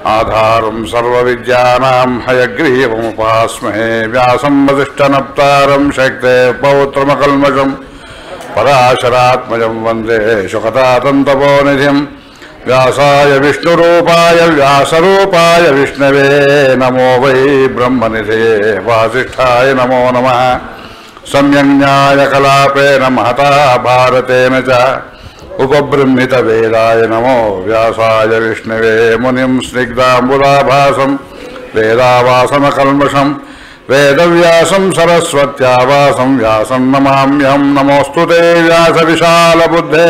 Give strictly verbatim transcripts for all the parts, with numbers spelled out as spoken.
आधारं सर्वविद्यानां हयग्रीवमुपास्महे व्यासं वसिष्ठनप्तारं शक्ते पौत्रमकल्मषं पराशरात्मजं वन्दे शुकतातन्तपोनिधिं व्यासाय विष्णुरूपाय व्यासरूपाय विष्णवे नमो वै ब्रह्मनिधये वासिष्ठाय नमो नमः सम्यग् कलापेन महता भारतेन च उपबृंहित वेदाय नमो व्यासाय विष्णवे मुनिं स्निग्धाम्बुलाभासं वेदावासनकल्मषं वेदव्यासं सरस्वत्यावासं व्यासं नमाम्यहं नमोऽस्तु ते व्यासविशालबुद्धे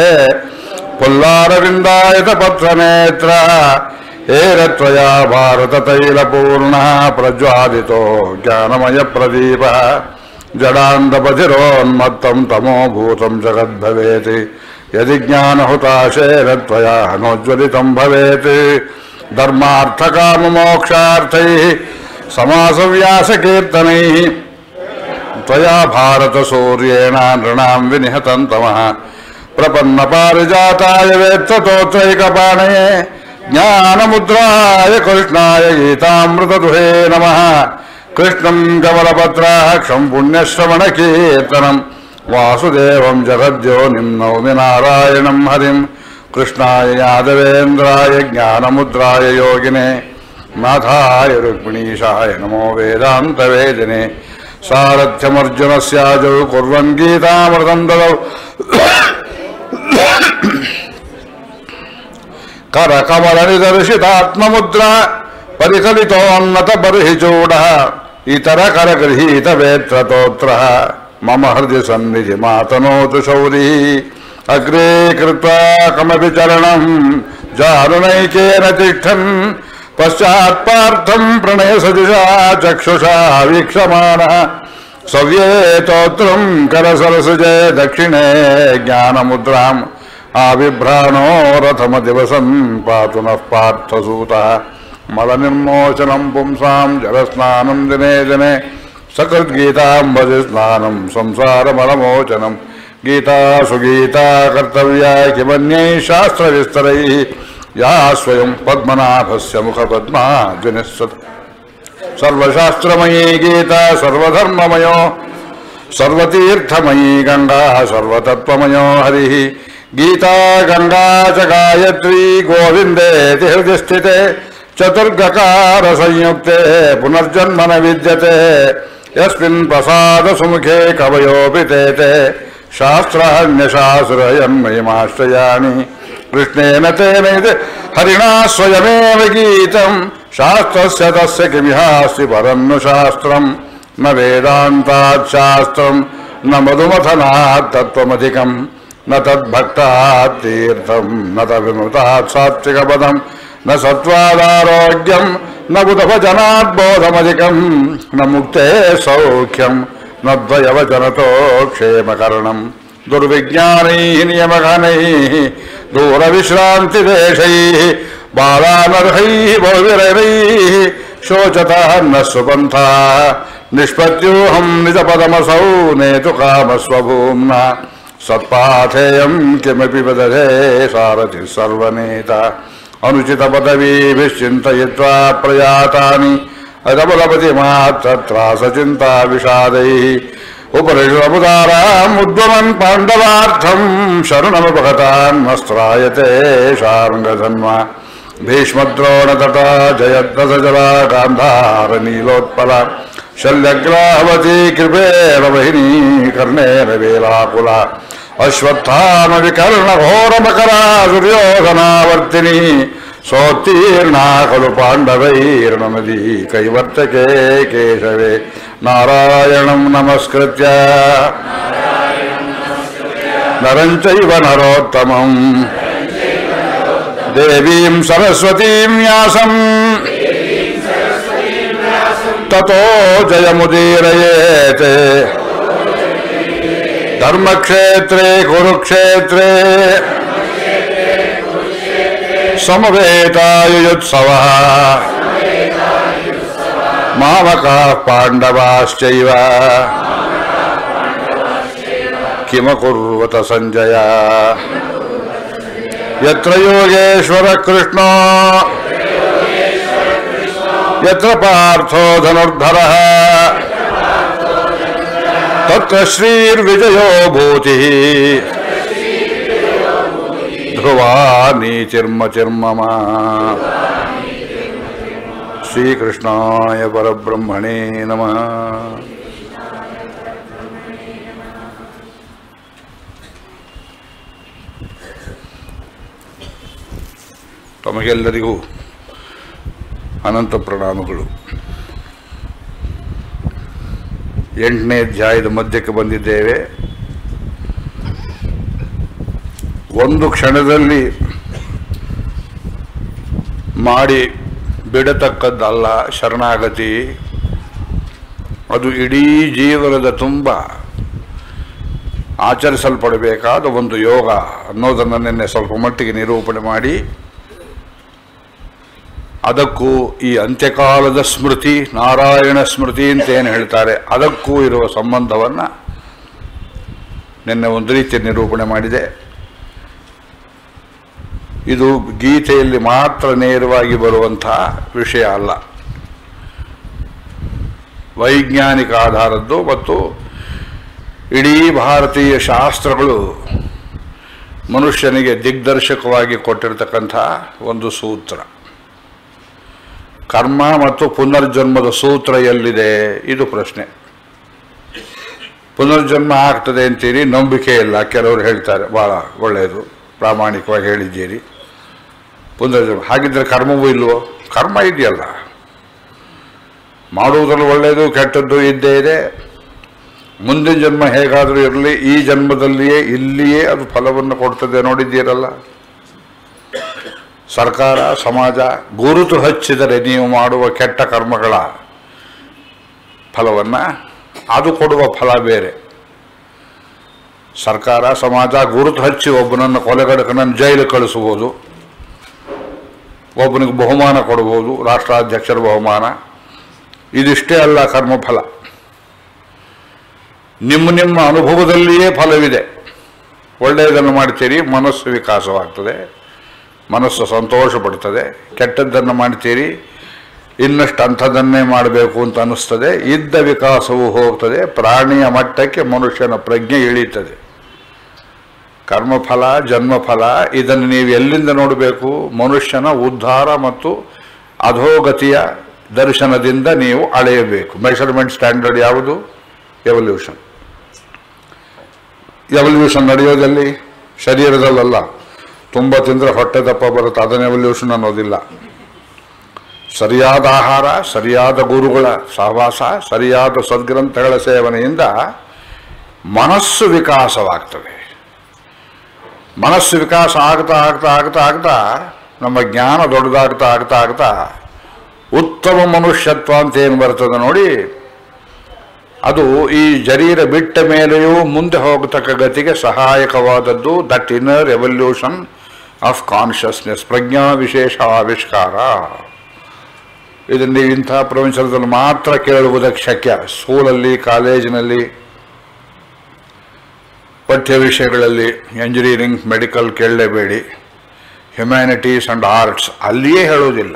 पुल्लारविन्दायतपत्रनेत्र हेरत्वया भारततैलपूर्णः प्रज्वालितो ज्ञानमयप्रदीपः जडान्तपथिरोन्मत्तं तमोभूतं जगद्भवेत् यदि ज्ञानहुताशेरत्वया नोज्ज्वलितं भवेत् धर्मार्थकाममोक्षार्थैः समासव्यासकीर्तनैः त्वया भारतसूर्येण नृणां विनिहतं तमः प्रपन्नपारिजाताय वेत्ततोत्रैकपाणये ज्ञानमुद्राय कृष्णाय गीतामृतदुहे नमः कृष्णं कमलपत्राक्षं पुण्यश्रवणकीर्तनं वासुदेवं जगद्योनिं नौमि नारायणं हरिं कृष्णाय यादवेन्द्राय ज्ञानमुद्राय योगिने नाथाय रुक्मिणीशाय नमो वेदान्तवेदिने सारथ्यमर्जुनस्याजौ कुर्वन् गीतामृतं ददौ करकमलनिदर्शितात्ममुद्रा परिकलितोन्नतबर्हिचूडः इतरकरगृहीतवेत्रतोत्रः मम हृदि सन्निधिमातनोतु शौरिः अग्रे कृत्वा कमपि चरणं जानुनैकेन तिष्ठन् पश्चात्पार्थं प्रणयसजुषा चक्षुषा वीक्षमाणः सव्येतोत्रं करसरसुजे दक्षिणे ज्ञानमुद्राम् आबिभ्राणो रथमदिवसन् पातु नः पार्थसूतः मलनिर्मोचनं पुंसां जलस्नानं दिने दिने सकृद्गीताम्बजि स्नानं संसारमलमोचनं गीता सुगीता कर्तव्या किमन्यैः शास्त्रविस्तरैः या स्वयं पद्मनाभस्य मुखपद्माद्विनिस्सत् सर्वशास्त्रमयी गीता सर्वधर्ममयो सर्वतीर्थमयी गंगा सर्वतत्त्वमयो हरिः गीता गंगा च गायत्री गोविन्देति हृदि स्थिते चतुर्गकार संयुक्ते पुनर्जन्म न विद्यते यस्मिन् प्रसाद सुमुखे कवयोऽपि तेते शास्त्रान्यशास्त्रयन्मयिमाश्रयामि कृष्णेन तेन हरिणा स्वयमेव गीतं शास्त्रस्य तस्य किमिहास्ति परं नु शास्त्रं न वेदान्तात् शास्त्रं न मधुमथनात् तत्त्वमधिकं न तद्भक्तात् तीर्थं न तद्विमुक्तात् सात्विकपदं न सत्त्वादारोग्यं न बुधभजनात् बोधमधिकं न मुक्ते सौख्यं न द्वयवचनतो क्षेमकरणं दुर्विज्ञानैः नियमघनैः दूरविश्रान्तिदेशैः बालानर्हैः बहुविरैः शोचतः न सुपन्था निष्पत्योऽहं निजपदमसौ नेतु कामस्वभूम्ना सत्पाथेयं किमपि वदते सारथिः सर्वनेता अनुचितपदवीभिश्चिन्तयित्वा प्रयातानि अदबलपतिमात्रत्रासचिन्ता विषादैः उपरिषदमुदाराम् उद्वमन् पाण्डवार्थं शरणमुपगतान्मस्त्रायते शार्ङ्गधन्वा भीष्मद्रोणतटा जयद्रथजला गान्धारनीलोत्पला शल्यग्राहवती कृपेण वहिनी कर्णेन वेलाकुला अश्वत्थामविकर्णघोरमकरा दुर्योधनावर्तिनी सोत्तीर्णा खलु पाण्डवैर्नदी कैवर्तके केशवे नारायणं नमस्कृत्य नरं चैव नरोत्तमं देवीं सरस्वतीं व्यासं ततो जयमुदीरयेत् धर्मक्षेत्रे कुरुक्षेत्रे समवेतायुयुत्सवः मामकाः पाण्डवाश्चैव किमकुर्वत संजय यत्र योगेश्वर कृष्णो ಯತ್ರ ಪಾರ್ಥೋ ಧನುರ್ಧರಃ ತತ್ರ ಶ್ರೀರ್ವಿಜಯೋ ಭೂತಿಃ ಧ್ರುವ ನೀತಿರ್ಮತಿರ್ಮಮ. ಶ್ರೀಕೃಷ್ಣಾಯ ಪರಬ್ರಹ್ಮಣೇ ನಮಃ. ತಮಗೆಲ್ಲರಿಗೂ ಅನಂತ ಪ್ರಣಾಮಗಳು. ಎಂಟನೇ ಅಧ್ಯಾಯದ ಮಧ್ಯಕ್ಕೆ ಬಂದಿದ್ದೇವೆ. ಒಂದು ಕ್ಷಣದಲ್ಲಿ ಮಾಡಿ ಬಿಡತಕ್ಕದ್ದಲ್ಲ ಶರಣಾಗತಿ. ಅದು ಇಡೀ ಜೀವನದ ತುಂಬ ಆಚರಿಸಲ್ಪಡಬೇಕಾದ ಒಂದು ಯೋಗ ಅನ್ನೋದನ್ನು ನಿನ್ನೆ ಸ್ವಲ್ಪ ಮಟ್ಟಿಗೆ ನಿರೂಪಣೆ ಮಾಡಿ, ಅದಕ್ಕೂ ಈ ಅಂತ್ಯಕಾಲದ ಸ್ಮೃತಿ, ನಾರಾಯಣ ಸ್ಮೃತಿ ಅಂತ ಏನು ಹೇಳ್ತಾರೆ, ಅದಕ್ಕೂ ಇರುವ ಸಂಬಂಧವನ್ನು ನಿನ್ನೆ ಒಂದು ರೀತಿಯ ನಿರೂಪಣೆ ಮಾಡಿದೆ. ಇದು ಗೀತೆಯಲ್ಲಿ ಮಾತ್ರ ನೇರವಾಗಿ ಬರುವಂಥ ವಿಷಯ ಅಲ್ಲ, ವೈಜ್ಞಾನಿಕ ಆಧಾರದ್ದು ಮತ್ತು ಇಡೀ ಭಾರತೀಯ ಶಾಸ್ತ್ರಗಳು ಮನುಷ್ಯನಿಗೆ ದಿಗ್ದರ್ಶಕವಾಗಿ ಕೊಟ್ಟಿರತಕ್ಕಂಥ ಒಂದು ಸೂತ್ರ. ಕರ್ಮ ಮತ್ತು ಪುನರ್ಜನ್ಮದ ಸೂತ್ರ ಎಲ್ಲಿದೆ? ಇದು ಪ್ರಶ್ನೆ. ಪುನರ್ಜನ್ಮ ಆಗ್ತದೆ ಅಂತೀರಿ, ನಂಬಿಕೆ ಇಲ್ಲ. ಕೆಲವರು ಹೇಳ್ತಾರೆ, ಭಾಳ ಒಳ್ಳೆಯದು, ಪ್ರಾಮಾಣಿಕವಾಗಿ ಹೇಳಿದ್ದೀರಿ, ಪುನರ್ಜನ್ಮ. ಹಾಗಿದ್ರೆ ಕರ್ಮವೂ ಇಲ್ವೋ? ಕರ್ಮ ಇದೆಯಲ್ಲ, ಮಾಡುವುದರಲ್ಲಿ ಒಳ್ಳೆಯದು ಕೆಟ್ಟದ್ದು ಇದ್ದೇ ಇದೆ. ಮುಂದಿನ ಜನ್ಮ ಹೇಗಾದರೂ ಇರಲಿ, ಈ ಜನ್ಮದಲ್ಲಿಯೇ ಇಲ್ಲಿಯೇ ಅದು ಫಲವನ್ನು ಕೊಡ್ತದೆ. ನೋಡಿದ್ದೀರಲ್ಲ, ಸರ್ಕಾರ ಸಮಾಜ ಗುರುತು ಹಚ್ಚಿದರೆ ನೀವು ಮಾಡುವ ಕೆಟ್ಟ ಕರ್ಮಗಳ ಫಲವನ್ನು ಅದು ಕೊಡುವ ಫಲ ಬೇರೆ. ಸರ್ಕಾರ ಸಮಾಜ ಗುರುತು ಹಚ್ಚಿ ಒಬ್ಬನನ್ನು ಕೊಲೆಗಡಕನನ್ನು ಜೈಲು ಕಳಿಸಬಹುದು, ಒಬ್ಬನಿಗೆ ಬಹುಮಾನ ಕೊಡಬಹುದು, ರಾಷ್ಟ್ರಾಧ್ಯಕ್ಷರ ಬಹುಮಾನ. ಇದಿಷ್ಟೇ ಅಲ್ಲ ಕರ್ಮಫಲ. ನಿಮ್ಮ ನಿಮ್ಮ ಅನುಭವದಲ್ಲಿಯೇ ಫಲವಿದೆ. ಒಳ್ಳೆಯದನ್ನು ಮಾಡ್ತೀರಿ, ಮನಸ್ಸು ವಿಕಾಸವಾಗ್ತದೆ, ಮನಸ್ಸು ಸಂತೋಷ ಪಡ್ತದೆ. ಕೆಟ್ಟದ್ದನ್ನು ಮಾಡ್ತೀರಿ, ಇನ್ನಷ್ಟು ಅಂಥದ್ದನ್ನೇ ಮಾಡಬೇಕು ಅಂತ ಅನ್ನಿಸ್ತದೆ. ಇದ್ದ ವಿಕಾಸವು ಹೋಗ್ತದೆ, ಪ್ರಾಣಿಯ ಮಟ್ಟಕ್ಕೆ ಮನುಷ್ಯನ ಪ್ರಜ್ಞೆ ಇಳೀತದೆ. ಕರ್ಮಫಲ, ಜನ್ಮಫಲ, ಇದನ್ನು ನೀವು ಎಲ್ಲಿಂದ ನೋಡಬೇಕು? ಮನುಷ್ಯನ ಉದ್ಧಾರ ಮತ್ತು ಅಧೋಗತಿಯ ದರ್ಶನದಿಂದ ನೀವು ಅಳೆಯಬೇಕು. ಮೆಷರ್ಮೆಂಟ್ ಸ್ಟ್ಯಾಂಡರ್ಡ್ ಯಾವುದು? ಎವಲ್ಯೂಷನ್. ಎವಲ್ಯೂಷನ್ ನಡೆಯೋದಲ್ಲಿ ಶರೀರದಲ್ಲ. ತುಂಬ ತಿಂದರೆ ಹೊಟ್ಟೆ ದಪ್ಪ ಬರುತ್ತೆ, ಅದನ್ನು ಎವಲ್ಯೂಷನ್ ಅನ್ನೋದಿಲ್ಲ. ಸರಿಯಾದ ಆಹಾರ, ಸರಿಯಾದ ಗುರುಗಳ ಸಹವಾಸ, ಸರಿಯಾದ ಸದ್ಗ್ರಂಥಗಳ ಸೇವನೆಯಿಂದ ಮನಸ್ಸು ವಿಕಾಸವಾಗ್ತದೆ. ಮನಸ್ಸು ವಿಕಾಸ ಆಗ್ತಾ ಆಗ್ತಾ ಆಗ್ತಾ ಆಗ್ತಾ ನಮ್ಮ ಜ್ಞಾನ ದೊಡ್ಡದಾಗ್ತಾ ಆಗ್ತಾ ಆಗ್ತಾ ಉತ್ತಮ ಮನುಷ್ಯತ್ವ ಅಂತ ಏನು ಬರ್ತದೆ ನೋಡಿ, ಅದು ಈ ಶರೀರ ಬಿಟ್ಟ ಮೇಲೆಯೂ ಮುಂದೆ ಹೋಗತಕ್ಕ ಗತಿಗೆ ಸಹಾಯಕವಾದದ್ದು. That inner evolution of consciousness, ಪ್ರಜ್ಞಾ ವಿಶೇಷ ಆವಿಷ್ಕಾರ. ಇದನ್ನು ಇಂಥ ಪ್ರಪಂಚದಲ್ಲಿ ಮಾತ್ರ ಕೇಳುವುದಕ್ಕೆ ಶಕ್ಯ. ಸ್ಕೂಲಲ್ಲಿ, ಕಾಲೇಜಿನಲ್ಲಿ, ಪಠ್ಯ ವಿಷಯಗಳಲ್ಲಿ ಎಂಜಿನಿಯರಿಂಗ್, ಮೆಡಿಕಲ್ ಕೇಳಲೇಬೇಡಿ. ಹ್ಯುಮ್ಯಾನಿಟೀಸ್ ಆ್ಯಂಡ್ ಆರ್ಟ್ಸ್ ಅಲ್ಲಿಯೇ ಹೇಳೋದಿಲ್ಲ.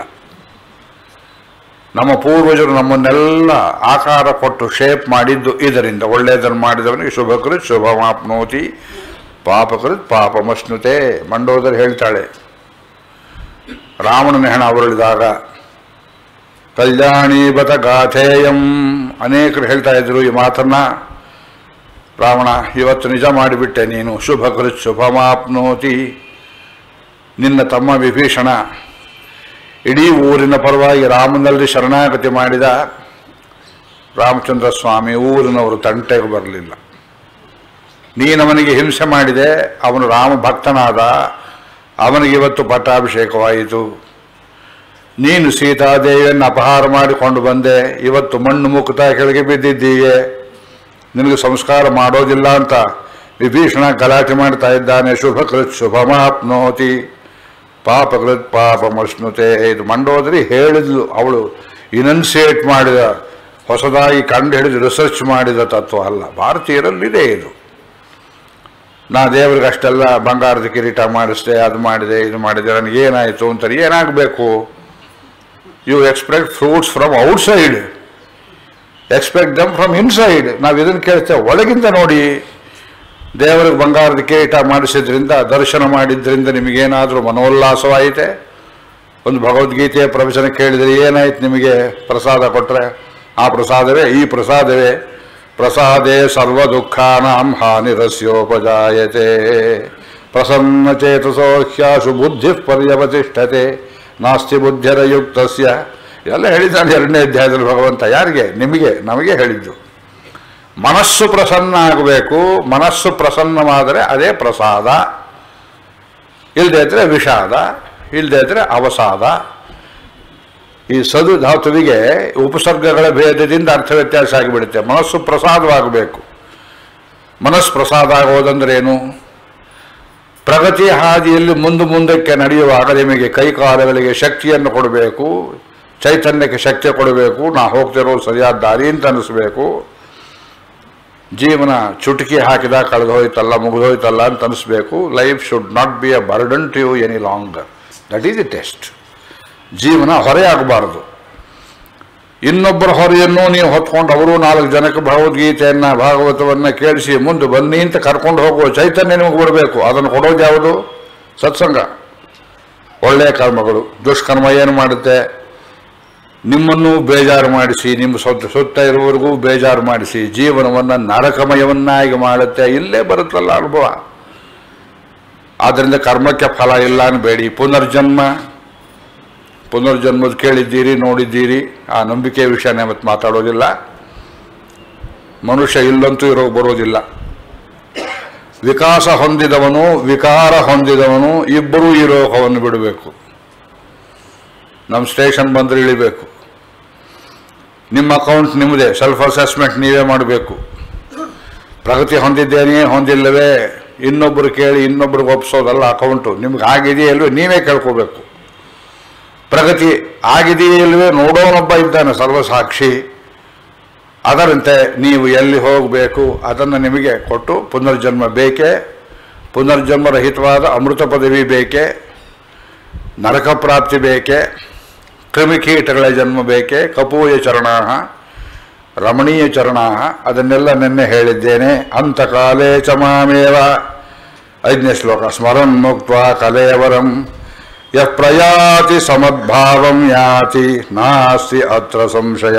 ನಮ್ಮ ಪೂರ್ವಜರು ನಮ್ಮನ್ನೆಲ್ಲ ಆಕಾರ ಕೊಟ್ಟು ಶೇಪ್ ಮಾಡಿದ್ದು ಇದರಿಂದ. ಒಳ್ಳೆಯದನ್ನು ಮಾಡಿದವನಿಗೆ ಶುಭಕೃತ್ ಶುಭಮಾಪ್ನೋತಿ, ಪಾಪಕೃತ್ ಪಾಪಮಶ್ನುತೆ. ಮಂಡೋದರಿ ಹೇಳ್ತಾಳೆ, ರಾವಣನ ಹೆಣ ಅವರಳಿದಾಗ ಕಲ್ಯಾಣಿ ಬತ ಗಾಥೇಯಂ. ಅನೇಕರು ಹೇಳ್ತಾ ಇದ್ರು ಈ ಮಾತನ್ನ. ರಾವಣ, ಇವತ್ತು ನಿಜ ಮಾಡಿಬಿಟ್ಟೆ ನೀನು. ಶುಭಕೃತ್ ಶುಭಮಾಪ್ನೋತಿ. ನಿನ್ನ ತಮ್ಮ ವಿಭೀಷಣ ಇಡೀ ಊರಿನ ಪರವಾಗಿ ರಾಮನಲ್ಲಿ ಶರಣಾಗತಿ ಮಾಡಿದ. ರಾಮಚಂದ್ರ ಸ್ವಾಮಿ ಊರಿನವರು ತಂಟೆಗೆ ಬರಲಿಲ್ಲ. ನೀನವನಿಗೆ ಹಿಂಸೆ ಮಾಡಿದೆ, ಅವನು ರಾಮ ಭಕ್ತನಾದ, ಅವನಿಗೆ ಇವತ್ತು ಪಟ್ಟಾಭಿಷೇಕವಾಯಿತು. ನೀನು ಸೀತಾದೇವಿಯನ್ನು ಅಪಹಾರ ಮಾಡಿಕೊಂಡು ಬಂದೆ, ಇವತ್ತು ಮಣ್ಣು ಮುಕ್ತ ಕೆಳಗೆ ಬಿದ್ದಿದ್ದೀಯೆ, ನಿನಗೆ ಸಂಸ್ಕಾರ ಮಾಡೋದಿಲ್ಲ ಅಂತ ವಿಭೀಷಣ ಗಲಾಟೆ ಮಾಡ್ತಾ ಇದ್ದಾನೆ. ಶುಭಕೃತ್ ಶುಭಮಾಪ್ನೋತಿ, ಪಾಪಕೃತ್ ಪಾಪಮಶ್ನುತೆ. ಇದು ಮಂಡೋದರಿ ಹೇಳಿದ್ಲು. ಅವಳು ಇನನ್ಸಿಯೇಟ್ ಮಾಡಿದ, ಹೊಸದಾಗಿ ಕಂಡು ಹಿಡಿದು ರಿಸರ್ಚ್ ಮಾಡಿದ ತತ್ವ ಅಲ್ಲ. ಭಾರತೀಯರಲ್ಲಿದೆ ಇದು. ನಾ ದೇವರಿಗೆ ಅಷ್ಟೆಲ್ಲ ಬಂಗಾರದ ಕಿರೀಟ ಮಾಡಿಸಿದೆ, ಅದು ಮಾಡಿದೆ, ಇದು ಮಾಡಿದೆ, ನನಗೇನಾಯಿತು ಅಂತಾರೆ. ಏನಾಗಬೇಕು? You expect fruits from outside, expect them from inside. ನಾವು ಇದನ್ನು ಕೇಳ್ತೇವೆ, ಒಳಗಿಂದ ನೋಡಿ. ದೇವರಿಗೆ ಬಂಗಾರದ ಕಿರೀಟ ಮಾಡಿಸಿದ್ರಿಂದ, ದರ್ಶನ ಮಾಡಿದ್ರಿಂದ ನಿಮಗೇನಾದರೂ ಮನೋಲ್ಲಾಸವಾಯಿತೆ? ಒಂದು ಭಗವದ್ಗೀತೆಯ ಪ್ರವಚನ ಕೇಳಿದರೆ ಏನಾಯ್ತು ನಿಮಗೆ? ಪ್ರಸಾದ ಕೊಟ್ಟರೆ ಆ ಪ್ರಸಾದವೇ ಈ ಪ್ರಸಾದವೇ. ಪ್ರಸಾದೇ ಸರ್ವ ದುಃಖಾನಾಂ ಹಾನಿರಸ್ಯೋಪಜಾಯತೆ ಪ್ರಸನ್ನಚೇತಸೋ ಹ್ಯಾಸು ಬುದ್ಧಿ ಪರ್ಯವತಿಷ್ಠತೆ ನಾಸ್ತಿ ಬುದ್ಧಿರಯುಕ್ತಸ್ಯ. ಎಲ್ಲ ಹೇಳಿದ್ದಾನೆ ಎರಡನೇ ಅಧ್ಯಾಯದಲ್ಲಿ ಭಗವಂತ. ಯಾರಿಗೆ? ನಿಮಗೆ, ನಮಗೆ ಹೇಳಿದ್ದು. ಮನಸ್ಸು ಪ್ರಸನ್ನ ಆಗಬೇಕು. ಮನಸ್ಸು ಪ್ರಸನ್ನವಾದರೆ ಅದೇ ಪ್ರಸಾದ. ಇಲ್ಲದೆ ಇದ್ರೆ ವಿಷಾದ, ಇಲ್ಲದೆ ಇದ್ರೆ ಅವಸಾದ. ಈ ಸದು ಧಾತುವಿಗೆ ಉಪಸರ್ಗಗಳ ಭೇದದಿಂದ ಅರ್ಥ ವ್ಯತ್ಯಾಸ ಆಗಿಬಿಡುತ್ತೆ. ಮನಸ್ಸು ಪ್ರಸಾದವಾಗಬೇಕು. ಮನಸ್ಸು ಪ್ರಸಾದ ಆಗೋದಂದ್ರೇನು? ಪ್ರಗತಿ ಹಾದಿಯಲ್ಲಿ ಮುಂದೆ ಮುಂದಕ್ಕೆ ನಡೆಯುವಾಗ ನಿಮಗೆ ಕೈಕಾಲಗಳಿಗೆ ಶಕ್ತಿಯನ್ನು ಕೊಡಬೇಕು, ಚೈತನ್ಯಕ್ಕೆ ಶಕ್ತಿ ಕೊಡಬೇಕು. ನಾ ಹೋಗ್ತಿರೋ ಸರಿಯಾದ ದಾರಿ ಅಂತ ಅನಿಸ್ಬೇಕು. ಜೀವನ ಚುಟುಕಿ ಹಾಕಿದ ಕಳೆದು ಹೋಯ್ತಲ್ಲ, ಮುಗಿದೋಯ್ತಲ್ಲ ಅಂತ ಅನಿಸ್ಬೇಕು. Life should not be a burden to you any longer. That is the test. ಜೀವನ ಹೊರೆಯಾಗಬಾರದು. ಇನ್ನೊಬ್ಬರ ಹೊರೆಯನ್ನು ನೀವು ಹೊತ್ಕೊಂಡು ಅವರು ನಾಲ್ಕು ಜನಕ್ಕೆ ಭಗವದ್ಗೀತೆಯನ್ನು ಭಾಗವತವನ್ನು ಕೇಳಿಸಿ ಮುಂದೆ ಬನ್ನಿ ಅಂತ ಕರ್ಕೊಂಡು ಹೋಗುವ ಚೈತನ್ಯ ನಿಮಗೆ ಕೊಡಬೇಕು. ಅದನ್ನು ಕೊಡೋದು ಯಾವುದು? ಸತ್ಸಂಗ, ಒಳ್ಳೆಯ ಕರ್ಮಗಳು. ದುಷ್ಕರ್ಮ ಏನು ಮಾಡುತ್ತೆ? ನಿಮ್ಮನ್ನು ಬೇಜಾರು ಮಾಡಿಸಿ, ನಿಮ್ಮ ಸುತ್ತ ಸುತ್ತ ಇರುವವರೆಗೂ ಬೇಜಾರು ಮಾಡಿಸಿ ಜೀವನವನ್ನು ನರಕಮಯವನ್ನಾಗಿ ಮಾಡುತ್ತೆ. ಇಲ್ಲೇ ಬರುತ್ತಲ್ಲ ಅನುಭವ. ಆದ್ದರಿಂದ ಕರ್ಮಕ್ಕೆ ಫಲ ಇಲ್ಲ ಅನ್ಬೇಡಿ. ಪುನರ್ಜನ್ಮ, ಪುನರ್ಜನ್ಮದ ಕೇಳಿದ್ದೀರಿ, ನೋಡಿದ್ದೀರಿ. ಆ ನಂಬಿಕೆ ವಿಷಯನೇ ಮತ್ತೆ ಮಾತಾಡೋದಿಲ್ಲ. ಮನುಷ್ಯ ಇಲ್ಲಂತೂ ಇರೋ ಬರೋದಿಲ್ಲ. ವಿಕಾಸ ಹೊಂದಿದವನು, ವಿಕಾರ ಹೊಂದಿದವನು ಇಬ್ಬರೂ ಈ ಲೋಕವನ್ನು ಬಿಡಬೇಕು. ನಮ್ಮ ಸ್ಟೇಷನ್ ಬಂದರೆ ಇಳಿಬೇಕು. ನಿಮ್ಮ ಅಕೌಂಟ್ ನಿಮ್ಮದೇ, ಸೆಲ್ಫ್ ಅಸೆಸ್ಮೆಂಟ್ ನೀವೇ ಮಾಡಬೇಕು. ಪ್ರಗತಿ ಹೊಂದಿದ್ದೇನೆಯೇ ಹೊಂದಿಲ್ಲವೇ ಇನ್ನೊಬ್ಬರು ಕೇಳಿ ಇನ್ನೊಬ್ರಿಗೆ ಒಪ್ಪಿಸೋದಲ್ಲ ಅಕೌಂಟು. ನಿಮ್ಗೆ ಆಗಿದೆಯಲ್ವೇ ನೀವೇ ಕೇಳ್ಕೋಬೇಕು. ಪ್ರಗತಿ ಆಗಿದೆಯಲ್ವೇ ನೋಡೋನೊಬ್ಬ ಇದ್ದಾನೆ ಸರ್ವಸಾಕ್ಷಿ. ಅದರಂತೆ ನೀವು ಎಲ್ಲಿ ಹೋಗಬೇಕು ಅದನ್ನು ನಿಮಗೆ ಕೊಟ್ಟು, ಪುನರ್ಜನ್ಮ ಬೇಕೇ? ಪುನರ್ಜನ್ಮರಹಿತವಾದ ಅಮೃತ ಪದವಿ ಬೇಕೇ? ನರಕ ಪ್ರಾಪ್ತಿ ಬೇಕೇ? ಕ್ರಿಮಿಕೀಟಗಳ ಜನ್ಮ ಬೇಕೇ? ಕಪೂಯ ಚರಣಾಹ ರಮಣೀಯ ಚರಣಾಹ ಅದನ್ನೆಲ್ಲ ನಿನ್ನೆ ಹೇಳಿದ್ದೇನೆ. ಅಂತಕಾಲೇ ಚ ಮಾಮೇವ ಐದನೇ ಶ್ಲೋಕ. ಸ್ಮರನ್ ಮುಕ್ತ್ವಾ ಕಲೇವರಂ ಯಃ ಪ್ರಯಾತಿ ಸಮದ್ಭಾವಂ ಯಾತಿ ನಾಸ್ತಿ ಅತ್ರ ಸಂಶಯ.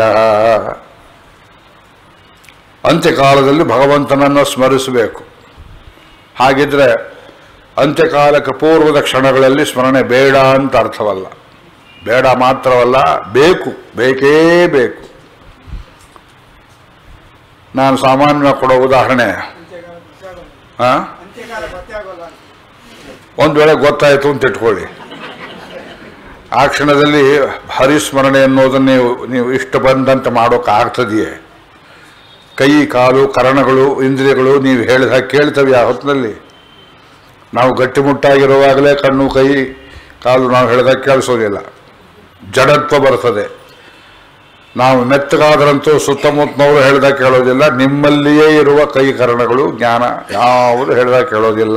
ಅಂತ್ಯಕಾಲದಲ್ಲಿ ಭಗವಂತನನ್ನು ಸ್ಮರಿಸಬೇಕು. ಹಾಗಿದ್ರೆ ಅಂತ್ಯಕಾಲಕ್ಕೆ ಪೂರ್ವದ ಕ್ಷಣಗಳಲ್ಲಿ ಸ್ಮರಣೆ ಬೇಡ ಅಂತ ಅರ್ಥವಲ್ಲ. ಬೇಡ ಮಾತ್ರವಲ್ಲ, ಬೇಕು, ಬೇಕೇ ಬೇಕು. ನಾನು ಸಾಮಾನ್ಯವಾಗಿ ಕೊಡೋ ಉದಾಹರಣೆ, ಹಾಂ ಒಂದು ವೇಳೆ ಗೊತ್ತಾಯಿತು ಅಂತ ಇಟ್ಕೊಳ್ಳಿ. ಆ ಕ್ಷಣದಲ್ಲಿ ಹರಿಸ್ಮರಣೆ ಅನ್ನೋದನ್ನು ನೀವು ನೀವು ಇಷ್ಟ ಬಂದಂತೆ ಮಾಡೋಕ್ಕಾಗ್ತದೆಯೇ? ಕೈ ಕಾಲು ಕರಣಗಳು ಇಂದ್ರಿಯಗಳು ನೀವು ಹೇಳಿದಾಗ ಕೇಳ್ತವೆ. ಆ ಹೊತ್ತಿನಲ್ಲಿ ನಾವು ಗಟ್ಟಿಮುಟ್ಟಾಗಿರುವಾಗಲೇ ಕಣ್ಣು ಕೈ ಕಾಲು ನಾವು ಹೇಳಿದಾಗ ಕೇಳಿಸೋದಿಲ್ಲ, ಜಡತ್ವ ಬರ್ತದೆ. ನಾವು ಮೆತ್ತಗಾದ್ರಂತೂ ಸುತ್ತಮುತ್ತನವರು ಹೇಳಿದಾಗ ಕೇಳೋದಿಲ್ಲ. ನಿಮ್ಮಲ್ಲಿಯೇ ಇರುವ ಕೈ ಕರಣಗಳು ಜ್ಞಾನ ಯಾವುದು ಹೇಳಿದಾಗ ಕೇಳೋದಿಲ್ಲ.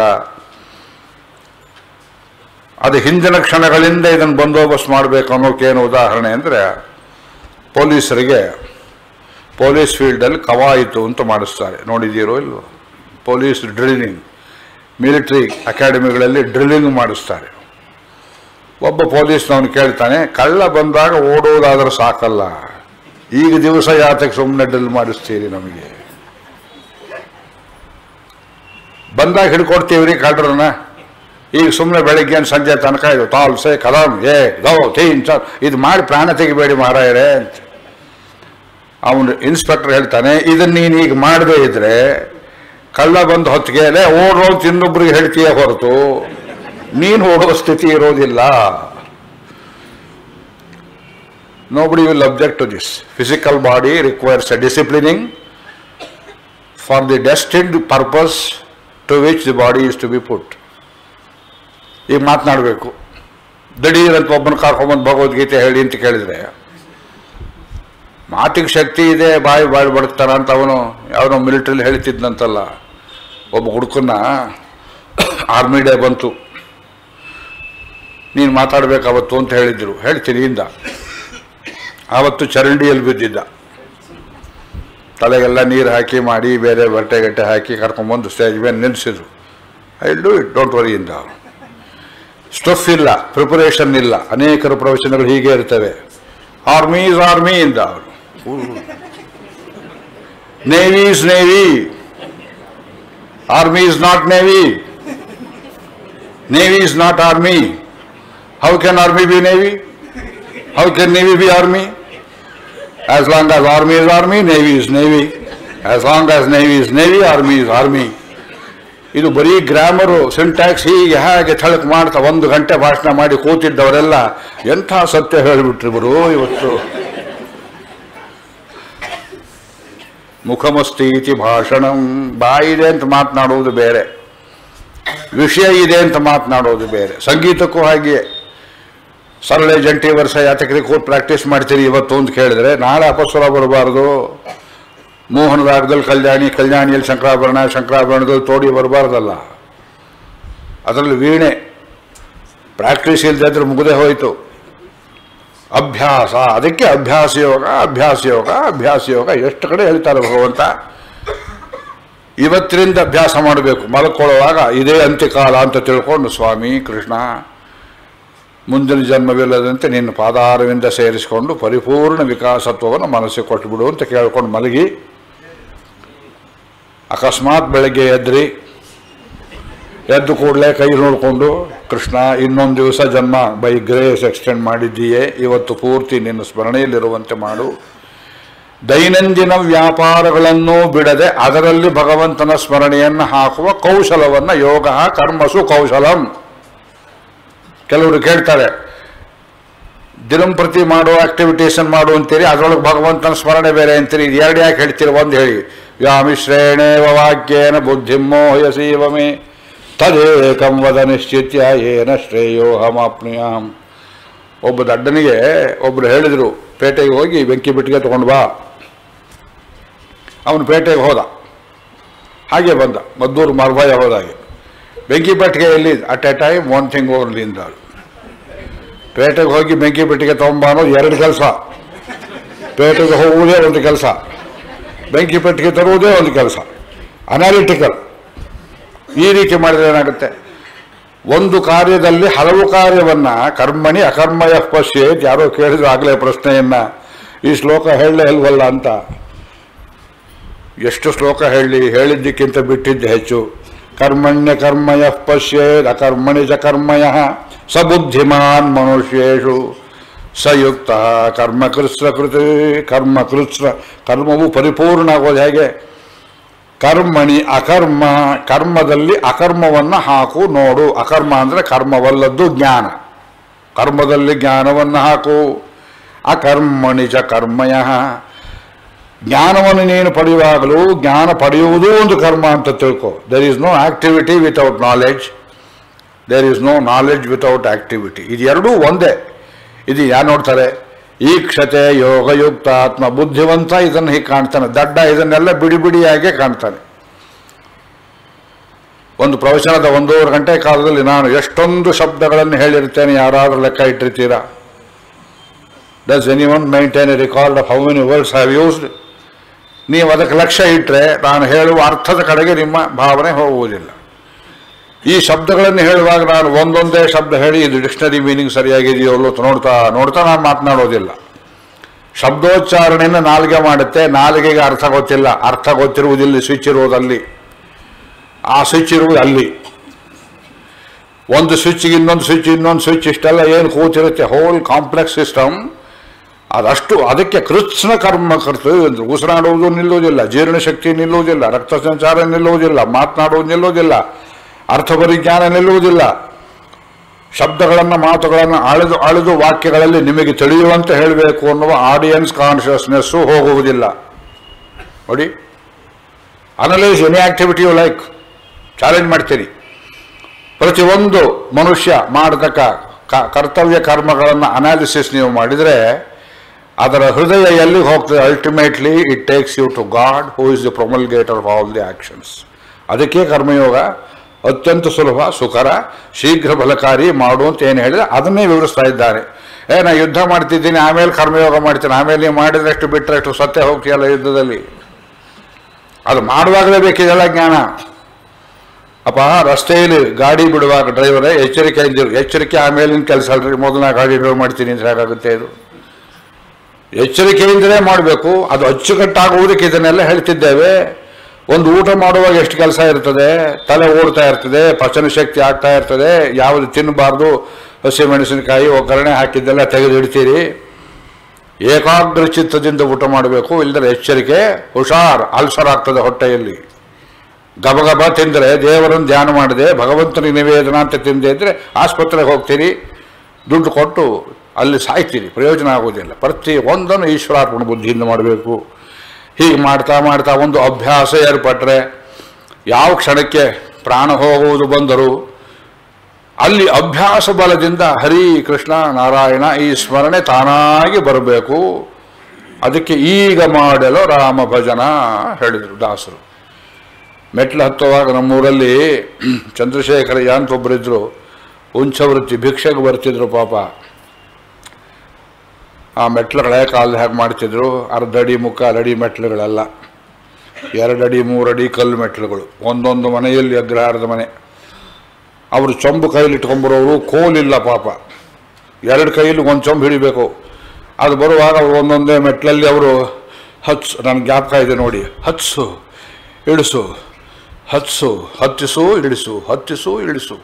ಅದು ಹಿಂದಿನ ಕ್ಷಣಗಳಿಂದ ಇದನ್ನು ಬಂದೋಬಸ್ತ್ ಮಾಡಬೇಕು ಅನ್ನೋಕ್ಕೇನು ಉದಾಹರಣೆ ಅಂದರೆ, ಪೊಲೀಸರಿಗೆ ಪೊಲೀಸ್ ಫೀಲ್ಡಲ್ಲಿ ಕವಾಯಿತು ಅಂತ ಮಾಡಿಸ್ತಾರೆ. ನೋಡಿದ್ದೀರೋ ಇಲ್ವೋ? ಪೊಲೀಸ್ ಡ್ರಿಲ್ಲಿಂಗ್, ಮಿಲಿಟರಿ ಅಕಾಡೆಮಿಗಳಲ್ಲಿ ಡ್ರಿಲ್ಲಿಂಗ್ ಮಾಡಿಸ್ತಾರೆ. ಒಬ್ಬ ಪೊಲೀಸ್ನವನು ಕೇಳ್ತಾನೆ, ಕಳ್ಳ ಬಂದಾಗ ಓಡೋದಾದ್ರೆ ಸಾಕಲ್ಲ, ಈಗ ದಿವಸ ಯಾತಕ್ಕೆ ಸುಮ್ಮನೆ ಡ್ರಿಲ್ ಮಾಡಿಸ್ತೀರಿ? ನಮಗೆ ಬಂದಾಗ ಹಿಡ್ಕೊಡ್ತೀವ್ರಿ ಕಳ್ಳರನ್ನ, ಈಗ ಸುಮ್ಮನೆ ಬೆಳಗ್ಗೆ ಸಂಜೆ ತನಕ ಇದು ತಾಲ್ಸೆ ಕಲಂ ಏ ಗೋ ತೀನ್ ಚ ಇದು ಮಾಡಿ ಪ್ರಾಣ ತೆಗಿಬೇಡಿ ಮಾರಾಯರೇ ಅಂತ. ಅವನು ಇನ್ಸ್ಪೆಕ್ಟರ್ ಹೇಳ್ತಾನೆ, ಇದನ್ನು ನೀನು ಈಗ ಮಾಡದೇ ಇದ್ರೆ ಕಳ್ಳ ಬಂದು ಹೊತ್ತಿಗೆ ಓಡೋ ಇನ್ನೊಬ್ರಿಗೆ ಹೇಳ್ತೀಯ ಹೊರತು ನೀನು ಓಡೋ ಸ್ಥಿತಿ ಇರೋದಿಲ್ಲ. Nobody will object to this. Physical body requires a disciplining for the destined purpose to which the body is to be put. ಈಗ ಮಾತನಾಡಬೇಕು. ದಿಢೀರಂತ ಒಬ್ಬನ ಕರ್ಕೊಂಬಂದು ಭಗವದ್ಗೀತೆ ಹೇಳಿ ಅಂತ ಕೇಳಿದರೆ ಮಾತಿಗೆ ಶಕ್ತಿ ಇದೆ, ಬಾಯಿ ಬಾಯಿ ಬಡ್ತಾರ ಅಂತ ಅವನು ಯಾವನೋ ಮಿಲಿಟ್ರಿಲಿ ಹೇಳ್ತಿದ್ನಂತಲ್ಲ. ಒಬ್ಬ ಹುಡುಕನ್ನ ಆರ್ಮಿ ಡೇ ಬಂತು, ನೀನು ಮಾತಾಡಬೇಕಾವತ್ತು ಅಂತ ಹೇಳಿದ್ರು. ಹೇಳ್ತೀನಿ ಇಂದ ಆವತ್ತು ಚರಂಡಿಯಲ್ಲಿ ಬಿದ್ದಿದ್ದ. ತಲೆಗೆಲ್ಲ ನೀರು ಹಾಕಿ ಮಾಡಿ ಬೇರೆ ಬಟ್ಟೆ ಗಟ್ಟೆ ಹಾಕಿ ಕರ್ಕೊಂಡ್ಬಂದು ಸ್ಟೇಜ್ ಮೇಲೆ ನಿಲ್ಲಿಸಿದ್ರು. I do it, don't worry ಇಂದ. ಸ್ಟಫ್ ಇಲ್ಲ, ಪ್ರಿಪರೇಷನ್ ಇಲ್ಲ. ಅನೇಕರ ಪ್ರವಚನಗಳು ಹೀಗೆ ಇರ್ತವೆ. ಆರ್ಮಿ ಈಸ್ ಆರ್ಮಿ ಇಂದ ಅವರು, navy is navy, army is not navy, navy is not army. How can army be navy? How can navy be army? As long as army is army, navy is navy. As long as navy is navy, army is army. ಇದು ಬರೀ grammar, syntax ಹೀಗೆ ಹಾಗೆ ಥಳಕ್ ಮಾಡ್ತಾ ಒಂದು ಗಂಟೆ ಭಾಷಣ ಮಾಡಿ ಕೂತಿದ್ದವರೆಲ್ಲ ಎಂಥ ಸತ್ಯ ಹೇಳಿಬಿಟ್ರಿವರು ಇವತ್ತು. ಮುಖಮಸ್ತಿ ಇತಿ ಭಾಷಣಂ. ಬಾಯಿದೆ ಅಂತ ಮಾತನಾಡುವುದು ಬೇರೆ, ವಿಷಯ ಇದೆ ಅಂತ ಮಾತನಾಡೋದು ಬೇರೆ. ಸಂಗೀತಕ್ಕೂ ಹಾಗೆಯೇ. ಸರಳೆ ಜಂಟಿ ವರ್ಷ ಯಾತಕರಿ ಕೂತ್ ಪ್ರಾಕ್ಟೀಸ್ ಮಾಡ್ತೀರಿ ಇವತ್ತು ಅಂತ ಕೇಳಿದ್ರೆ ನಾಳೆ ಅಪಸ್ವರ ಬರಬಾರ್ದು. ಮೋಹನ ರಾಗದಲ್ಲಿ ಕಲ್ಯಾಣಿ, ಕಲ್ಯಾಣಿಯಲ್ಲಿ ಶಂಕರಾಭರಣ, ಶಂಕರಾಭರಣದಲ್ಲಿ ತೋಡಿ ಬರಬಾರ್ದಲ್ಲ. ಅದರಲ್ಲಿ ವೀಣೆ ಪ್ರಾಕ್ಟೀಸ್ ಇಲ್ಲದೆ ಇದ್ರೆ ಮುಗದೆ ಹೋಯಿತು. ಅಭ್ಯಾಸ, ಅದಕ್ಕೆ ಅಭ್ಯಾಸ ಯೋಗ, ಅಭ್ಯಾಸ ಯೋಗ, ಅಭ್ಯಾಸ ಯೋಗ ಎಷ್ಟು ಕಡೆ ಹೇಳ್ತಾರೆ ಭಗವಂತ. ಇವತ್ತಿನಿಂದ ಅಭ್ಯಾಸ ಮಾಡಬೇಕು. ಮಲ್ಕೊಳ್ಳುವಾಗ ಇದೇ ಅಂತ್ಯಕಾಲ ಅಂತ ತಿಳ್ಕೊಂಡು ಸ್ವಾಮಿ ಕೃಷ್ಣ ಮುಂದಿನ ಜನ್ಮವಿಲ್ಲದಂತೆ ನಿನ್ನ ಪಾದಾರವಿಂದ ಸೇರಿಸಿಕೊಂಡು ಪರಿಪೂರ್ಣ ವಿಕಾಸತ್ವವನ್ನು ಮನಸ್ಸಿಗೆ ಕೊಟ್ಟುಬಿಡು ಅಂತ ಕೇಳ್ಕೊಂಡು ಮಲಗಿ, ಅಕಸ್ಮಾತ್ ಬೆಳಗ್ಗೆ ಎದ್ರಿ, ಎದ್ದು ಕೂಡಲೇ ಕೈ ನೋಡಿಕೊಂಡು ಕೃಷ್ಣ ಇನ್ನೊಂದು ದಿವಸ ಜನ್ಮ ಬೈ ಗ್ರೇಸ್ ಎಕ್ಸ್ಟೆಂಡ್ ಮಾಡಿದ್ದೀಯೇ, ಇವತ್ತು ಪೂರ್ತಿ ನಿನ್ನ ಸ್ಮರಣೆಯಲ್ಲಿರುವಂತೆ ಮಾಡು. ದೈನಂದಿನ ವ್ಯಾಪಾರಗಳನ್ನು ಬಿಡದೆ ಅದರಲ್ಲಿ ಭಗವಂತನ ಸ್ಮರಣೆಯನ್ನು ಹಾಕುವ ಕೌಶಲವನ್ನು ಯೋಗ ಕರ್ಮಸು ಕೌಶಲಂ. ಕೆಲವರು ಕೇಳ್ತಾರೆ, ದಿನಂಪ್ರತಿ ಮಾಡೋ ಆಕ್ಟಿವಿಟೇಷನ್ ಮಾಡು ಅಂತೀರಿ, ಅದರೊಳಗೆ ಭಗವಂತನ ಸ್ಮರಣೆ ಬೇರೆ ಅಂತೀರಿ, ಇದು ಎರಡು ಯಾಕೆ ಹೇಳ್ತೀರಿ? ಒಂದು ಹೇಳಿ. ವ್ಯಾಮಿಶ್ರೇಣೇವ ವಾಕ್ಯೇನ ಬುದ್ಧಿಮೋಹಯಸೀವಮೇ ತದೇಕಂ ವದ ನಿಶ್ಚಿತ್ಯ ಏನ ಶ್ರೇಯೋಹಮಾಪ್ನುಯಾಂ. ಒಬ್ಬ ದಡ್ಡನಿಗೆ ಒಬ್ಬರು ಹೇಳಿದರು, ಪೇಟೆಗೆ ಹೋಗಿ ಬೆಂಕಿ ಬಿಟ್ಟಿಗೆ ತೊಗೊಂಡು ಬಾ. ಅವನು ಪೇಟೆಗೆ ಹೋದ, ಹಾಗೆ ಬಂದ, ಮದ್ದೂರು ಮಾರ್ಭಾಯ ಹೋದಾಗೆ. ಬೆಂಕಿ ಪೆಟ್ಟಿಗೆಯಲ್ಲಿ at a time one thing only ಇಂದಳು. ಪೇಟೆಗೆ ಹೋಗಿ ಬೆಂಕಿ ಪೆಟ್ಟಿಗೆ ತೊಗೊಂಬಾನೋ ಎರಡು ಕೆಲಸ, ಪೇಟೆಗೆ ಹೋಗುವುದೇ ಒಂದು ಕೆಲಸ, ಬೆಂಕಿ ಪೆಟ್ಟಿಗೆ ತರುವುದೇ ಒಂದು ಕೆಲಸ. ಅನಾಲಿಟಿಕಲ್. ಈ ರೀತಿ ಮಾಡಿದ್ರೆ ಏನಾಗುತ್ತೆ? ಒಂದು ಕಾರ್ಯದಲ್ಲಿ ಹಲವು ಕಾರ್ಯವನ್ನು ಕರ್ಮಣಿ ಅಕರ್ಮಯ ಪಶ್ಯೇತ್. ಯಾರೋ ಕೇಳಿದ್ರು ಆಗಲೇ ಪ್ರಶ್ನೆಯನ್ನ, ಈ ಶ್ಲೋಕ ಹೇಳಲೇ ಇಲ್ವಲ್ಲ ಅಂತ. ಎಷ್ಟು ಶ್ಲೋಕ ಹೇಳಿ, ಹೇಳಿದ್ದಕ್ಕಿಂತ ಬಿಟ್ಟಿದ್ದೆ ಹೆಚ್ಚು. ಕರ್ಮಣ್ಯ ಕರ್ಮಯ ಪಶ್ಯೇದ್ ಅಕರ್ಮಣಿ ಚ ಕರ್ಮಯ ಸ ಬುದ್ಧಿಮಾನ್ ಮನುಷ್ಯೇಷು ಸಯುಕ್ತ ಕರ್ಮಕೃತ್ಸ್ರ ಕೃತಿ. ಕರ್ಮಕೃತ್ಸ್ರ, ಕರ್ಮವು ಪರಿಪೂರ್ಣ ಆಗೋದು ಹೇಗೆ? ಕರ್ಮಣಿ ಅಕರ್ಮ, ಕರ್ಮದಲ್ಲಿ ಅಕರ್ಮವನ್ನು ಹಾಕು ನೋಡು. ಅಕರ್ಮ ಅಂದರೆ ಕರ್ಮವಲ್ಲದ್ದು ಜ್ಞಾನ. ಕರ್ಮದಲ್ಲಿ ಜ್ಞಾನವನ್ನು ಹಾಕು. ಅಕರ್ಮಣಿ ಚ ಕರ್ಮಯ. ಜ್ಞಾನವನ್ನು ನೀನು ಪಡೆಯುವಾಗಲೂ ಜ್ಞಾನ ಪಡೆಯುವುದೂ ಒಂದು ಕರ್ಮ ಅಂತ ತಿಳ್ಕೊ. There is no activity without knowledge, there is no knowledge without activity. ಇದು ಎರಡೂ ಒಂದೇ. ಇದು ಯಾರು ನೋಡ್ತಾರೆ? ಈಕ್ಷತೆ ಯೋಗಯುಕ್ತ ಆತ್ಮ. ಬುದ್ಧಿವಂತ ಇದನ್ನು ಹೀಗೆ ಕಾಣ್ತಾನೆ, ದಡ್ಡ ಇದನ್ನೆಲ್ಲ ಬಿಡಿ ಬಿಡಿಯಾಗೆ ಕಾಣ್ತಾನೆ. ಒಂದು ಪ್ರವಚನದ ಒಂದೂವರೆ ಗಂಟೆ ಕಾಲದಲ್ಲಿ ನಾನು ಎಷ್ಟೊಂದು ಶಬ್ದಗಳನ್ನು ಹೇಳಿರ್ತೇನೆ, ಯಾರಾದರೂ ಲೆಕ್ಕ ಇಟ್ಟಿರ್ತೀರಾ? Does anyone maintain a record of how many words have used? ನೀವು ಅದಕ್ಕೆ ಲಕ್ಷ್ಯ ಇಟ್ಟರೆ ನಾನು ಹೇಳುವ ಅರ್ಥದ ಕಡೆಗೆ ನಿಮ್ಮ ಭಾವನೆ ಹೋಗುವುದಿಲ್ಲ. ಈ ಶಬ್ದಗಳನ್ನು ಹೇಳುವಾಗ ನಾನು ಒಂದೊಂದೇ ಶಬ್ದ ಹೇಳಿ ಇದು ಡಿಕ್ಷನರಿ ಮೀನಿಂಗ್ ಸರಿಯಾಗಿದೆಯೋ ಅಲ್ಲೋ ನೋಡ್ತಾ ನೋಡ್ತಾ ನಾನು ಮಾತನಾಡೋದಿಲ್ಲ. ಶಬ್ದೋಚ್ಚಾರಣೆಯನ್ನು ನಾಲಿಗೆ ಮಾಡುತ್ತೆ, ನಾಲಿಗೆಗೆ ಅರ್ಥ ಗೊತ್ತಿಲ್ಲ, ಅರ್ಥ ಗೊತ್ತಿರುವುದಿಲ್ಲ, ಸ್ವಿಚ್ ಇರುವುದಲ್ಲಿ, ಆ ಸ್ವಿಚ್ ಇರುವುದು ಅಲ್ಲಿ. ಒಂದು ಸ್ವಿಚ್ಗೆ ಇನ್ನೊಂದು ಸ್ವಿಚ್, ಇನ್ನೊಂದು ಸ್ವಿಚ್, ಇಷ್ಟೆಲ್ಲ ಏನು ಕೂತಿರುತ್ತೆ, ಹೋಲ್ ಕಾಂಪ್ಲೆಕ್ಸ್ ಸಿಸ್ಟಮ್. ಅದಷ್ಟು ಅದಕ್ಕೆ ಕೃತ್ಸ್ನ ಕರ್ಮ ಕರ್ತು. ಉಸಿರಾಡುವುದು ನಿಲ್ಲುವುದಿಲ್ಲ, ಜೀರ್ಣಶಕ್ತಿ ನಿಲ್ಲುವುದಿಲ್ಲ, ರಕ್ತ ಸಂಚಾರ ನಿಲ್ಲುವುದಿಲ್ಲ, ಮಾತನಾಡುವುದು ನಿಲ್ಲುವುದಿಲ್ಲ, ಅರ್ಥ ಪರಿಜ್ಞಾನ ನಿಲ್ಲುವುದಿಲ್ಲ. ಶಬ್ದಗಳನ್ನು ಮಾತುಗಳನ್ನು ಅಳೆದು ಅಳೆದು ವಾಕ್ಯಗಳಲ್ಲಿ ನಿಮಗೆ ತಿಳಿಯುವಂತೆ ಹೇಳಬೇಕು ಅನ್ನುವ ಆಡಿಯನ್ಸ್ ಕಾನ್ಷಿಯಸ್ನೆಸ್ಸು ಹೋಗುವುದಿಲ್ಲ. ನೋಡಿ, analyse any activity you like, challenge ಮಾಡ್ತೀರಿ. ಪ್ರತಿಯೊಂದು ಮನುಷ್ಯ ಮಾಡತಕ್ಕ ಕರ್ತವ್ಯ ಕರ್ಮಗಳನ್ನು ಅನಾಲಿಸಿಸ್ ನೀವು ಮಾಡಿದರೆ ಅದರ ಹೃದಯ ಎಲ್ಲಿಗೆ ಹೋಗ್ತದೆ? Ultimately it takes you to God who is the promulgator of all the actions. ಅದಕ್ಕೆ ಕರ್ಮಯೋಗ ಅತ್ಯಂತ ಸುಲಭ, ಸುಕರ, ಶೀಘ್ರ ಫಲಕಾರಿ ಮಾಡು ಅಂತ ಏನು ಹೇಳಿದರೆ ಅದನ್ನೇ ವಿವರಿಸ್ತಾ ಇದ್ದಾರೆ. ಏ ನಾ ಯುದ್ಧ ಮಾಡ್ತಿದ್ದೀನಿ ಆಮೇಲೆ ಕರ್ಮಯೋಗ ಮಾಡ್ತೀನಿ, ಆಮೇಲೆ ನೀವು ಮಾಡಿದ್ರಷ್ಟು ಬಿಟ್ಟರಷ್ಟು ಸತ್ಯ ಹೋಗ್ತೀಯಲ್ಲ ಯುದ್ಧದಲ್ಲಿ. ಅದು ಮಾಡುವಾಗಲೇ ಬೇಕಿದೆಲ್ಲ ಜ್ಞಾನ. ಅಪ್ಪ ರಸ್ತೆಯಲ್ಲಿ ಗಾಡಿ ಬಿಡುವಾಗ ಡ್ರೈವರೇ ಎಚ್ಚರಿಕೆ ಇದ್ದಿರು, ಎಚ್ಚರಿಕೆ ಆಮೇಲಿನ ಕೆಲಸ ಅಲ್ರಿ, ಮೊದಲು ನಾ ಗಾಡಿ ಡ್ರೈವ್ ಮಾಡ್ತೀನಿ ಅಂತ ಹೇಗಾಗುತ್ತೆ ಇದು? ಎಚ್ಚರಿಕೆಯಿಂದಲೇ ಮಾಡಬೇಕು. ಅದು ಅಚ್ಚುಕಟ್ಟಾಗುವುದಕ್ಕೆ ಇದನ್ನೆಲ್ಲ ಹೇಳ್ತಿದ್ದೇವೆ. ಒಂದು ಊಟ ಮಾಡುವಾಗ ಎಷ್ಟು ಕೆಲಸ ಇರ್ತದೆ, ತಲೆ ಓಡ್ತಾ ಇರ್ತದೆ, ಪಚನ ಶಕ್ತಿ ಆಗ್ತಾ ಇರ್ತದೆ, ಯಾವುದು ತಿನ್ನಬಾರ್ದು, ಹಸಿಮೆಣಸಿನಕಾಯಿ ಒಗ್ಗರಣೆ ಹಾಕಿದ್ದೆಲ್ಲ ತೆಗೆದಿಡ್ತೀರಿ. ಏಕಾಗ್ರ ಚಿತ್ತದಿಂದ ಊಟ ಮಾಡಬೇಕು, ಇಲ್ಲದ್ರೆ ಎಚ್ಚರಿಕೆ, ಹುಷಾರ್, ಅಲ್ಸರ್ ಆಗ್ತದೆ ಹೊಟ್ಟೆಯಲ್ಲಿ. ಗಬಗಬ ತಿಂದರೆ, ದೇವರನ್ನು ಧ್ಯಾನ ಮಾಡದೆ ಭಗವಂತನಿಗೆ ನಿವೇದನ ಅಂತ ತಿಂದೆ ಇದ್ರೆ ಆಸ್ಪತ್ರೆಗೆ ಹೋಗ್ತೀರಿ, ದುಡ್ಡು ಕೊಟ್ಟು ಅಲ್ಲಿ ಸಾಯ್ತೀರಿ, ಪ್ರಯೋಜನ ಆಗೋದಿಲ್ಲ. ಪ್ರತಿ ಒಂದನ್ನು ಈಶ್ವರಾರ್ಪಣ ಬುದ್ಧಿಯಿಂದ ಮಾಡಬೇಕು. ಹೀಗೆ ಮಾಡ್ತಾ ಮಾಡ್ತಾ ಒಂದು ಅಭ್ಯಾಸ ಏರ್ಪಟ್ಟರೆ ಯಾವ ಕ್ಷಣಕ್ಕೆ ಪ್ರಾಣ ಹೋಗುವುದು ಬಂದರೂ ಅಲ್ಲಿ ಅಭ್ಯಾಸ ಬಲದಿಂದ ಹರಿ ಕೃಷ್ಣ ನಾರಾಯಣ ಈ ಸ್ಮರಣೆ ತಾನಾಗಿ ಬರಬೇಕು. ಅದಕ್ಕೆ ಈಗ ಮಾಡಲು ರಾಮ ಭಜನ ಹೇಳಿದರು ದಾಸರು. ಮೆಟ್ಲು ಹತ್ತುವಾಗ ನಮ್ಮೂರಲ್ಲಿ ಚಂದ್ರಶೇಖರಯ್ಯ ಅಂತ ಒಬ್ಬರಿದ್ದರು, ಉಂಚವೃತ್ತಿ ಭಿಕ್ಷೆಗೆ ಬರ್ತಿದ್ರು ಪಾಪ. ಆ ಮೆಟ್ಲುಗಳೇ ಕಾಲದ ಹಾಗೆ ಮಾಡ್ತಿದ್ರು, ಅರ್ಧ ಅಡಿ ಮುಕ್ಕಾಲು ಅಡಿ ಮೆಟ್ಲುಗಳೆಲ್ಲ, ಎರಡಡಿ ಮೂರಡಿ ಕಲ್ಲು ಮೆಟ್ಲುಗಳು, ಒಂದೊಂದು ಮನೆಯಲ್ಲಿ ಅಗ್ರಹಾರದ ಮನೆ. ಅವರು ಚೊಂಬು ಕೈಲಿ ಇಟ್ಕೊಂಬರೋರು, ಕೋಲಿಲ್ಲ ಪಾಪ, ಎರಡು ಕೈಯಲ್ಲಿ ಒಂದು ಚೊಂಬು ಹಿಡಿಬೇಕು. ಅದು ಬರುವಾಗ ಅವರು ಒಂದೊಂದೇ ಮೆಟ್ಲಲ್ಲಿ ಅವರು ಹತ್ಸು, ನನಗೆ ಜ್ಞಾಪಕ ಇದೆ ನೋಡಿ, ಹತ್ಸು ಇಳಿಸು, ಹತ್ಸು ಹತ್ತಿಸು ಇಳಿಸು, ಹತ್ತಿಸು ಇಳಿಸು,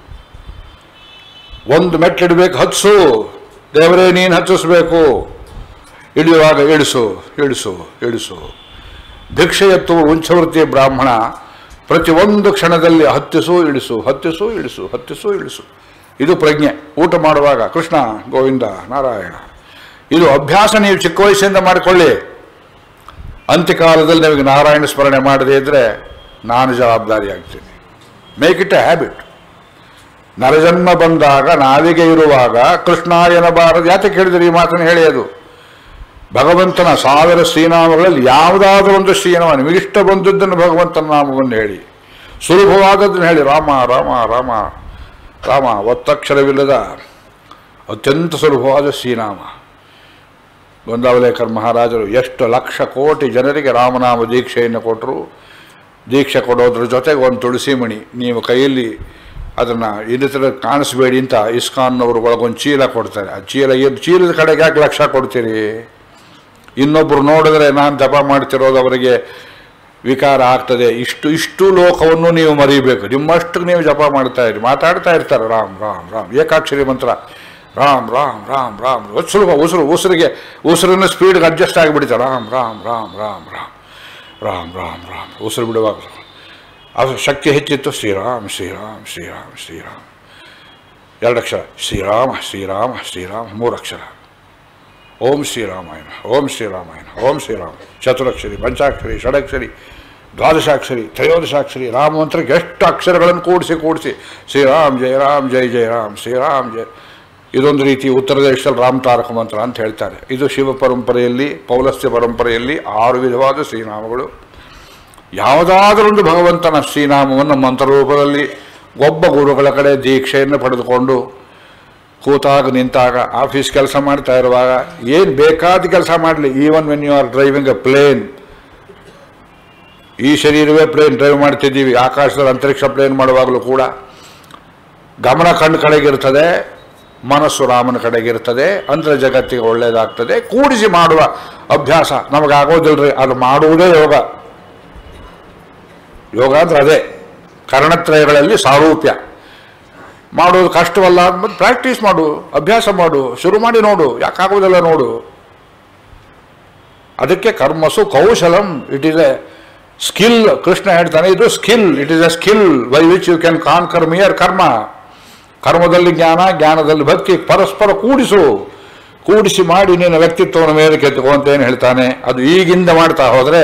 ಒಂದು ಮೆಟ್ಲಿಡಬೇಕು, ಹತ್ಸು ದೇವರೇ ನೀನು ಹತ್ತಿಸಬೇಕು, ಇಳಿಯುವಾಗ ಇಳಿಸು ಇಳಿಸು ಇಳಿಸು. ಭಿಕ್ಷೆ ಎತ್ತುವ ಉಂಚವೃತ್ತಿಯ ಬ್ರಾಹ್ಮಣ ಪ್ರತಿಯೊಂದು ಕ್ಷಣದಲ್ಲಿ ಹತ್ತಿಸು ಇಳಿಸು, ಹತ್ತಿಸು ಇಳಿಸು, ಹತ್ತಿಸು ಇಳಿಸು. ಇದು ಪ್ರಜ್ಞೆ. ಊಟ ಮಾಡುವಾಗ ಕೃಷ್ಣ ಗೋವಿಂದ ನಾರಾಯಣ, ಇದು ಅಭ್ಯಾಸ ನೀವು ಚಿಕ್ಕ ವಯಸ್ಸಿಂದ ಮಾಡಿಕೊಳ್ಳಿ. ಅಂತ್ಯಕಾಲದಲ್ಲಿ ನಿಮಗೆ ನಾರಾಯಣ ಸ್ಮರಣೆ ಮಾಡದೇ ಇದ್ದರೆ ನಾನು ಜವಾಬ್ದಾರಿ ಆಗ್ತೀನಿ. Make it a habit. ನರಜನ್ಮ ಬಂದಾಗ ನಾವಿಗೆ ಇರುವಾಗ ಕೃಷ್ಣ ಎನ್ನಬಾರದು. ಯಾಕೆ ಕೇಳಿದ್ರೆ ಈ ಮಾತನ್ನು ಹೇಳಿ, ಅದು ಭಗವಂತನ ಸಾವಿರ ಶ್ರೀನಾಮಗಳಲ್ಲಿ ಯಾವುದಾದ್ರೂ ಒಂದು ಶ್ರೀನಾಮ ನಿಮಗಿಷ್ಟ ಬಂದದ್ದನ್ನು ಭಗವಂತನ ನಾಮವನ್ನು ಹೇಳಿ, ಸುಲಭವಾದದ್ದನ್ನು ಹೇಳಿ. ರಾಮ ರಾಮ ರಾಮ ರಾಮ ಒತ್ತಕ್ಷರವಿಲ್ಲದ ಅತ್ಯಂತ ಸುಲಭವಾದ ಶ್ರೀನಾಮ. ಗೊಂದಾವಲೇಕರ್ ಮಹಾರಾಜರು ಎಷ್ಟು ಲಕ್ಷ ಕೋಟಿ ಜನರಿಗೆ ರಾಮನಾಮ ದೀಕ್ಷೆಯನ್ನು ಕೊಟ್ಟರು. ದೀಕ್ಷೆ ಕೊಡೋದ್ರ ಜೊತೆಗೆ ಒಂದು ತುಳಸಿ ಮಣಿ ನೀವು ಕೈಯಲ್ಲಿ ಅದನ್ನು ಇನ್ನಿತರ ಕಾಣಿಸ್ಬೇಡಿ ಅಂತ ಇಸ್ಕಾನ್ನವರು ಒಳಗೊಂದು ಚೀಲ ಕೊಡ್ತಾರೆ. ಆ ಚೀಲ ಏನು ಚೀಲದ ಕಡೆಗೆ ಯಾಕೆ ಲಕ್ಷ ಕೊಡ್ತೀರಿ? ಇನ್ನೊಬ್ಬರು ನೋಡಿದ್ರೆ ನಾನು ಜಪ ಮಾಡ್ತಿರೋದು ಅವರಿಗೆ ವಿಕಾರ ಆಗ್ತದೆ. ಇಷ್ಟು ಇಷ್ಟು ಲೋಕವನ್ನು ನೀವು ಮರಿಬೇಕು, ನಿಮ್ಮಷ್ಟು ನೀವು ಜಪ ಮಾಡ್ತಾ ಇರಿ. ಮಾತಾಡ್ತಾ ಇರ್ತಾರೆ ರಾಮ್ ರಾಮ್ ರಾಮ್, ಏಕಾಕ್ಷರಿ ಮಂತ್ರ ರಾಮ್ ರಾಮ್ ರಾಮ್ ರಾಮ್. ಸುಲಭ, ಉಸಿರು ಉಸಿರಿಗೆ ಉಸಿರನ್ನು ಸ್ಪೀಡ್ಗೆ ಅಡ್ಜಸ್ಟ್ ಆಗಿಬಿಡ್ತಾರೆ. ರಾಮ್ ರಾಮ್ ರಾಮ್ ರಾಮ್ ರಾಮ್ ರಾಮ್ ರಾಮ್ ರಾಮ್. ಉಸಿರು ಬಿಡುವಾಗ ಅದು ಶಕ್ತಿ ಹೆಚ್ಚಿತ್ತು. ಶ್ರೀರಾಮ್ ಶ್ರೀರಾಮ್ ಶ್ರೀರಾಮ್ ಶ್ರೀರಾಮ್, ಎರಡು ಅಕ್ಷರ ಶ್ರೀರಾಮ ಶ್ರೀರಾಮ ಶ್ರೀರಾಮ, ಮೂರು ಅಕ್ಷರ ಓಂ ಶ್ರೀರಾಮಾಯಣ ಓಂ ಶ್ರೀರಾಮಾಯಣ ಓಂ ಶ್ರೀರಾಮ. ಚತುರಕ್ಷರಿ, ಪಂಚಾಕ್ಷರಿ, ಷಡಕ್ಷರಿ, ದ್ವಾದಶಾಕ್ಷರಿ, ತ್ರಯೋದಶಾಕ್ಷರಿ ರಾಮ ಮಂತ್ರಕ್ಕೆ ಎಷ್ಟು ಅಕ್ಷರಗಳನ್ನು ಕೂಡಿಸಿ ಕೂಡಿಸಿ ಶ್ರೀರಾಮ್ ಜಯ ರಾಮ್ ಜೈ ಜಯ ರಾಮ್ ಶ್ರೀರಾಮ್ ಜಯ. ಇದೊಂದು ರೀತಿ ಉತ್ತರ ದೇಶದಲ್ಲಿ ರಾಮ್ ತಾರಕ ಮಂತ್ರ ಅಂತ ಹೇಳ್ತಾರೆ. ಇದು ಶಿವ ಪರಂಪರೆಯಲ್ಲಿ, ಪೌಲಸ್ತ್ಯ ಪರಂಪರೆಯಲ್ಲಿ ಆರು ವಿಧವಾದ ಶ್ರೀನಾಮಗಳು. ಯಾವುದಾದರೊಂದು ಭಗವಂತನ ಶ್ರೀನಾಮವನ್ನು ಮಂತ್ರರೂಪದಲ್ಲಿ ಒಬ್ಬ ಗುರುಗಳ ಕಡೆ ದೀಕ್ಷೆಯನ್ನು ಪಡೆದುಕೊಂಡು ಕೂತಾಗ ನಿಂತಾಗ, ಆಫೀಸ್ ಕೆಲಸ ಮಾಡ್ತಾ ಇರುವಾಗ, ಏನು ಬೇಕಾದ ಕೆಲಸ ಮಾಡಲಿ, even when you are driving a plane, ಈ ಶರೀರವೇ ಪ್ಲೇನ್ ಡ್ರೈವ್ ಮಾಡ್ತಿದ್ದೀವಿ, ಆಕಾಶದಲ್ಲಿ ಅಂತರಿಕ್ಷ ಪ್ಲೇನ್ ಮಾಡುವಾಗಲೂ ಕೂಡ ಗಮನ ಕಣ್ಣು ಕಡೆಗಿರ್ತದೆ, ಮನಸ್ಸು ರಾಮನ ಕಡೆಗಿರ್ತದೆ. ಅಂದರೆ ಜಗತ್ತಿಗೆ ಒಳ್ಳೆಯದಾಗ್ತದೆ. ಕೂಡಿಸಿ ಮಾಡುವ ಅಭ್ಯಾಸ ನಮಗಾಗೋದಿಲ್ಲರಿ, ಅದು ಮಾಡುವುದೇ ಯೋಗ. ಯೋಗ ಅಂದರೆ ಅದೇ, ಕರ್ಣತ್ರಯಗಳಲ್ಲಿ ಸಾರೂಪ್ಯ. ಮಾಡೋದು ಕಷ್ಟವಲ್ಲ ಅಂದ್ಬಿಟ್ಟು ಪ್ರಾಕ್ಟೀಸ್ ಮಾಡು, ಅಭ್ಯಾಸ ಮಾಡು, ಶುರು ಮಾಡಿ ನೋಡು, ಯಾಕಾಗೋದಿಲ್ಲ ನೋಡು. ಅದಕ್ಕೆ ಕರ್ಮಸು ಕೌಶಲಂ, it is a skill. Krishna ಹೇಳ್ತಾನೆ, ಇದು skill, it is a skill by which you can conquer mere karma. ಕರ್ಮದಲ್ಲಿ ಜ್ಞಾನ, ಜ್ಞಾನದಲ್ಲಿ ಭಕ್ತಿ, ಪರಸ್ಪರ ಕೂಡಿಸು. ಕೂಡಿಸಿ ಮಾಡಿ ನಿನ್ನ ವ್ಯಕ್ತಿತ್ವವನ್ನು ಮೇಲೆ ಕೆತ್ತುಕೋ ಅಂತ ಏನು ಹೇಳ್ತಾನೆ. ಅದು ಈಗಿಂದ ಮಾಡ್ತಾ ಹೋದರೆ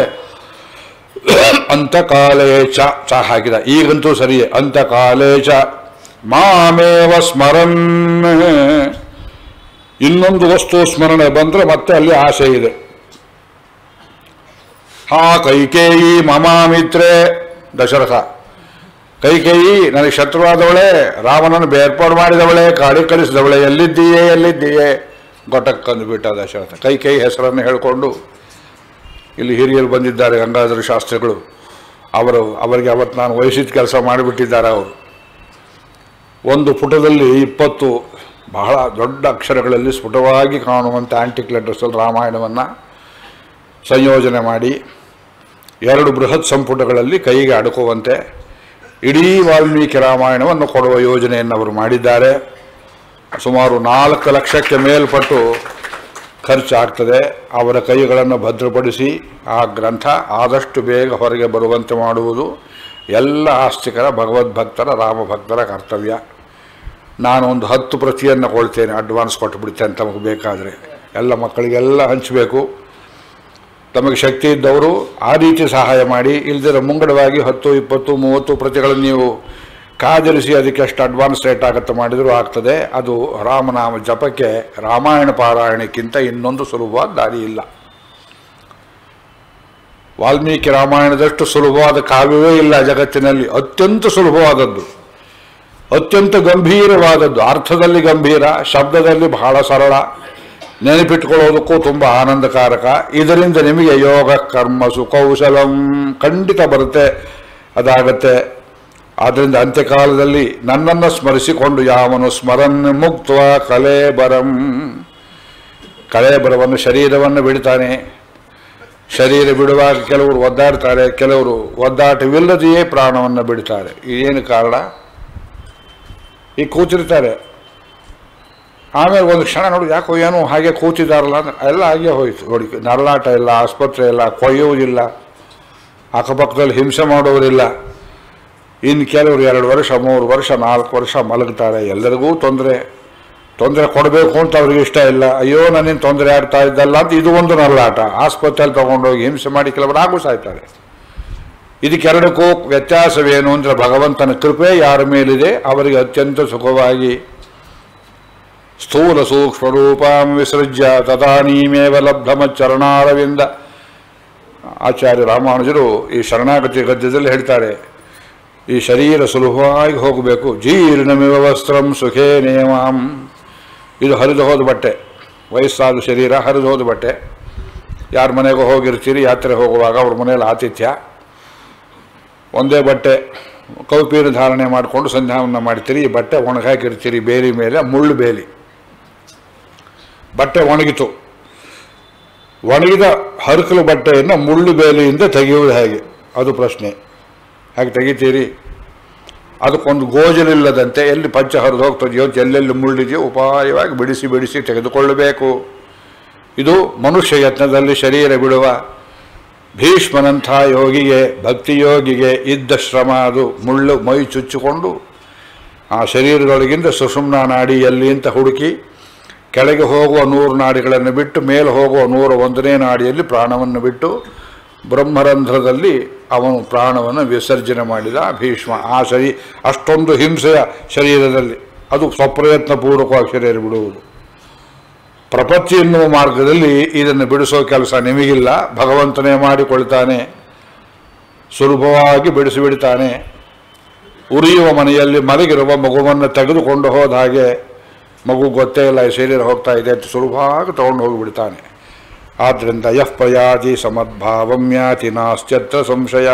ಅಂತಕಾಲೇ ಚ ಚ ಹಾಕಿದ, ಈಗಂತೂ ಸರಿಯೇ. ಅಂತಕಾಲೇ ಚ ಮಾಮೇವ ಸ್ಮರನ್. ಇನ್ನೊಂದು ವಸ್ತು ಸ್ಮರಣೆ ಬಂದರೆ ಮತ್ತೆ ಅಲ್ಲಿ ಆಸೆ ಇದೆ. ಹಾ ಕೈಕೇಯಿ ಮಮಾಮಿತ್ರೆ, ದಶರಥ ಕೈಕೇಯಿ ನನಗೆ ಶತ್ರುವಾದವಳೆ, ರಾಮನನ್ನು ಬೇರ್ಪಾಡು ಮಾಡಿದವಳೆ, ಕಾಡಿ ಕಳಿಸಿದವಳೆ, ಎಲ್ಲಿದ್ದೀಯೇ ಎಲ್ಲಿದ್ದೀಯೇ ಗೊಟಕ್ಕಂದು ಬಿಟ್ಟ ದಶರಥ. ಕೈ ಕೈ ಹೆಸರನ್ನು ಹೇಳಿಕೊಂಡು ಇಲ್ಲಿ ಹಿರಿಯರು ಬಂದಿದ್ದಾರೆ, ಗಂಗಾಧರ ಶಾಸ್ತ್ರಿಗಳು. ಅವರು ಅವರಿಗೆ ಅವತ್ತು ನಾನು ವಹಿಸಿದ ಕೆಲಸ ಮಾಡಿಬಿಟ್ಟಿದ್ದಾರೆ. ಅವರು ಒಂದು ಪುಟದಲ್ಲಿ ಇಪ್ಪತ್ತು ಬಹಳ ದೊಡ್ಡ ಅಕ್ಷರಗಳಲ್ಲಿ ಸ್ಫುಟವಾಗಿ ಕಾಣುವಂಥ ಆಂಟಿಕ್ ಲೆಟರ್ಸಲ್ಲಿ ರಾಮಾಯಣವನ್ನು ಸಂಯೋಜನೆ ಮಾಡಿ ಎರಡು ಬೃಹತ್ ಸಂಪುಟಗಳಲ್ಲಿ ಕೈಗೆ ಅಡಕುವಂತೆ ಇಡೀ ವಾಲ್ಮೀಕಿ ರಾಮಾಯಣವನ್ನು ಕೊಡುವ ಯೋಜನೆಯನ್ನು ಅವರು ಮಾಡಿದ್ದಾರೆ. ಸುಮಾರು ನಾಲ್ಕು ಲಕ್ಷಕ್ಕೆ ಮೇಲ್ಪಟ್ಟು ಖರ್ಚಾಗ್ತದೆ. ಅವರ ಕೈಗಳನ್ನು ಭದ್ರಪಡಿಸಿ ಆ ಗ್ರಂಥ ಆದಷ್ಟು ಬೇಗ ಹೊರಗೆ ಬರುವಂತೆ ಮಾಡುವುದು ಎಲ್ಲ ಆಸ್ತಿಕರ ಭಗವದ್ಭಕ್ತರ ರಾಮಭಕ್ತರ ಕರ್ತವ್ಯ. ನಾನು ಒಂದು ಹತ್ತು ಪ್ರತಿಯನ್ನು ಕೊಡ್ತೇನೆ, ಅಡ್ವಾನ್ಸ್ ಕೊಟ್ಟುಬಿಡ್ತೇನೆ. ತಮಗೆ ಬೇಕಾದರೆ ಎಲ್ಲ ಮಕ್ಕಳಿಗೆಲ್ಲ ಹಂಚಬೇಕು. ತಮಗೆ ಶಕ್ತಿ ಇದ್ದವರು ಆ ರೀತಿ ಸಹಾಯ ಮಾಡಿ. ಇಲ್ದಿರ ಮುಂಗಡವಾಗಿ ಹತ್ತು ಇಪ್ಪತ್ತು ಮೂವತ್ತು ಪ್ರತಿಗಳನ್ನು ನೀವು ಕಾದಿರಿಸಿ ಅದಕ್ಕೆ ಎಷ್ಟು ಅಡ್ವಾನ್ಸ್ ರೇಟ್ ಆಗುತ್ತೆ ಮಾಡಿದರೂ ಆಗ್ತದೆ. ಅದು ರಾಮನಾಮ ಜಪಕ್ಕೆ ರಾಮಾಯಣ ಪಾರಾಯಣಕ್ಕಿಂತ ಇನ್ನೊಂದು ಸುಲಭವಾದ ದಾರಿ ಇಲ್ಲ. ವಾಲ್ಮೀಕಿ ರಾಮಾಯಣದಷ್ಟು ಸುಲಭವಾದ ಕಾವ್ಯವೇ ಇಲ್ಲ ಜಗತ್ತಿನಲ್ಲಿ. ಅತ್ಯಂತ ಸುಲಭವಾದದ್ದು, ಅತ್ಯಂತ ಗಂಭೀರವಾದದ್ದು, ಅರ್ಥದಲ್ಲಿ ಗಂಭೀರ, ಶಬ್ದದಲ್ಲಿ ಬಹಳ ಸರಳ, ನೆನಪಿಟ್ಕೊಳ್ಳೋದಕ್ಕೂ ತುಂಬ ಆನಂದಕಾರಕ. ಇದರಿಂದ ನಿಮಗೆ ಯೋಗ ಕರ್ಮ ಸುಕೌಶಲಂ ಖಂಡಿತ ಬರುತ್ತೆ, ಅದಾಗತ್ತೆ. ಆದ್ದರಿಂದ ಅಂತ್ಯಕಾಲದಲ್ಲಿ ನನ್ನನ್ನು ಸ್ಮರಿಸಿಕೊಂಡು ಯಾವನು ಸ್ಮರನ್ ಮುಕ್ತ ಕಲೇಬರಂ, ಕಲೇಬರವನ್ನು ಶರೀರವನ್ನು ಬಿಡ್ತಾನೆ. ಶರೀರ ಬಿಡುವಾಗ ಕೆಲವರು ಒದ್ದಾಡ್ತಾರೆ, ಕೆಲವರು ಒದ್ದಾಟವಿಲ್ಲದೆಯೇ ಪ್ರಾಣವನ್ನು ಬಿಡ್ತಾರೆ. ಏನು ಕಾರಣ? ಈಗ ಕೂತಿರ್ತಾರೆ, ಆಮೇಲೆ ಒಂದು ಕ್ಷಣ ನೋಡಿ ಯಾಕೋ ಏನೋ ಹಾಗೆ ಕೂತಿದ್ದಾರಲ್ಲ ಅಂದ್ರೆ ಎಲ್ಲ ಹಾಗೆ ಹೋಯ್ತು. ನೋಡಿ, ನರಳಾಟ ಇಲ್ಲ, ಆಸ್ಪತ್ರೆ ಇಲ್ಲ, ಕೊಯ್ಯುವುದಿಲ್ಲ, ಅಕ್ಕಪಕ್ಕದಲ್ಲಿ ಹಿಂಸೆ ಮಾಡೋರಿಲ್ಲ. ಇನ್ನು ಕೆಲವರು ಎರಡು ವರ್ಷ ಮೂರು ವರ್ಷ ನಾಲ್ಕು ವರ್ಷ ಮಲಗ್ತಾರೆ. ಎಲ್ಲರಿಗೂ ತೊಂದರೆ ತೊಂದರೆ ಕೊಡಬೇಕು ಅಂತ ಅವ್ರಿಗೆ ಇಷ್ಟ ಇಲ್ಲ. ಅಯ್ಯೋ ನನ್ನಿಂದ ತೊಂದರೆ ಆಗ್ತಾ ಇದ್ದಲ್ಲ ಅಂತ ಇದು ಒಂದು ನರಳಾಟ. ಆಸ್ಪತ್ರೆಯಲ್ಲಿ ತೊಗೊಂಡೋಗಿ ಹಿಂಸೆ ಮಾಡಿ ಕೆಲವರು ಆಗು ಸಾಯ್ತಾರೆ. ಇದಕ್ಕೆರಡಕ್ಕೂ ವ್ಯತ್ಯಾಸವೇನು ಅಂದರೆ ಭಗವಂತನ ಕೃಪೆ ಯಾರ ಮೇಲಿದೆ ಅವರಿಗೆ ಅತ್ಯಂತ ಸುಖವಾಗಿ ಸ್ಥೂಲ ಸೂಕ್ಷ್ಮ ರೂಪಾಂ ವಿಸೃಜ್ಯ ತದಾನೀಮೇವ ಲಬ್ಧಮಚ್ಚರಣಾರವಿಂದ. ಆಚಾರ್ಯ ರಾಮಾನುಜರು ಈ ಶರಣಾಗತಿ ಗದ್ಯದಲ್ಲಿ ಹೇಳ್ತಾರೆ, ಈ ಶರೀರ ಸುಲಭವಾಗಿ ಹೋಗಬೇಕು. ಜೀರ್ಣಮಿವ ವಸ್ತ್ರಂ ಸುಖೇ ನೇಮಾಂ. ಇದು ಹರಿದು ಹೋದ ಬಟ್ಟೆ, ವಯಸ್ಸಾದ ಶರೀರ, ಹರಿದು ಹೋದ ಬಟ್ಟೆ. ಯಾರ ಮನೆಗೂ ಹೋಗಿರ್ತೀರಿ, ಯಾತ್ರೆ ಹೋಗುವಾಗ ಅವ್ರ ಮನೆಯಲ್ಲಿ ಆತಿಥ್ಯ, ಒಂದೇ ಬಟ್ಟೆ ಕೌಪೀನ ಧಾರಣೆ ಮಾಡಿಕೊಂಡು ಸಂಧ್ಯಾವನ್ನ ಮಾಡ್ತೀರಿ. ಈ ಬಟ್ಟೆ ಒಣಗಾಕಿರ್ತೀರಿ ಬೇಲಿ ಮೇಲೆ, ಮುಳ್ಳು ಬೇಲಿ. ಬಟ್ಟೆ ಒಣಗಿತು, ಒಣಗಿದ ಹರಕಲು ಬಟ್ಟೆಯನ್ನು ಮುಳ್ಳು ಬೇಲಿಯಿಂದ ತೆಗೆಯುವುದು ಹೇಗೆ? ಅದು ಪ್ರಶ್ನೆ. ಹಾಗೆ ತೆಗಿತೀರಿ, ಅದಕ್ಕೊಂದು ಗೋಜಲಿಲ್ಲದಂತೆ ಎಲ್ಲಿ ಪಂಚ ಹರಿದು ಹೋಗ್ತದೆಯೋ, ಎಲ್ಲೆಲ್ಲಿ ಮುಳ್ಳಿದೆಯೋ ಉಪಾಯವಾಗಿ ಬಿಡಿಸಿ ಬಿಡಿಸಿ ತೆಗೆದುಕೊಳ್ಳಬೇಕು. ಇದು ಮನುಷ್ಯ ಯತ್ನದಲ್ಲಿ ಶರೀರ ಬಿಡುವ ಭೀಷ್ಮನಂಥ ಯೋಗಿಗೆ, ಭಕ್ತಿಯೋಗಿಗೆ ಇದ್ದ ಶ್ರಮ ಅದು. ಮುಳ್ಳು ಮೈ ಚುಚ್ಚಿಕೊಂಡು ಆ ಶರೀರದೊಳಗಿಂದ ಸುಷುಮ್ನಾ ನಾಡಿ ಎಲ್ಲಿ ಅಂತ ಹುಡುಕಿ ಕೆಳಗೆ ಹೋಗುವ ನೂರು ನಾಡಿಗಳನ್ನು ಬಿಟ್ಟು ಮೇಲೆ ಹೋಗುವ ನೂರ ಒಂದನೇ ನಾಡಿಯಲ್ಲಿ ಪ್ರಾಣವನ್ನು ಬಿಟ್ಟು ಬ್ರಹ್ಮರಂಧ್ರದಲ್ಲಿ ಅವನು ಪ್ರಾಣವನ್ನು ವಿಸರ್ಜನೆ ಮಾಡಿದ ಭೀಷ್ಮ. ಆ ಶರೀ ಅಷ್ಟೊಂದು ಹಿಂಸೆಯ ಶರೀರದಲ್ಲಿ ಅದು ಸ್ವಪ್ರಯತ್ನಪೂರ್ವಕವಾಗಿ ಶರೀರ ಬಿಡುವುದು. ಪ್ರಪತ್ತಿ ಎನ್ನುವ ಮಾರ್ಗದಲ್ಲಿ ಇದನ್ನು ಬಿಡಿಸೋ ಕೆಲಸ ನಿಮಗಿಲ್ಲ, ಭಗವಂತನೇ ಮಾಡಿಕೊಳ್ತಾನೆ, ಸುಲಭವಾಗಿ ಬಿಡಿಸಿಬಿಡ್ತಾನೆ. ಉರಿಯುವ ಮನೆಯಲ್ಲಿ ಮಲಗಿರುವ ಮಗುವನ್ನು ತೆಗೆದುಕೊಂಡು ಹೋದ ಹಾಗೆ ಮಗು ಗೊತ್ತೇ ಇಲ್ಲ ಈ ಶರೀರ ಹೋಗ್ತಾ ಇದೆ ಅಂತ ಸುಲಭವಾಗಿ ತಗೊಂಡು ಹೋಗಿಬಿಡ್ತಾನೆ. ಆದ್ದರಿಂದ ಯಃ ಪ್ರಯಾತಿ ಸಮದ್ಭಾವಂ ಯಾತಿ ನಾಸ್ತ್ಯತ್ರ ಸಂಶಯ.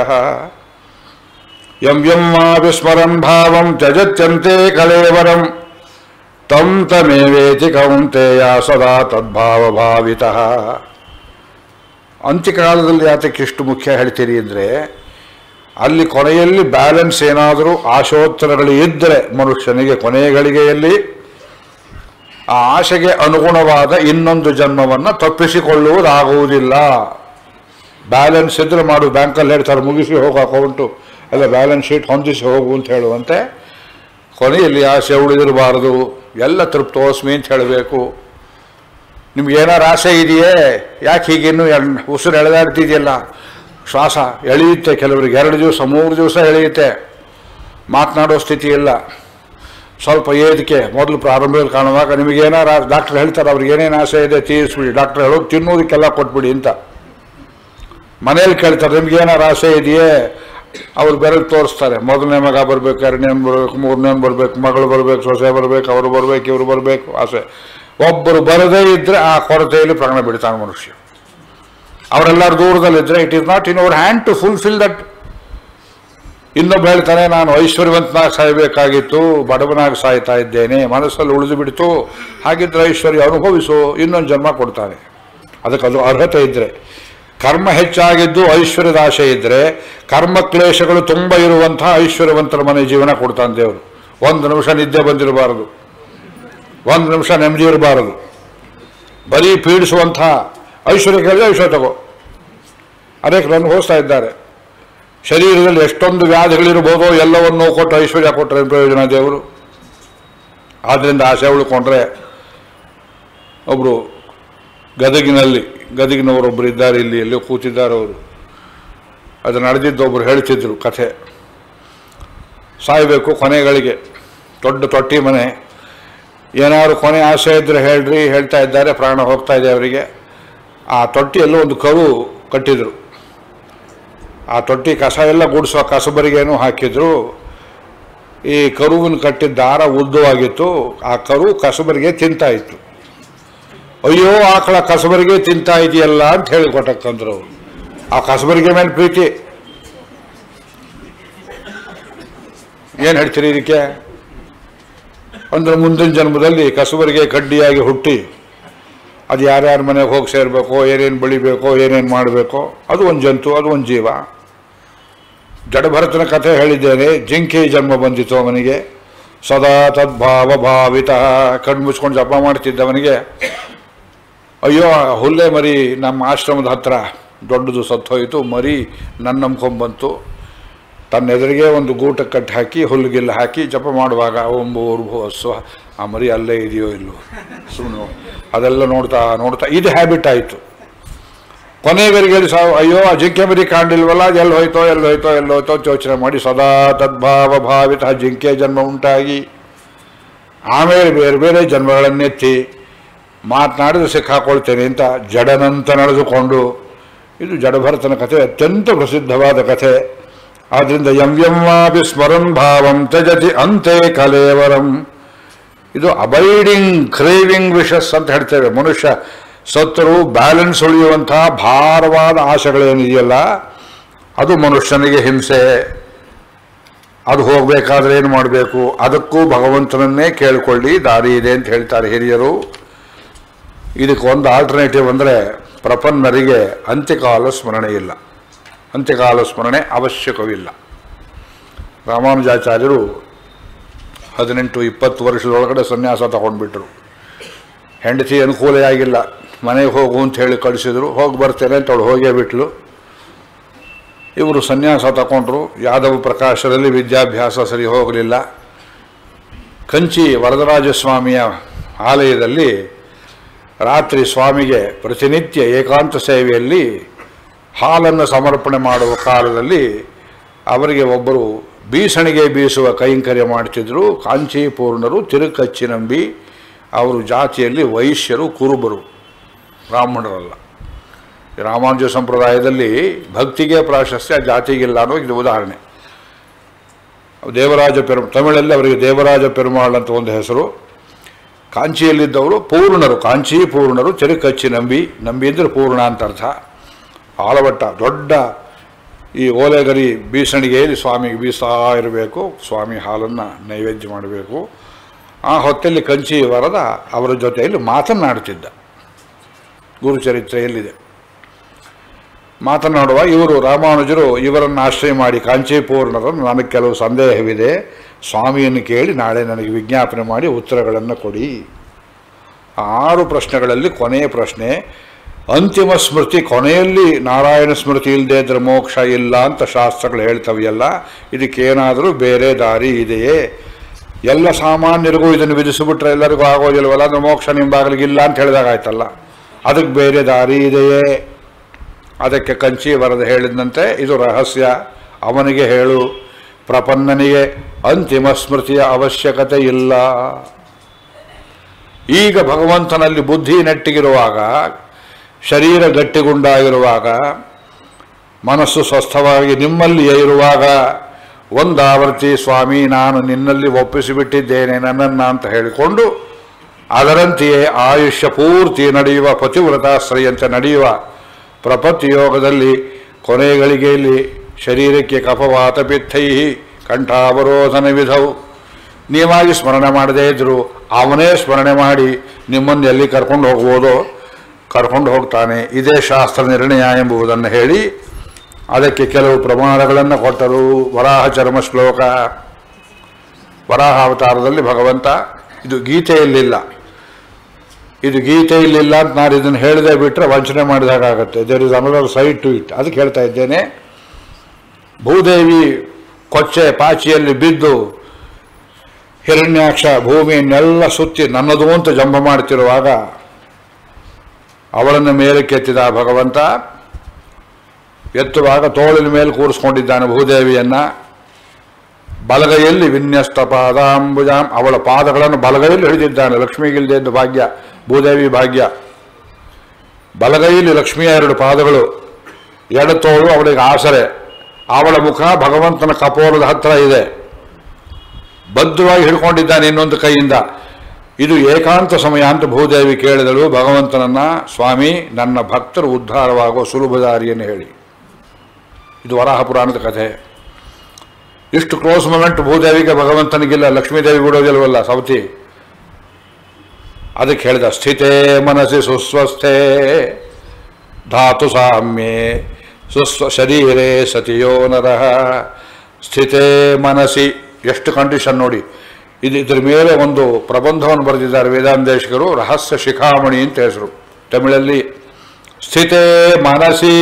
ಯಂ ಯಂ ಮಾ ವಿಸ್ಮರನ್ ಭಾವಂ ತ್ಯಜತ್ಯಂತೆ ಕಲೇವರಂ ತಂ ತಮೇವೇತಿ ಕೌಂತೆಯ ಸದಾ ತದ್ಭಾವಭಾವಿತಃ. ಅಂತ್ಯಕಾಲದಲ್ಲಿ ಯಾತಕ್ಕೆ ಇಷ್ಟು ಮುಖ್ಯ ಹೇಳ್ತೀರಿ ಅಂದರೆ, ಅಲ್ಲಿ ಕೊನೆಯಲ್ಲಿ ಬ್ಯಾಲೆನ್ಸ್ ಏನಾದರೂ ಆಶೋತ್ತರಗಳು ಇದ್ದರೆ ಮನುಷ್ಯನಿಗೆ ಕೊನೆಯ ಗಳಿಗೆಯಲ್ಲಿ ಆ ಆಶೆಗೆ ಅನುಗುಣವಾದ ಇನ್ನೊಂದು ಜನ್ಮವನ್ನು ತಪ್ಪಿಸಿಕೊಳ್ಳುವುದಾಗುವುದಿಲ್ಲ. ಬ್ಯಾಲೆನ್ಸ್ ಇದ್ರೆ ಮಾಡು. ಬ್ಯಾಂಕಲ್ಲಿ ಹೇಳ್ತಾರೆ ಮುಗಿಸಿ ಹೋಗೋ ಅಕೌಂಟು ಎಲ್ಲ ಬ್ಯಾಲೆನ್ಸ್ ಶೀಟ್ ಹೊಂದಿಸಿ ಹೋಗು ಅಂತ ಹೇಳುವಂತೆ ಕೊನೆಯಲ್ಲಿ ಆಸೆ ಉಳಿದಿರಬಾರದು. ಎಲ್ಲ ತೃಪ್ತೋಸ್ಮಿ ಅಂತ ಹೇಳಬೇಕು. ನಿಮ್ಗೇನಾರು ಆಸೆ ಇದೆಯೇ? ಯಾಕೆ ಹೀಗಿನ್ನೂ ಉಸಿರು ಎಳೆದಾಡ್ತಿದೆಯಲ್ಲ, ಶ್ವಾಸ ಎಳೆಯುತ್ತೆ. ಕೆಲವರಿಗೆ ಎರಡು ದಿವಸ ಮೂರು ದಿವಸ ಎಳೆಯುತ್ತೆ, ಮಾತನಾಡೋ ಸ್ಥಿತಿ ಇಲ್ಲ. ಸ್ವಲ್ಪ ಏದಿಕೆ ಮೊದಲು ಪ್ರಾರಂಭದಲ್ಲಿ ಕಾಣುವಾಗ ನಿಮಗೇನಾರು ಡಾಕ್ಟರ್ ಹೇಳ್ತಾರೆ ಅವ್ರಿಗೆ ಏನೇನು ಆಸೆ ಇದೆ ತೀರಿಸ್ಬಿಡಿ. ಡಾಕ್ಟರ್ ಹೇಳೋದು ತಿನ್ನೋದಕ್ಕೆಲ್ಲ ಕೊಟ್ಬಿಡಿ ಅಂತ. ಮನೇಲಿ ಕೇಳ್ತಾರೆ ನಿಮ್ಗೇನಾರು ಆಸೆ ಇದೆಯೇ? ಅವ್ರು ಬೆರಳು ತೋರಿಸ್ತಾರೆ. ಮೊದಲನೇ ಮಗ ಬರಬೇಕು, ಎರಡನೇ ಬರಬೇಕು, ಮೂರನೇ ಬರಬೇಕು, ಮಗಳು ಬರಬೇಕು, ಸೊಸೆ ಬರಬೇಕು, ಅವರು ಬರಬೇಕು, ಇವರು ಬರಬೇಕು ಆಸೆ. ಒಬ್ಬರು ಬರದೇ ಇದ್ದರೆ ಆ ಕೊರತೆಯಲ್ಲಿ ಪ್ರಾಣ ಬಿಡ್ತಾನೆ ಮನುಷ್ಯ. ಅವರೆಲ್ಲರೂ ದೂರದಲ್ಲಿದ್ದರೆ it is not in our hand to fulfil that. ಇನ್ನೊಬ್ಬ ಹೇಳ್ತಾನೆ, ನಾನು ಐಶ್ವರ್ಯವಂತನಾಗಿ ಸಾಯಬೇಕಾಗಿತ್ತು, ಬಡವನಾಗಿ ಸಾಯ್ತಾ ಇದ್ದೇನೆ, ಮನಸ್ಸಲ್ಲಿ ಉಳಿದು ಬಿಡ್ತು, ಹಾಗಿದ್ರೆ ಐಶ್ವರ್ಯ ಅನುಭವಿಸು, ಇನ್ನೊಂದು ಜನ್ಮ ಕೊಡ್ತಾನೆ. ಅದಕ್ಕೆ ಅದು ಅರ್ಹತೆ ಇದ್ದರೆ. ಕರ್ಮ ಹೆಚ್ಚಾಗಿದ್ದು ಐಶ್ವರ್ಯದ ಆಶೆ ಇದ್ದರೆ, ಕರ್ಮ ಕ್ಲೇಶಗಳು ತುಂಬ ಇರುವಂತಹ ಐಶ್ವರ್ಯವಂತರ ಮನೆ ಜೀವನ ಕೊಡ್ತಾನೆ ದೇವರು. ಒಂದು ನಿಮಿಷ ನಿದ್ದೆ ಬಂದಿರಬಾರದು, ಒಂದು ನಿಮಿಷ ನೆಮ್ಮದಿ ಇರಬಾರದು, ಬರೀ ಪೀಡಿಸುವಂಥ ಐಶ್ವರ್ಯ ಕೇಳಿದ್ರೆ ಐಶ್ವರ್ಯ ತಗೋ. ಅನೇಕರು ಅನುಭವಿಸ್ತಾ ಇದ್ದಾರೆ. ಶರೀರದಲ್ಲಿ ಎಷ್ಟೊಂದು ವ್ಯಾಧಿಗಳಿರ್ಬೋದೋ ಎಲ್ಲವನ್ನೂ ಕೊಟ್ಟು ಐಶ್ವರ್ಯ ಕೊಟ್ಟರೆ ಪ್ರಯೋಜನ ದೇವರು. ಆದ್ದರಿಂದ ಆಸೆ ಉಳ್ಕೊಂಡ್ರೆ, ಒಬ್ಬರು ಗದಗಿನಲ್ಲಿ ಗದಗಿನವರೊಬ್ಬರು ಇದ್ದಾರೆ, ಇಲ್ಲಿ ಎಲ್ಲೋ ಕೂತಿದ್ದಾರೆ ಅವರು. ಅದು ನಡೆದಿದ್ದೊಬ್ಬರು ಹೇಳ್ತಿದ್ರು ಕಥೆ. ಸಾಯಬೇಕು ಕೊನೆಗಳಿಗೆ, ದೊಡ್ಡ ತೊಟ್ಟಿ ಮನೆ, ಏನಾದ್ರು ಕೊನೆ ಆಸೆ ಇದ್ದರೆ ಹೇಳ್ರಿ, ಹೇಳ್ತಾ ಇದ್ದಾರೆ, ಪ್ರಾಣ ಹೋಗ್ತಾ ಇದೆ ಅವರಿಗೆ. ಆ ತೊಟ್ಟಿಯಲ್ಲೂ ಒಂದು ಕರು ಕಟ್ಟಿದ್ರು. ಆ ತೊಟ್ಟಿ ಕಸ ಎಲ್ಲ ಗುಡಿಸೋ ಕಸಬರಿಗೇನು ಹಾಕಿದ್ರು. ಈ ಕರುವಿನ ಕಟ್ಟಿದ್ದ ದಾರ ಉದ್ದವಾಗಿತ್ತು. ಆ ಕರು ಕಸಬರಿಗೆ ತಿಂತಾ ಇತ್ತು. ಅಯ್ಯೋ ಆಕಳ ಕಸಬರಿಗೆ ತಿಂತಾ ಇದೆಯಲ್ಲ ಅಂತ ಹೇಳಿ ಕೊಟ್ಟಕ್ಕಂದ್ರು ಅವರು. ಆ ಕಸಬರಿಗೆ ಮೇಲೆ ಪ್ರೀತಿ. ಏನು ಹೇಳ್ತೀರಿ ಇದಕ್ಕೆ? ಅಂದ್ರೆ ಮುಂದಿನ ಜನ್ಮದಲ್ಲಿ ಕಸಬರಿಗೆ ಕಡ್ಡಿಯಾಗಿ ಹುಟ್ಟಿ ಅದು ಯಾರ್ಯಾರ ಮನೆಗೆ ಹೋಗಿ ಸೇರಬೇಕೋ, ಏನೇನು ಬೆಳಿಬೇಕೋ, ಏನೇನು ಮಾಡಬೇಕೋ, ಅದು ಒಂದು ಜಂತು, ಅದು ಒಂದು ಜೀವ. ಜಡಭರತನ ಕಥೆ ಹೇಳಿದ್ದೇನೆ. ಜಿಂಕೆ ಜನ್ಮ ಬಂದಿತ್ತು ಅವನಿಗೆ. ಸದಾ ತದ್ಭಾವ ಭಾವಿತ, ಕಣ್ಣು ಮುಚ್ಕೊಂಡು ಜಪ ಮಾಡ್ತಿದ್ದವನಿಗೆ ಅಯ್ಯೋ ಹುಲ್ಲೆ ಮರಿ ನಮ್ಮ ಆಶ್ರಮದ ಹತ್ರ ದೊಡ್ಡದು ಸತ್ತೋಯಿತು, ಮರಿ ನನ್ನ ನಂಬ್ಕೊಂಬಂತು. ತನ್ನ ಎದುರಿಗೆ ಒಂದು ಗೂಟ ಕಟ್ಟಿ ಹಾಕಿ ಹುಲ್ಲುಗಿಲ್ಲ ಹಾಕಿ ಜಪ ಮಾಡುವಾಗ ಒಂಬು ಊರ್ಭು ಹಸು, ಆ ಮರಿ ಅಲ್ಲೇ ಇದೆಯೋ ಇಲ್ಲೋ ಸುಮ್ಮನೆ ಅದೆಲ್ಲ ನೋಡ್ತಾ ನೋಡ್ತಾ ಇದು ಹ್ಯಾಬಿಟ್ ಆಯಿತು. ಕೊನೆಯವರಿಗೆ ಸಾವು, ಅಯ್ಯೋ ಆ ಜಿಂಕೆ ಮರಿ ಕಾಣಲಿಲ್ವಲ್ಲ, ಎಲ್ಲಿ ಹೋಯ್ತೋ ಎಲ್ಲಿ ಹೋಯ್ತೋ ಎಲ್ಲಿ ಹೋಯ್ತೋ ಯೋಚನೆ ಮಾಡಿ ಸದಾ ತದ್ಭಾವ ಭಾವಿತ ಜಿಂಕೆ ಜನ್ಮ ಉಂಟಾಗಿ ಆಮೇಲೆ ಬೇರೆ ಬೇರೆ ಜನ್ಮಗಳನ್ನೆತ್ತಿ ಮಾತನಾಡಿದ್ರೆ ಸಿಕ್ಕಾಕೊಳ್ತೇನೆ ಅಂತ ಜಡನಂತ ನಡೆದುಕೊಂಡು, ಇದು ಜಡಭರತನ ಕಥೆ, ಅತ್ಯಂತ ಪ್ರಸಿದ್ಧವಾದ ಕಥೆ. ಆದ್ದರಿಂದ ಯಂ ಯಂ ವಾಪಿ ಸ್ಮರನ್ ಭಾವಂ ತ್ಯಜತಿ ಅಂತೆ ಕಲೇವರಂ. ಇದು ಅಬೈಡಿಂಗ್ ಕ್ರೇವಿಂಗ್ ವಿಷಸ್ ಅಂತ ಹೇಳ್ತೇವೆ. ಮನುಷ್ಯ ಸತ್ತರೂ ಬ್ಯಾಲೆನ್ಸ್ ಉಳಿಯುವಂತಹ ಭಾರವಾದ ಆಶೆಗಳೇನಿದೆಯಲ್ಲ, ಅದು ಮನುಷ್ಯನಿಗೆ ಹಿಂಸೆ. ಅದು ಹೋಗಬೇಕಾದ್ರೆ ಏನು ಮಾಡಬೇಕು? ಅದಕ್ಕೂ ಭಗವಂತನನ್ನೇ ಕೇಳಿಕೊಳ್ಳಿ, ದಾರಿ ಇದೆ ಅಂತ ಹೇಳ್ತಾರೆ ಹಿರಿಯರು. ಇದಕ್ಕೆ ಒಂದು ಆಲ್ಟರ್ನೇಟಿವ್ ಅಂದರೆ, ಪ್ರಪನ್ನರಿಗೆ ಅಂತ್ಯಕಾಲ ಸ್ಮರಣೆ ಇಲ್ಲ, ಅಂತ್ಯಕಾಲ ಸ್ಮರಣೆ ಅವಶ್ಯಕವಿಲ್ಲ. ರಾಮಾನುಜಾಚಾರ್ಯರು ಹದಿನೆಂಟು ಇಪ್ಪತ್ತು ವರ್ಷದೊಳಗಡೆ ಸನ್ಯಾಸ ತಗೊಂಡ್ಬಿಟ್ರು. ಹೆಂಡತಿ ಅನುಕೂಲ ಆಗಿಲ್ಲ, ಮನೆಗೆ ಹೋಗು ಅಂತ ಹೇಳಿ ಕಳಿಸಿದ್ರು. ಹೋಗಿ ಬರ್ತೇನೆ ಅಂತ ಅವಳು ಹೋಗೇ ಬಿಟ್ಲು. ಇವರು ಸನ್ಯಾಸ ತಗೊಂಡ್ರು. ಯಾದವ ಪ್ರಕಾಶದಲ್ಲಿ ವಿದ್ಯಾಭ್ಯಾಸ ಸರಿ ಹೋಗಲಿಲ್ಲ. ಕಂಚಿ ವರದರಾಜ ಸ್ವಾಮಿಯ ಆಲಯದಲ್ಲಿ ರಾತ್ರಿ ಸ್ವಾಮಿಗೆ ಪ್ರತಿನಿತ್ಯ ಏಕಾಂತ ಸೇವೆಯಲ್ಲಿ ಹಾಲನ್ನು ಸಮರ್ಪಣೆ ಮಾಡುವ ಕಾಲದಲ್ಲಿ ಅವರಿಗೆ ಒಬ್ಬರು ಬೀಸಣಿಗೆ ಬೀಸುವ ಕೈಂಕರ್ಯ ಮಾಡ್ತಿದ್ರು. ಕಾಂಚೀಪೂರ್ಣರು, ತಿರುಕಚ್ಚಿನಂಬಿ. ಅವರು ಜಾತಿಯಲ್ಲಿ ವೈಶ್ಯರು, ಕುರುಬರು, ಬ್ರಾಹ್ಮಣರಲ್ಲ. ರಾಮಾನುಜ ಸಂಪ್ರದಾಯದಲ್ಲಿ ಭಕ್ತಿಗೆ ಪ್ರಾಶಸ್ತ್ಯ, ಜಾತಿಗಿಲ್ಲ ಅನ್ನೋ ಇದು ಉದಾಹರಣೆ. ದೇವರಾಜ ಪೆರು ತಮಿಳಲ್ಲಿ ಅವರಿಗೆ ದೇವರಾಜ ಪೆರುಮಾಳ್ ಅಂತ ಒಂದು ಹೆಸರು. ಕಾಂಚಿಯಲ್ಲಿದ್ದವರು ಪೂರ್ಣರು, ಕಾಂಚಿ ಪೂರ್ಣರು, ತಿರುಕಚ್ಚಿ ನಂಬಿ. ನಂಬಿ ಅಂದರೆ ಪೂರ್ಣ ಅಂತ ಅರ್ಥ. ಆಲವಟ್ಟ ದೊಡ್ಡ ಈ ಓಲೆಗರಿ ಬೀಸಣಿಗೆಯಲ್ಲಿ ಸ್ವಾಮಿಗೆ ಬೀಸ್ತಾ ಇರಬೇಕು. ಸ್ವಾಮಿ ಹಾಲನ್ನು ನೈವೇದ್ಯ ಮಾಡಬೇಕು. ಆ ಹೊತ್ತಲ್ಲಿ ಕಂಚಿ ವರದ ಅವರ ಜೊತೆಯಲ್ಲಿ ಮಾತನಾಡ್ತಿದ್ದ. ಗುರುಚರಿತ್ರೆಯಲ್ಲಿದೆ. ಮಾತನಾಡುವ ಇವರು ರಾಮಾನುಜರು ಇವರನ್ನು ಆಶ್ರಯ ಮಾಡಿ, ಕಾಂಚೀಪೂರ್ಣರನ್ನು ನನಗೆ ಕೆಲವು ಸಂದೇಹವಿದೆ, ಸ್ವಾಮಿಯನ್ನು ಕೇಳಿ ನಾಳೆ ನನಗೆ ವಿಜ್ಞಾಪನೆ ಮಾಡಿ ಉತ್ತರಗಳನ್ನು ಕೊಡಿ. ಆರು ಪ್ರಶ್ನೆಗಳಲ್ಲಿ ಕೊನೆಯ ಪ್ರಶ್ನೆ ಅಂತಿಮ ಸ್ಮೃತಿ. ಕೊನೆಯಲ್ಲಿ ನಾರಾಯಣ ಸ್ಮೃತಿ ಇಲ್ಲದೆ ಇದ್ರೆ ಮೋಕ್ಷ ಇಲ್ಲ ಅಂತ ಶಾಸ್ತ್ರಗಳು ಹೇಳ್ತವೆಯಲ್ಲ, ಇದಕ್ಕೇನಾದರೂ ಬೇರೆ ದಾರಿ ಇದೆಯೇ? ಎಲ್ಲ ಸಾಮಾನ್ಯರಿಗೂ ಇದನ್ನು ವಿಧಿಸಿಬಿಟ್ರೆ ಎಲ್ಲರಿಗೂ ಆಗೋದಿಲ್ವಲ್ಲ, ಅಂದರೆ ಮೋಕ್ಷ ನಿಮ್ಮ ಬಾಗಿಲಿಗಿಲ್ಲ ಅಂತ ಹೇಳಿದಾಗ ಆಯ್ತಲ್ಲ. ಅದಕ್ಕೆ ಬೇರೆ ದಾರಿ ಇದೆಯೇ? ಅದಕ್ಕೆ ಕಂಚಿ ವರದ ಹೇಳಿದಂತೆ ಇದು ರಹಸ್ಯ, ಅವನಿಗೆ ಹೇಳು. ಪ್ರಪನ್ನನಿಗೆ ಅಂತಿಮ ಸ್ಮೃತಿಯ ಅವಶ್ಯಕತೆ ಇಲ್ಲ. ಈಗ ಭಗವಂತನಲ್ಲಿ ಬುದ್ಧಿ ನೆಟ್ಟಿಗಿರುವಾಗ, ಶರೀರ ಗಟ್ಟಿಗುಂಡಾಗಿರುವಾಗ, ಮನಸ್ಸು ಸ್ವಸ್ಥವಾಗಿ ನಿಮ್ಮಲ್ಲಿಯೇ ಇರುವಾಗ ಒಂದಾವರ್ತಿ ಸ್ವಾಮಿ ನಾನು ನಿನ್ನಲ್ಲಿ ಒಪ್ಪಿಸಿಬಿಟ್ಟಿದ್ದೇನೆ ನನ್ನನ್ನು ಅಂತ ಹೇಳಿಕೊಂಡು ಅದರಂತೆಯೇ ಆಯುಷ್ಯ ಪೂರ್ತಿ ನಡೆಯುವ ಪತಿವ್ರತಾಶ್ರಯಂತೆ ನಡೆಯುವ ಪ್ರಪತ್ತಿ ಯೋಗದಲ್ಲಿ ಕೊನೆ ಗಳಿಗೆಯಲ್ಲಿ ಶರೀರಕ್ಕೆ ಕಫವಾತ ಪಿತ್ತೈ ಕಂಠಾವರೋಧನ ವಿಧವು ನೀವಾಗಿ ಸ್ಮರಣೆ ಮಾಡದೇ ಇದ್ದರೂ ಅವನೇ ಸ್ಮರಣೆ ಮಾಡಿ ನಿಮ್ಮನ್ನು ಎಲ್ಲಿ ಕರ್ಕೊಂಡು ಹೋಗ್ಬೋದೋ ಕರ್ಕೊಂಡು ಹೋಗ್ತಾನೆ. ಇದೇ ಶಾಸ್ತ್ರ ನಿರ್ಣಯ ಎಂಬುದನ್ನು ಹೇಳಿ ಅದಕ್ಕೆ ಕೆಲವು ಪ್ರಮಾಣಗಳನ್ನು ಕೊಟ್ಟರು. ವರಾಹ ಚರ್ಮ ಶ್ಲೋಕ, ವರಾಹ ಅವತಾರದಲ್ಲಿ ಭಗವಂತ, ಇದು ಗೀತೆಯಲ್ಲಿಲ್ಲ, ಇದು ಗೀತೆಯಲ್ಲಿಲ್ಲ ಅಂತ ನಾನು ಇದನ್ನು ಹೇಳದೆ ಬಿಟ್ಟರೆ ವಂಚನೆ ಮಾಡಿದಾಗತ್ತೆ. There is another side to it. ಅದಕ್ಕೆ ಹೇಳ್ತಾ ಇದ್ದೇನೆ. ಭೂದೇವಿ ಕೊಚ್ಚೆ ಪಾಚಿಯಲ್ಲಿ ಬಿದ್ದು ಹಿರಣ್ಯಾಕ್ಷ ಭೂಮಿಯನ್ನೆಲ್ಲ ಸುತ್ತಿ ನನ್ನದು ಅಂತ ಜಂಬ ಮಾಡ್ತಿರುವಾಗ ಅವಳನ್ನು ಮೇಲಕ್ಕೆತ್ತಿದ ಭಗವಂತ. ಎತ್ತುವಾಗ ತೋಳಿನ ಮೇಲೆ ಕೂರಿಸ್ಕೊಂಡಿದ್ದಾನೆ ಭೂದೇವಿಯನ್ನ. ಬಲಗೈಯಲ್ಲಿ ವಿನ್ಯಸ್ತ ಪಾದಾಂಬುಜಾಂ, ಅವಳ ಪಾದಗಳನ್ನು ಬಲಗೈಯಲ್ಲಿ ಹಿಡಿದಿದ್ದಾನೆ. ಲಕ್ಷ್ಮಿಗಿಲ್ದೆದ್ದು ಭಾಗ್ಯ, ಭೂದೇವಿ ಭಾಗ್ಯ. ಬಲಗೈಯಲ್ಲಿ ಲಕ್ಷ್ಮಿಯ ಎರಡು ಪಾದಗಳು, ಎಡತೋಳು ಅವಳಿಗೆ ಆಸರೆ. ಅವಳ ಮುಖ ಭಗವಂತನ ಕಪೋಲದ ಹತ್ರ ಇದೆ. ಬದ್ಧವಾಗಿ ಹಿಡ್ಕೊಂಡಿದ್ದಾನೆ ಇನ್ನೊಂದು ಕೈಯಿಂದ. ಇದು ಏಕಾಂತ ಸಮಯ ಅಂತ ಭೂದೇವಿ ಕೇಳಿದಳು ಭಗವಂತನನ್ನ. ಸ್ವಾಮಿ, ನನ್ನ ಭಕ್ತರು ಉದ್ಧಾರವಾಗುವ ಸುಲಭ ದಾರಿಯನ್ನು ಹೇಳಿ. ಇದು ವರಾಹ ಪುರಾಣದ ಕಥೆ. ಇಷ್ಟು ಕ್ಲೋಸ್ ಮೊಮೆಂಟ್ ಭೂದೇವಿಗೆ ಭಗವಂತನಿಗಿಲ್ಲ, ಲಕ್ಷ್ಮೀದೇವಿ ಬಿಡೋದಿಲ್ವಲ್ಲ ಸವತಿ. ಅದಕ್ಕೆ ಹೇಳಿದ, ಸ್ಥಿತೇ ಮನಸ್ಸಿ ಸುಸ್ವಸ್ಥೆ ಧಾತು ಸಾಮ್ಯೆ ಸುಸ್ವ ಶರೀರೇ ಸತಿಯೋ ನರಃ. ಸ್ಥಿತೇ ಮನಸ್ಸಿ, ಎಷ್ಟು ಕಂಡೀಷನ್ ನೋಡಿ. ಇದು ಇದ್ರ ಮೇಲೆ ಒಂದು ಪ್ರಬಂಧವನ್ನು ಬರೆದಿದ್ದಾರೆ ವೇದಾಂತೇಶಕರು, ರಹಸ್ಯ ಶಿಖಾಮಣಿ ಅಂತ ಹೆಸರು. ತಮಿಳಲ್ಲಿ ಸ್ಥಿತೇ ಮನಸ್ಸಿ,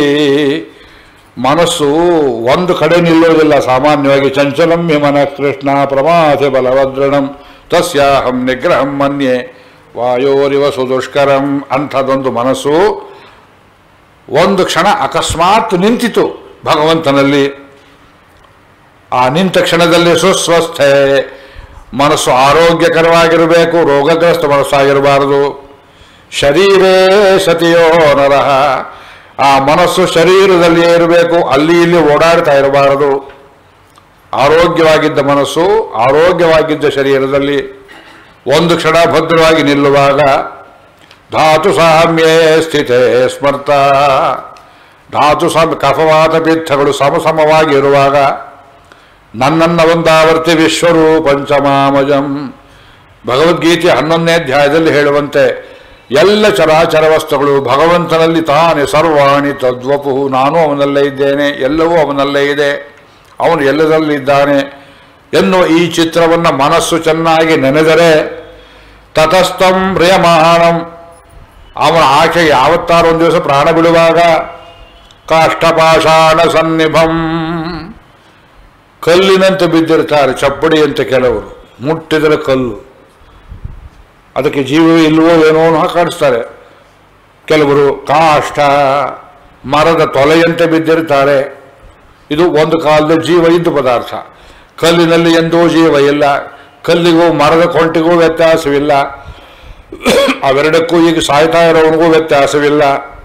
ಮನಸ್ಸು ಒಂದು ಕಡೆ ನಿಲ್ಲೋದಿಲ್ಲ ಸಾಮಾನ್ಯವಾಗಿ. ಚಂಚಲಂ ಮನ ಕೃಷ್ಣ ಪ್ರಮಾಥೆ ಬಲವದ್ರಣಂ ತಸ್ಯಾಹಂ ನಿಗ್ರಹಂ ಮನ್ಯೆ ವಾಯೋರಿವ ಸುದುಷ್ಕರಂ. ಅಂಥದ್ದೊಂದು ಮನಸ್ಸು ಒಂದು ಕ್ಷಣ ಅಕಸ್ಮಾತ್ ನಿಂತಿತು ಭಗವಂತನಲ್ಲಿ. ಆ ನಿಂತ ಕ್ಷಣದಲ್ಲಿ ಸುಸ್ವಸ್ಥೆ, ಮನಸ್ಸು ಆರೋಗ್ಯಕರವಾಗಿರಬೇಕು, ರೋಗಗ್ರಸ್ತ ಮನಸ್ಸಾಗಿರಬಾರದು. ಶರೀರೇ ಸತಿಯೋ ನರಃ, ಆ ಮನಸ್ಸು ಶರೀರದಲ್ಲಿಯೇ ಇರಬೇಕು, ಅಲ್ಲಿ ಇಲ್ಲಿ ಓಡಾಡ್ತಾ ಇರಬಾರದು. ಆರೋಗ್ಯವಾಗಿದ್ದ ಮನಸ್ಸು ಆರೋಗ್ಯವಾಗಿದ್ದ ಶರೀರದಲ್ಲಿ ಒಂದು ಕ್ಷಣ ಭದ್ರವಾಗಿ ನಿಲ್ಲುವಾಗ ಧಾತು ಸಾಮ್ಯೇ ಸ್ಥಿತೇ ಸ್ಮರ್ತ. ಧಾತು ಸಾಮ್ಯ, ಕಫವಾತ ಪಿತ್ತಗಳು ಸಮಸಮವಾಗಿ ಇರುವಾಗ ನನ್ನನ್ನ ಒಂದಾವರ್ತಿ ವಿಶ್ವರೂಪಂಚಮಾಮಜಂ. ಭಗವದ್ಗೀತೆ ಹನ್ನೊಂದನೇ ಅಧ್ಯಾಯದಲ್ಲಿ ಹೇಳುವಂತೆ ಎಲ್ಲ ಚರಾಚರ ವಸ್ತುಗಳು ಭಗವಂತನಲ್ಲಿ ತಾನೇ ಸರ್ವಾಣಿ ತದ್ವಪು. ನಾನು ಅವನಲ್ಲೇ ಇದ್ದೇನೆ, ಎಲ್ಲವೂ ಅವನಲ್ಲೇ ಇದೆ, ಅವನು ಎಲ್ಲದರಲ್ಲಿದ್ದಾನೆ ಎನ್ನುವ ಈ ಚಿತ್ರವನ್ನು ಮನಸ್ಸು ಚೆನ್ನಾಗಿ ನೆನೆದರೆ ತತಸ್ಥಂ ಪ್ರಿಯಮಾಣಂ, ಅವನ ಆಚೆ ಯಾವತ್ತಾರು ಒಂದು ದಿವಸ ಪ್ರಾಣ ಬಿಡುವಾಗ ಕಾಷ್ಟಪಾಷಾಣ ಸನ್ನಿಭಂ, ಕಲ್ಲಿನಂತೆ ಬಿದ್ದಿರ್ತಾರೆ, ಚಪ್ಪಡಿ ಅಂತ ಕೆಲವರು, ಮುಟ್ಟಿದರೆ ಕಲ್ಲು, ಅದಕ್ಕೆ ಜೀವವೇ ಇಲ್ಲವೋ ಏನೋ ಕಾಣಿಸ್ತಾರೆ. ಕೆಲವರು ಕಾಷ್ಟ, ಮರದ ತೊಲೆಯಂತೆ ಬಿದ್ದಿರ್ತಾರೆ. ಇದು ಒಂದು ಕಾಲದ ಜೀವ ಇದ್ದ ಪದಾರ್ಥ. ಕಲ್ಲಿನಲ್ಲಿ ಎಂದೂ ಜೀವ ಇಲ್ಲ, ಕಲ್ಲಿಗೂ ಮರದ ಕೊಂಟಿಗೂ ವ್ಯತ್ಯಾಸವಿಲ್ಲ, ಅವೆರಡಕ್ಕೂ ಈಗ ಸಾಯ್ತಾ ಇರೋವನಿಗೂ ವ್ಯತ್ಯಾಸವಿಲ್ಲ.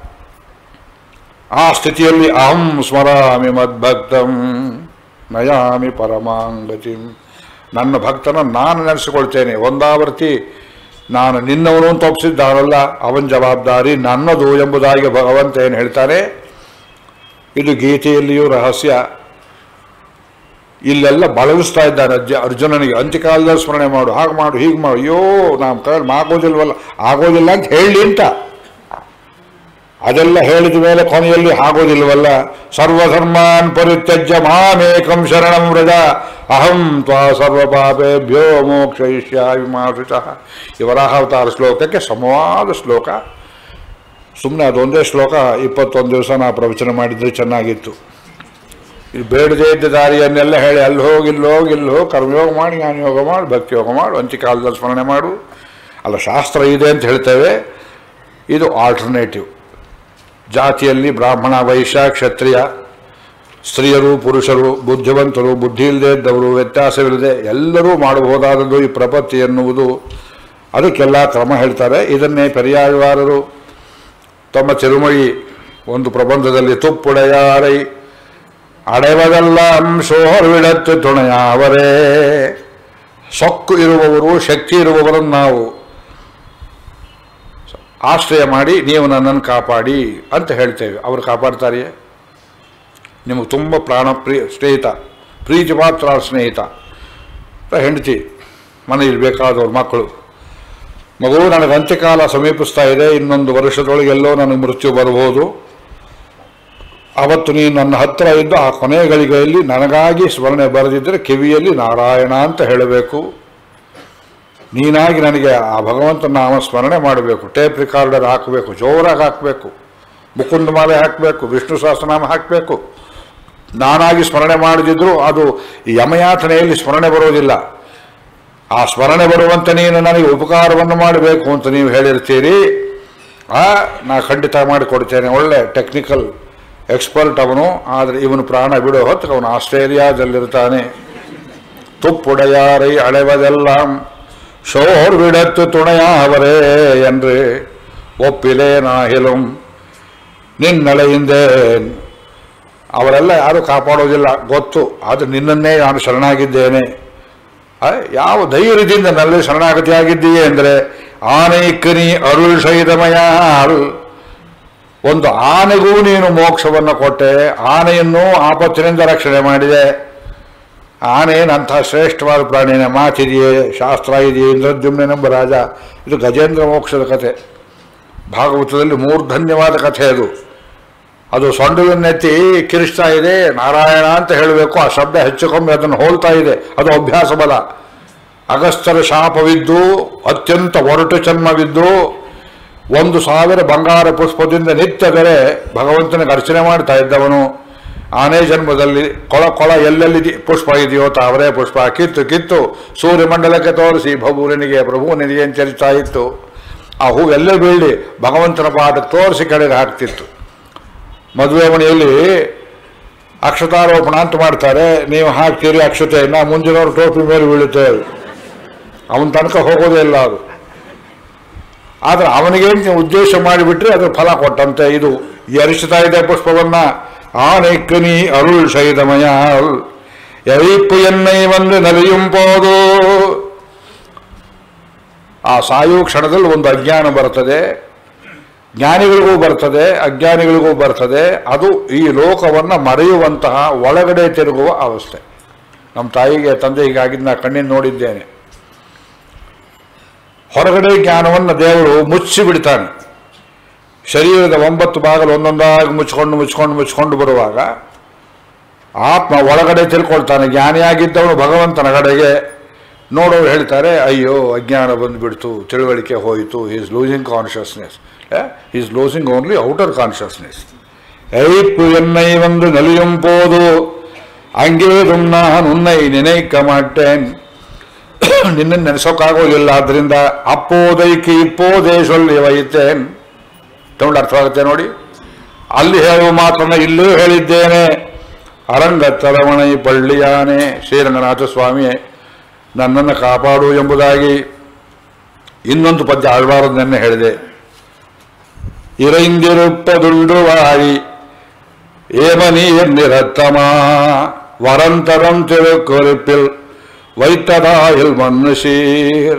ಆ ಸ್ಥಿತಿಯಲ್ಲಿ ಅಹಂ ಸ್ಮರಾಮಿ ಮದ್ಭಕ್ತಂ ನಯಾಮಿ ಪರಮಾಂಗತಿಂ. ನನ್ನ ಭಕ್ತನ ನಾನು ನೆನೆಸಿಕೊಳ್ತೇನೆ. ಒಂದಾವರ್ತಿ ನಾನು ನಿನ್ನವನು ಅಂತ ಒಪ್ಪಿಸಿದ್ದಾನಲ್ಲ, ಅವನ ಜವಾಬ್ದಾರಿ ನನ್ನದು ಎಂಬುದಾಗಿ ಭಗವಂತ ಏನು ಹೇಳ್ತಾರೆ. ಇದು ಗೀತೆಯಲ್ಲಿಯೂ ರಹಸ್ಯ. ಇಲ್ಲೆಲ್ಲ ಬಳಗಿಸ್ತಾ ಇದ್ದಾರೆ ಅಜ್ಜ ಅರ್ಜುನನಿಗೆ. ಅಂತ್ಯಕಾಲದಲ್ಲಿ ಸ್ಮರಣೆ ಮಾಡು, ಹಾಗೆ ಮಾಡು, ಹೀಗೆ ಮಾಡು. ಅಯ್ಯೋ ನಮ್ಮ ಕೈಯಲ್ಲಿ ಆಗೋದಿಲ್ವಲ್ಲ, ಆಗೋದಿಲ್ಲ ಅಂತ ಹೇಳಿ ಅಂತ. ಅದೆಲ್ಲ ಹೇಳಿದ ಮೇಲೆ ಕೊನೆಯಲ್ಲಿ ಆಗೋದಿಲ್ವಲ್ಲ. ಸರ್ವಧರ್ಮಾನ್ ಪರಿತ್ಯಜ್ಯ ಮಾಮೇಕಂ ಶರಣಂ ವ್ರಜ ಅಹಂ ತ್ವಾ ಸರ್ವ ಪಾಪೇಭ್ಯೋ ಮೋಕ್ಷಯಿಷ್ಯಾಮಿ ಮಾ ಶುಚಃ. ಈ ವರಾಹಾವತಾರ ಶ್ಲೋಕಕ್ಕೆ ಸಮವಾದ ಶ್ಲೋಕ. ಸುಮ್ಮನೆ ಅದೊಂದೇ ಶ್ಲೋಕ ಇಪ್ಪತ್ತೊಂದು ದಿವಸ ನಾ ಪ್ರವಚನ ಮಾಡಿದ್ರೆ ಚೆನ್ನಾಗಿತ್ತು. ಇದು ಬೇಡದೇ ಇದ್ದ ದಾರಿಯನ್ನೆಲ್ಲ ಹೇಳಿ ಅಲ್ಲಿ ಹೋಗಿ ಇಲ್ಲಿ ಹೋಗಿ ಇಲ್ಲಿ ಹೋಗಿ ಕರ್ಮಯೋಗ ಮಾಡಿ, ಜ್ಞಾನಯೋಗ ಮಾಡು, ಭಕ್ತಿ ಯೋಗ ಮಾಡು, ಅಂತ್ಯಕಾಲದಲ್ಲಿ ಸ್ಮರಣೆ ಮಾಡು. ಅಲ್ಲ, ಶಾಸ್ತ್ರ ಇದೆ ಅಂತ ಹೇಳ್ತೇವೆ, ಇದು ಆಲ್ಟರ್ನೇಟಿವ್. ಜಾತಿಯಲ್ಲಿ ಬ್ರಾಹ್ಮಣ, ವೈಶ್ಯ, ಕ್ಷತ್ರಿಯ, ಸ್ತ್ರೀಯರು, ಪುರುಷರು, ಬುದ್ಧಿವಂತರು, ಬುದ್ಧಿ ಇಲ್ಲದೆ ಇದ್ದವರು, ವ್ಯತ್ಯಾಸವಿಲ್ಲದೆ ಎಲ್ಲರೂ ಮಾಡಬಹುದಾದದ್ದು ಈ ಪ್ರಪತ್ತಿ ಎನ್ನುವುದು. ಅದಕ್ಕೆಲ್ಲ ಕ್ರಮ ಹೇಳ್ತಾರೆ. ಇದನ್ನೇ ಪರ್ಯಾಯವಾರರು ತಮ್ಮ ತಿರುಮಳಿ ಒಂದು ಪ್ರಬಂಧದಲ್ಲಿ ತುಪ್ಪುಡೆಯಾರೈ ಅಡೆವದಲ್ಲ ಅಂಶೋರ್ವಿಡತ್ತು ತುಣೆಯಾವರೇ. ಸೊಕ್ಕು ಇರುವವರು, ಶಕ್ತಿ ಇರುವವರನ್ನು ನಾವು ಆಶ್ರಯ ಮಾಡಿ ನೀವು ನನ್ನನ್ನು ಕಾಪಾಡಿ ಅಂತ ಹೇಳ್ತೇವೆ. ಅವರು ಕಾಪಾಡ್ತಾರೆಯೇ? ನಿಮಗೆ ತುಂಬ ಪ್ರಾಣ ಪ್ರಿಯ ಸ್ನೇಹಿತ, ಪ್ರೀತಿ ಮಾತ್ರ ಸ್ನೇಹಿತ, ಹೆಂಡತಿ, ಮನೆಯಲ್ಲಿ ಬೇಕಾದವ್ರ ಮಕ್ಕಳು, ಮಗು ನನಗೆ ಅಂತ್ಯಕಾಲ ಸಮೀಪಿಸ್ತಾ ಇದೆ, ಇನ್ನೊಂದು ವರ್ಷದೊಳಗೆಲ್ಲೋ ನನಗೆ ಮೃತ್ಯು ಬರ್ಬೋದು, ಅವತ್ತು ನೀನು ನನ್ನ ಹತ್ತಿರ ಇದ್ದು ಆ ಕೊನೆಯ ಗಳಿಗೆಯಲ್ಲಿ ನನಗಾಗಿ ಸ್ಮರಣೆ ಬರೆದಿದ್ದರೆ ಕಿವಿಯಲ್ಲಿ ನಾರಾಯಣ ಅಂತ ಹೇಳಬೇಕು, ನೀನಾಗಿ ನನಗೆ ಆ ಭಗವಂತನ ನಾಮ ಸ್ಮರಣೆ ಮಾಡಬೇಕು, ಟೇಪ್ ರಿಕಾರ್ಡರ್ ಹಾಕಬೇಕು, ಜೋರಾಗಿ ಹಾಕಬೇಕು, ಮುಕುಂದ ಮಾಲೆ ಹಾಕಬೇಕು, ವಿಷ್ಣು ಸಹಸ್ರನಾಮ ಹಾಕಬೇಕು. ನಾನಾಗಿ ಸ್ಮರಣೆ ಮಾಡದಿದ್ದರೂ ಅದು ಯಮಯಾತನೆಯಲ್ಲಿ ಸ್ಮರಣೆ ಬರೋದಿಲ್ಲ. ಆ ಸ್ಮರಣೆ ಬರುವಂತೆ ನೀನು ನನಗೆ ಉಪಕಾರವನ್ನು ಮಾಡಬೇಕು ಅಂತ ನೀವು ಹೇಳಿರ್ತೀರಿ. ಆ ನಾ ಖಂಡಿತ ಮಾಡಿಕೊಡ್ತೇನೆ. ಒಳ್ಳೆ ಟೆಕ್ನಿಕಲ್ ಎಕ್ಸ್ಪರ್ಟ್ ಅವನು. ಆದರೆ ಇವನು ಪ್ರಾಣ ಬಿಡೋ ಹೊತ್ತು ಅವನು ಆಸ್ಟ್ರೇಲಿಯಾದಲ್ಲಿರ್ತಾನೆ. ತುಪ್ಪುಡೆಯಾರೈ ಅಳೆವದೆಲ್ಲ ಶೋರ್ ಬಿಡತ್ತು ತುಣೆಯಾವರೇ ಎಂದು ಒಪ್ಪಿಲೇ ನಾಹಿಲಂ ನಿನ್ನಳೆಯಿಂದೆ. ಅವರೆಲ್ಲ ಯಾರು ಕಾಪಾಡೋದಿಲ್ಲ ಗೊತ್ತು, ಆದರೆ ನಿನ್ನನ್ನೇ ನಾನು ಶರಣಾಗಿದ್ದೇನೆ. ಯಾವ ಧೈರ್ಯದಿಂದ ನಲ್ಲಿ ಶರಣಾಗತಿಯಾಗಿದ್ದೀಯೇ ಅಂದರೆ ಆನೈಕನಿ ಅರುಳ್ ಶೈದಮಯ. ಒಂದು ಆನೆಗೂ ನೀನು ಮೋಕ್ಷವನ್ನು ಕೊಟ್ಟೆ, ಆನೆಯನ್ನು ಆಪತ್ತಿನಿಂದ ರಕ್ಷಣೆ ಮಾಡಿದೆ. ಆನೆಯೇನಂಥ ಶ್ರೇಷ್ಠವಾದ ಪ್ರಾಣಿನ ಮಾತಿದೆಯೇ, ಶಾಸ್ತ್ರ ಇದೆಯೇ? ಇಂದ್ರದ್ಯುಮ್ನೆಂಬ ರಾಜ. ಇದು ಗಜೇಂದ್ರ ಮೋಕ್ಷದ ಕಥೆ, ಭಾಗವತದಲ್ಲಿ ಮೂರ್ಧನ್ಯವಾದ ಕಥೆ ಅದು. ಅದು ಸೊಂಡುವನ್ನೆತ್ತಿ ಕಿರಿಸ್ತಾ ಇದೆ, ನಾರಾಯಣ ಅಂತ ಹೇಳಬೇಕು, ಆ ಶಬ್ದ ಹೆಚ್ಚುಕೊಮ್ಮೆ ಅದನ್ನು ಹೋಲ್ತಾ ಇದೆ. ಅದು ಅಭ್ಯಾಸ ಬಲ. ಅಗಸ್ತ್ಯರ ಶಾಪವಿದ್ದು, ಅತ್ಯಂತ ಒರಟು ಚರ್ಮವಿದ್ದು, ಒಂದು ಸಾವಿರ ಬಂಗಾರ ಪುಷ್ಪದಿಂದ ನಿತ್ಯದರೆ ಭಗವಂತನಿಗೆ ಅರ್ಚನೆ ಮಾಡ್ತಾ ಇದ್ದವನು. ಆನೆ ಜನ್ಮದಲ್ಲಿ ಕೊಳ ಕೊಳ ಎಲ್ಲೆಲ್ಲಿ ಪುಷ್ಪ ಇದೆಯೋ ತಾವರೆ ಪುಷ್ಪ ಕಿತ್ತು ಕಿತ್ತು ಸೂರ್ಯಮಂಡಲಕ್ಕೆ ತೋರಿಸಿ ಭಗೂರನಿಗೆ ಪ್ರಭುವನಿಗೆ ಎಚ್ಚರಿಸ್ತಾ ಇತ್ತು. ಆ ಹೂ ಎಲ್ಲೇ ಬೀಳಿ ಭಗವಂತನ ಪಾದಕ್ಕೆ ತೋರಿಸಿ ಕಡೆಗೆ ಹಾಕ್ತಿತ್ತು. ಮದುವೆ ಮನೆಯಲ್ಲಿ ಅಕ್ಷತಾರೋಪಣ ಅಂತ ಮಾಡ್ತಾರೆ, ನೀವು ಹಾಕ್ತೀರಿ ಅಕ್ಷತೆ, ನಾ ಮುಂದಿನವ್ರ ಟೋಪಿ ಮೇಲೆ ಬೀಳುತ್ತೆ, ಅವನ ತನಕ ಹೋಗೋದೇ ಇಲ್ಲ ಅದು. ಆದರೆ ಅವನಿಗೇನು ಉದ್ದೇಶ ಮಾಡಿಬಿಟ್ರೆ ಅದ್ರ ಫಲ ಕೊಟ್ಟಂತೆ. ಇದು ಎರಿಸ್ತಾ ಇದೆ ಪುಷ್ಪವನ್ನ. ಆನೆಕ್ಕನಿ ಅರುಳ್ ಶೈದಮಯ ಎರಿಪ್ಪು ಎನ್ನೈ ಒಂದು ನಲಿಯುಂಪೋದು. ಆ ಸಾಯು ಕ್ಷಣದಲ್ಲಿ ಒಂದು ಅಜ್ಞಾನ ಬರ್ತದೆ, ಜ್ಞಾನಿಗಳಿಗೂ ಬರ್ತದೆ, ಅಜ್ಞಾನಿಗಳಿಗೂ ಬರ್ತದೆ. ಅದು ಈ ಲೋಕವನ್ನು ಮರೆಯುವಂತಹ ಒಳಗಡೆ ತಿರುಗುವ ಅವಸ್ಥೆ. ನಮ್ಮ ತಾಯಿಗೆ ತಂದೆಗೆ ಆಗಿದ್ದು ನಾ ಕಣ್ಣಿನ ನೋಡಿದ್ದೇನೆ. ಹೊರಗಡೆ ಜ್ಞಾನವನ್ನು ದೇವರು ಮುಚ್ಚಿ ಬಿಡ್ತಾನೆ. ಶರೀರದ ಒಂಬತ್ತು ಭಾಗಲು ಒಂದೊಂದಾಗಿ ಮುಚ್ಕೊಂಡು ಮುಚ್ಕೊಂಡು ಮುಚ್ಕೊಂಡು ಬರುವಾಗ ಆತ್ಮ ಒಳಗಡೆ ತಿಳ್ಕೊಳ್ತಾನೆ. ಜ್ಞಾನಿಯಾಗಿದ್ದವನು ಭಗವಂತನ ಕಡೆಗೆ ನೋಡೋರು ಹೇಳ್ತಾರೆ, ಅಯ್ಯೋ ಅಜ್ಞಾನ ಬಂದುಬಿಡ್ತು, ತಿಳುವಳಿಕೆ ಹೋಯಿತು, is losing consciousness. Is losing only outer consciousness. ಎಯ್ಪು ಎನ್ನೈ ಒಂದು ನಲಿಯುಂಪೋದು ಅಂಗೇದುಂ ನಾನು ಉನ್ನೈ ನಿನೈಕ ಮಾಟ್ಟೇನ್. ನಿನ್ನನ್ನು ನೆನೆಸೋಕ್ಕಾಗೋದಿಲ್ಲ, ಆದ್ದರಿಂದ ಅಪ್ಪೋದೈಕಿ ಇಪ್ಪೋದೇ ಸೊಲ್ಲಿ ವೈತೇನ್. ತಗೊಂಡು ಅರ್ಥವಾಗುತ್ತೆ ನೋಡಿ. ಅಲ್ಲಿ ಹೇಳುವ ಮಾತನ್ನು ಇಲ್ಲೂ ಹೇಳಿದ್ದೇನೆ. ಅರಂಗತ್ತರಮಣೈ ಪಳ್ಳಿಯಾನೆ ಶ್ರೀರಂಗನಾಥ ಸ್ವಾಮಿಯೇ ನನ್ನನ್ನು ಕಾಪಾಡು ಎಂಬುದಾಗಿ. ಇನ್ನೊಂದು ಪದ್ಯ ಆಳ್ವಾರದು ನೆನ್ನೆ ಹೇಳಿದೆ. ಇರೈಂದಿರುಪ್ಪದುಂಡು ವಾರಿ ಏಮನೀರ್ ನಿರತ್ತಮ ವರಂತರಂ ತಿರುಕೊರಿಪಿಲ್ ವೈತದಾಯಿಲ್ ಮನುಷೀರ್.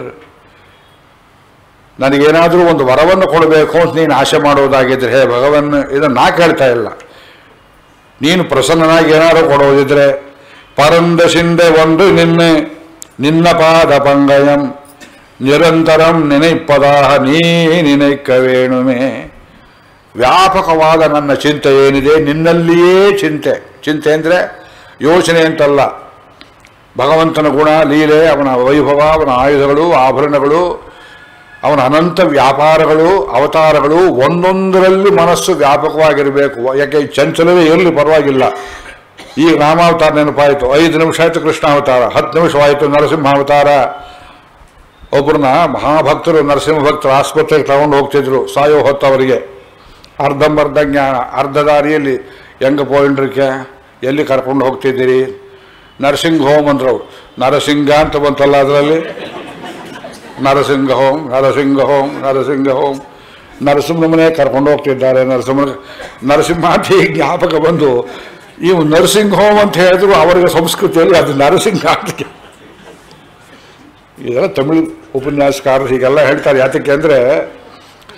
ನನಗೇನಾದರೂ ಒಂದು ವರವನ್ನು ಕೊಡಬೇಕು ಅಂತ ನೀನು ಆಸೆ ಮಾಡೋದಾಗಿದ್ರೆ ಹೇ ಭಗವನ್, ಇದನ್ನು ನಾ ಕೇಳ್ತಾ ಇಲ್ಲ, ನೀನು ಪ್ರಸನ್ನನಾಗಿ ಏನಾದರೂ ಕೊಡೋದಿದ್ರೆ ಪರಂದ ಶಿಂದೆ ಒಂದು ನಿನ್ನೆ ನಿನ್ನ ಪಾದ ಪಂಗಯಂ ನಿರಂತರಂ ನಿನೈಪದಾಹ ನೀ ನಿನೈಕವೇಣುಮೆ. ವ್ಯಾಪಕವಾದ ನನ್ನ ಚಿಂತೆ ಏನಿದೆ ನಿನ್ನಲ್ಲಿಯೇ ಚಿಂತೆ. ಚಿಂತೆ ಅಂದರೆ ಯೋಚನೆ ಅಂತಲ್ಲ, ಭಗವಂತನ ಗುಣ ಲೀಲೆ, ಅವನ ವೈಭವ, ಅವನ ಆಯುಧಗಳು, ಆಭರಣಗಳು, ಅವನ ಅನಂತ ವ್ಯಾಪಾರಗಳು, ಅವತಾರಗಳು, ಒಂದೊಂದರಲ್ಲಿ ಮನಸ್ಸು ವ್ಯಾಪಕವಾಗಿರಬೇಕು. ಯಾಕೆ ಚಂಚಲವೇ ಇರಲಿ ಪರವಾಗಿಲ್ಲ. ಈಗ ರಾಮಾವತಾರ ನೆನಪಾಯಿತು, ಐದು ನಿಮಿಷ ಆಯಿತು ಕೃಷ್ಣಾವತಾರ, ಹತ್ತು ನಿಮಿಷವಾಯಿತು ನರಸಿಂಹಾವತಾರ. ಒಬ್ಬರನ್ನ ಮಹಾಭಕ್ತರು ನರಸಿಂಹ ಭಕ್ತರು ಆಸ್ಪತ್ರೆಗೆ ತಗೊಂಡು ಹೋಗ್ತಿದ್ರು ಸಾಯೋ ಹೊತ್ತವರಿಗೆ. ಅರ್ಧಂಬರ್ಧ ಜ್ಞಾನ, ಅರ್ಧ ದಾರಿಯಲ್ಲಿ ಹೆಂಗ ಪೋಯಿಂಡ್ರಿಕೆ ಎಲ್ಲಿ ಕರ್ಕೊಂಡು ಹೋಗ್ತಿದ್ದೀರಿ? ನರಸಿಂಹ ಹೋಮ್ ಅಂದ್ರು. ನರಸಿಂಹ ಅಂತ ಬಂತಲ್ಲ ಅದರಲ್ಲಿ, Narasimha home Narasimha home Narasimha home ನರಸಿಂಹನ ಮನೆ ಕರ್ಕೊಂಡು ಹೋಗ್ತಿದ್ದಾರೆ. ನರಸಿಂಹ ನರಸಿಂಹ ಅಂತ ಜ್ಞಾಪಕ ಬಂದು ಇವು ನರಸಿಂಹ ಹೋಮ್ ಅಂತ ಹೇಳಿದ್ರು ಅವರಿಗೆ ಸಂಸ್ಕೃತಿಯಲ್ಲಿ ಅದು ನರಸಿಂಹ ಅಂತ. ಇದೆಲ್ಲ ತಮಿಳು ಉಪನ್ಯಾಸಕಾರರು ಹೀಗೆಲ್ಲ ಹೇಳ್ತಾರೆ. ಯಾತಕ್ಕೆ ಅಂದರೆ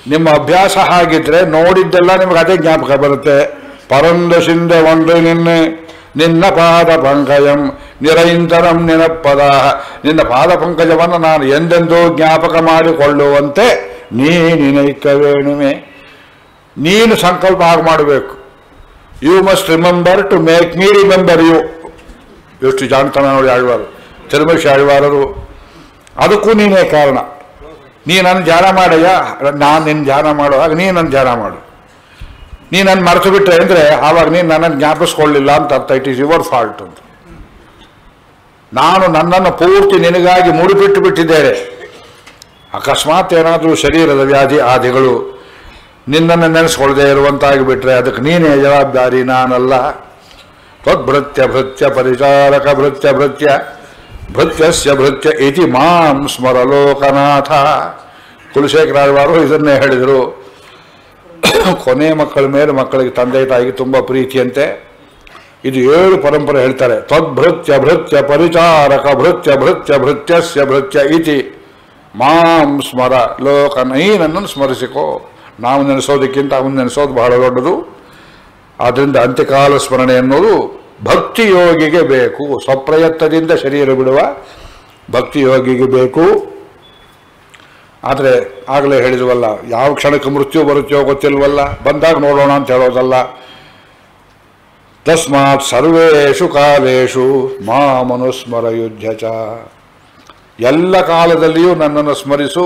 ನಿಮ್ಮ ಅಭ್ಯಾಸ ಹಾಗಿದ್ರೆ ನೋಡಿದ್ದೆಲ್ಲ ನಿಮ್ಗೆ ಅದೇ ಜ್ಞಾಪಕ ಬರುತ್ತೆ. ಪರಂದಶಿಂದೆ ಒಂದು ನಿನ್ನೆ ನಿನ್ನ ಪಾದ ಪಂಕಜಂ ನಿರಂತರಂ ನಿನಪ್ಪದ, ನಿನ್ನ ಪಾದ ಪಂಕಜವನ್ನು ನಾನು ಎಂದೆಂದೂ ಜ್ಞಾಪಕ ಮಾಡಿಕೊಳ್ಳುವಂತೆ ನೀನಿನೈಕವೇಣುವೆ. ನೀನು ಸಂಕಲ್ಪ ಆಗ ಮಾಡಬೇಕು. You must remember to make me remember you. ಎಷ್ಟು ಜಾಣತನ ನೋಡಿ ಆಳ್ವಾರು, ತಿರುಮೇಶ್ ಆಳ್ವಾರರು. ಅದಕ್ಕೂ ನೀನೇ ಕಾರಣ. ನೀ ನನ್ನ ಧ್ಯಾನ ಮಾಡಯ್ಯ, ನಾನು ನಿನ್ನ ಧ್ಯಾನ ಮಾಡುವಾಗ ನೀ ನನ್ನ ಧ್ಯಾನ ಮಾಡು. ನೀ ನನ್ನ ಮರೆತು ಬಿಟ್ಟೆ ಅಂದರೆ ಆವಾಗ ನೀನು ನನ್ನನ್ನು ಜ್ಞಾಪಿಸ್ಕೊಳ್ಳಿಲ್ಲ ಅಂತ ಅರ್ಥ. ಇಟ್ ಈಸ್ ಯುವರ್ ಫಾಲ್ಟ್ ಅಂತ. ನಾನು ನನ್ನನ್ನು ಪೂರ್ತಿ ನಿನಗಾಗಿ ಮುಡಿಬಿಟ್ಟು ಬಿಟ್ಟಿದ್ದೇನೆ. ಅಕಸ್ಮಾತ್ ಏನಾದರೂ ಶರೀರದ ವ್ಯಾಧಿ ಆದಿಗಳು ನಿನ್ನನ್ನು ನೆನೆಸ್ಕೊಳ್ಳದೆ ಇರುವಂತಾಗಿ ಬಿಟ್ರೆ ಅದಕ್ಕೆ ನೀನೇ ಜವಾಬ್ದಾರಿ, ನಾನಲ್ಲ. ತ್ವದ್ಭೃತ್ಯ ಭೃತ್ಯ ಪರಿಚಾರಕ ಭೃತ್ಯ ಭೃತ್ಯ ಭೃತ್ಯಸ್ಯ ಭೃತ್ಯ ಇತಿ ಮಾಂ ಸ್ಮರ ಲೋಕನಾಥ. ಕುಲಶೇಖರಾಳ್ವಾರು ಇದನ್ನೇ ಹೇಳಿದರು. ಕೊನೆ ಮಕ್ಕಳ ಮೇಲೆ ಮಕ್ಕಳಿಗೆ ತಂದೆ ತಾಯಿಗೆ ತುಂಬ ಪ್ರೀತಿಯಂತೆ. ಇದು ಏಳು ಪರಂಪರೆ ಹೇಳ್ತಾರೆ. ತ್ವದ್ಭೃತ್ಯ ಭೃತ್ಯ ಪರಿಚಾರಕ ಭೃತ್ಯ ಭೃತ್ಯ ಭೃತ್ಯಸ್ಯ ಭೃತ್ಯ ಇತಿ ಮಾಂ ಸ್ಮರ ಲೋಕನ. ಈ ನನ್ನನ್ನು ಸ್ಮರಿಸಿಕೋ. ನಾವು ನೆನೆಸೋದಕ್ಕಿಂತ ಅವನು ನೆನೆಸೋದು ಬಹಳ ದೊಡ್ಡದು. ಆದ್ದರಿಂದ ಅಂತ್ಯಕಾಲ ಸ್ಮರಣೆ ಅನ್ನೋದು ಭಕ್ತಿಯೋಗಿಗೆ ಬೇಕು. ಸ್ವಪ್ರಯತ್ನದಿಂದ ಶರೀರ ಬಿಡುವ ಭಕ್ತಿಯೋಗಿಗೆ ಬೇಕು. ಆದರೆ ಆಗಲೇ ಹೇಳಿದ್ವಲ್ಲ, ಯಾವ ಕ್ಷಣಕ್ಕೆ ಮೃತ್ಯು ಬರುತ್ತೋ ಗೊತ್ತಿಲ್ವಲ್ಲ, ಬಂದಾಗ ನೋಡೋಣ ಅಂತ ಹೇಳೋದಲ್ಲ. ತಸ್ಮಾತ್ ಸರ್ವೇಷು ಕಾಲೇಷು ಮಾಮನುಸ್ಮರ ಯುದ್ಧ ಚ. ಎಲ್ಲ ಕಾಲದಲ್ಲಿಯೂ ನನ್ನನ್ನು ಸ್ಮರಿಸು.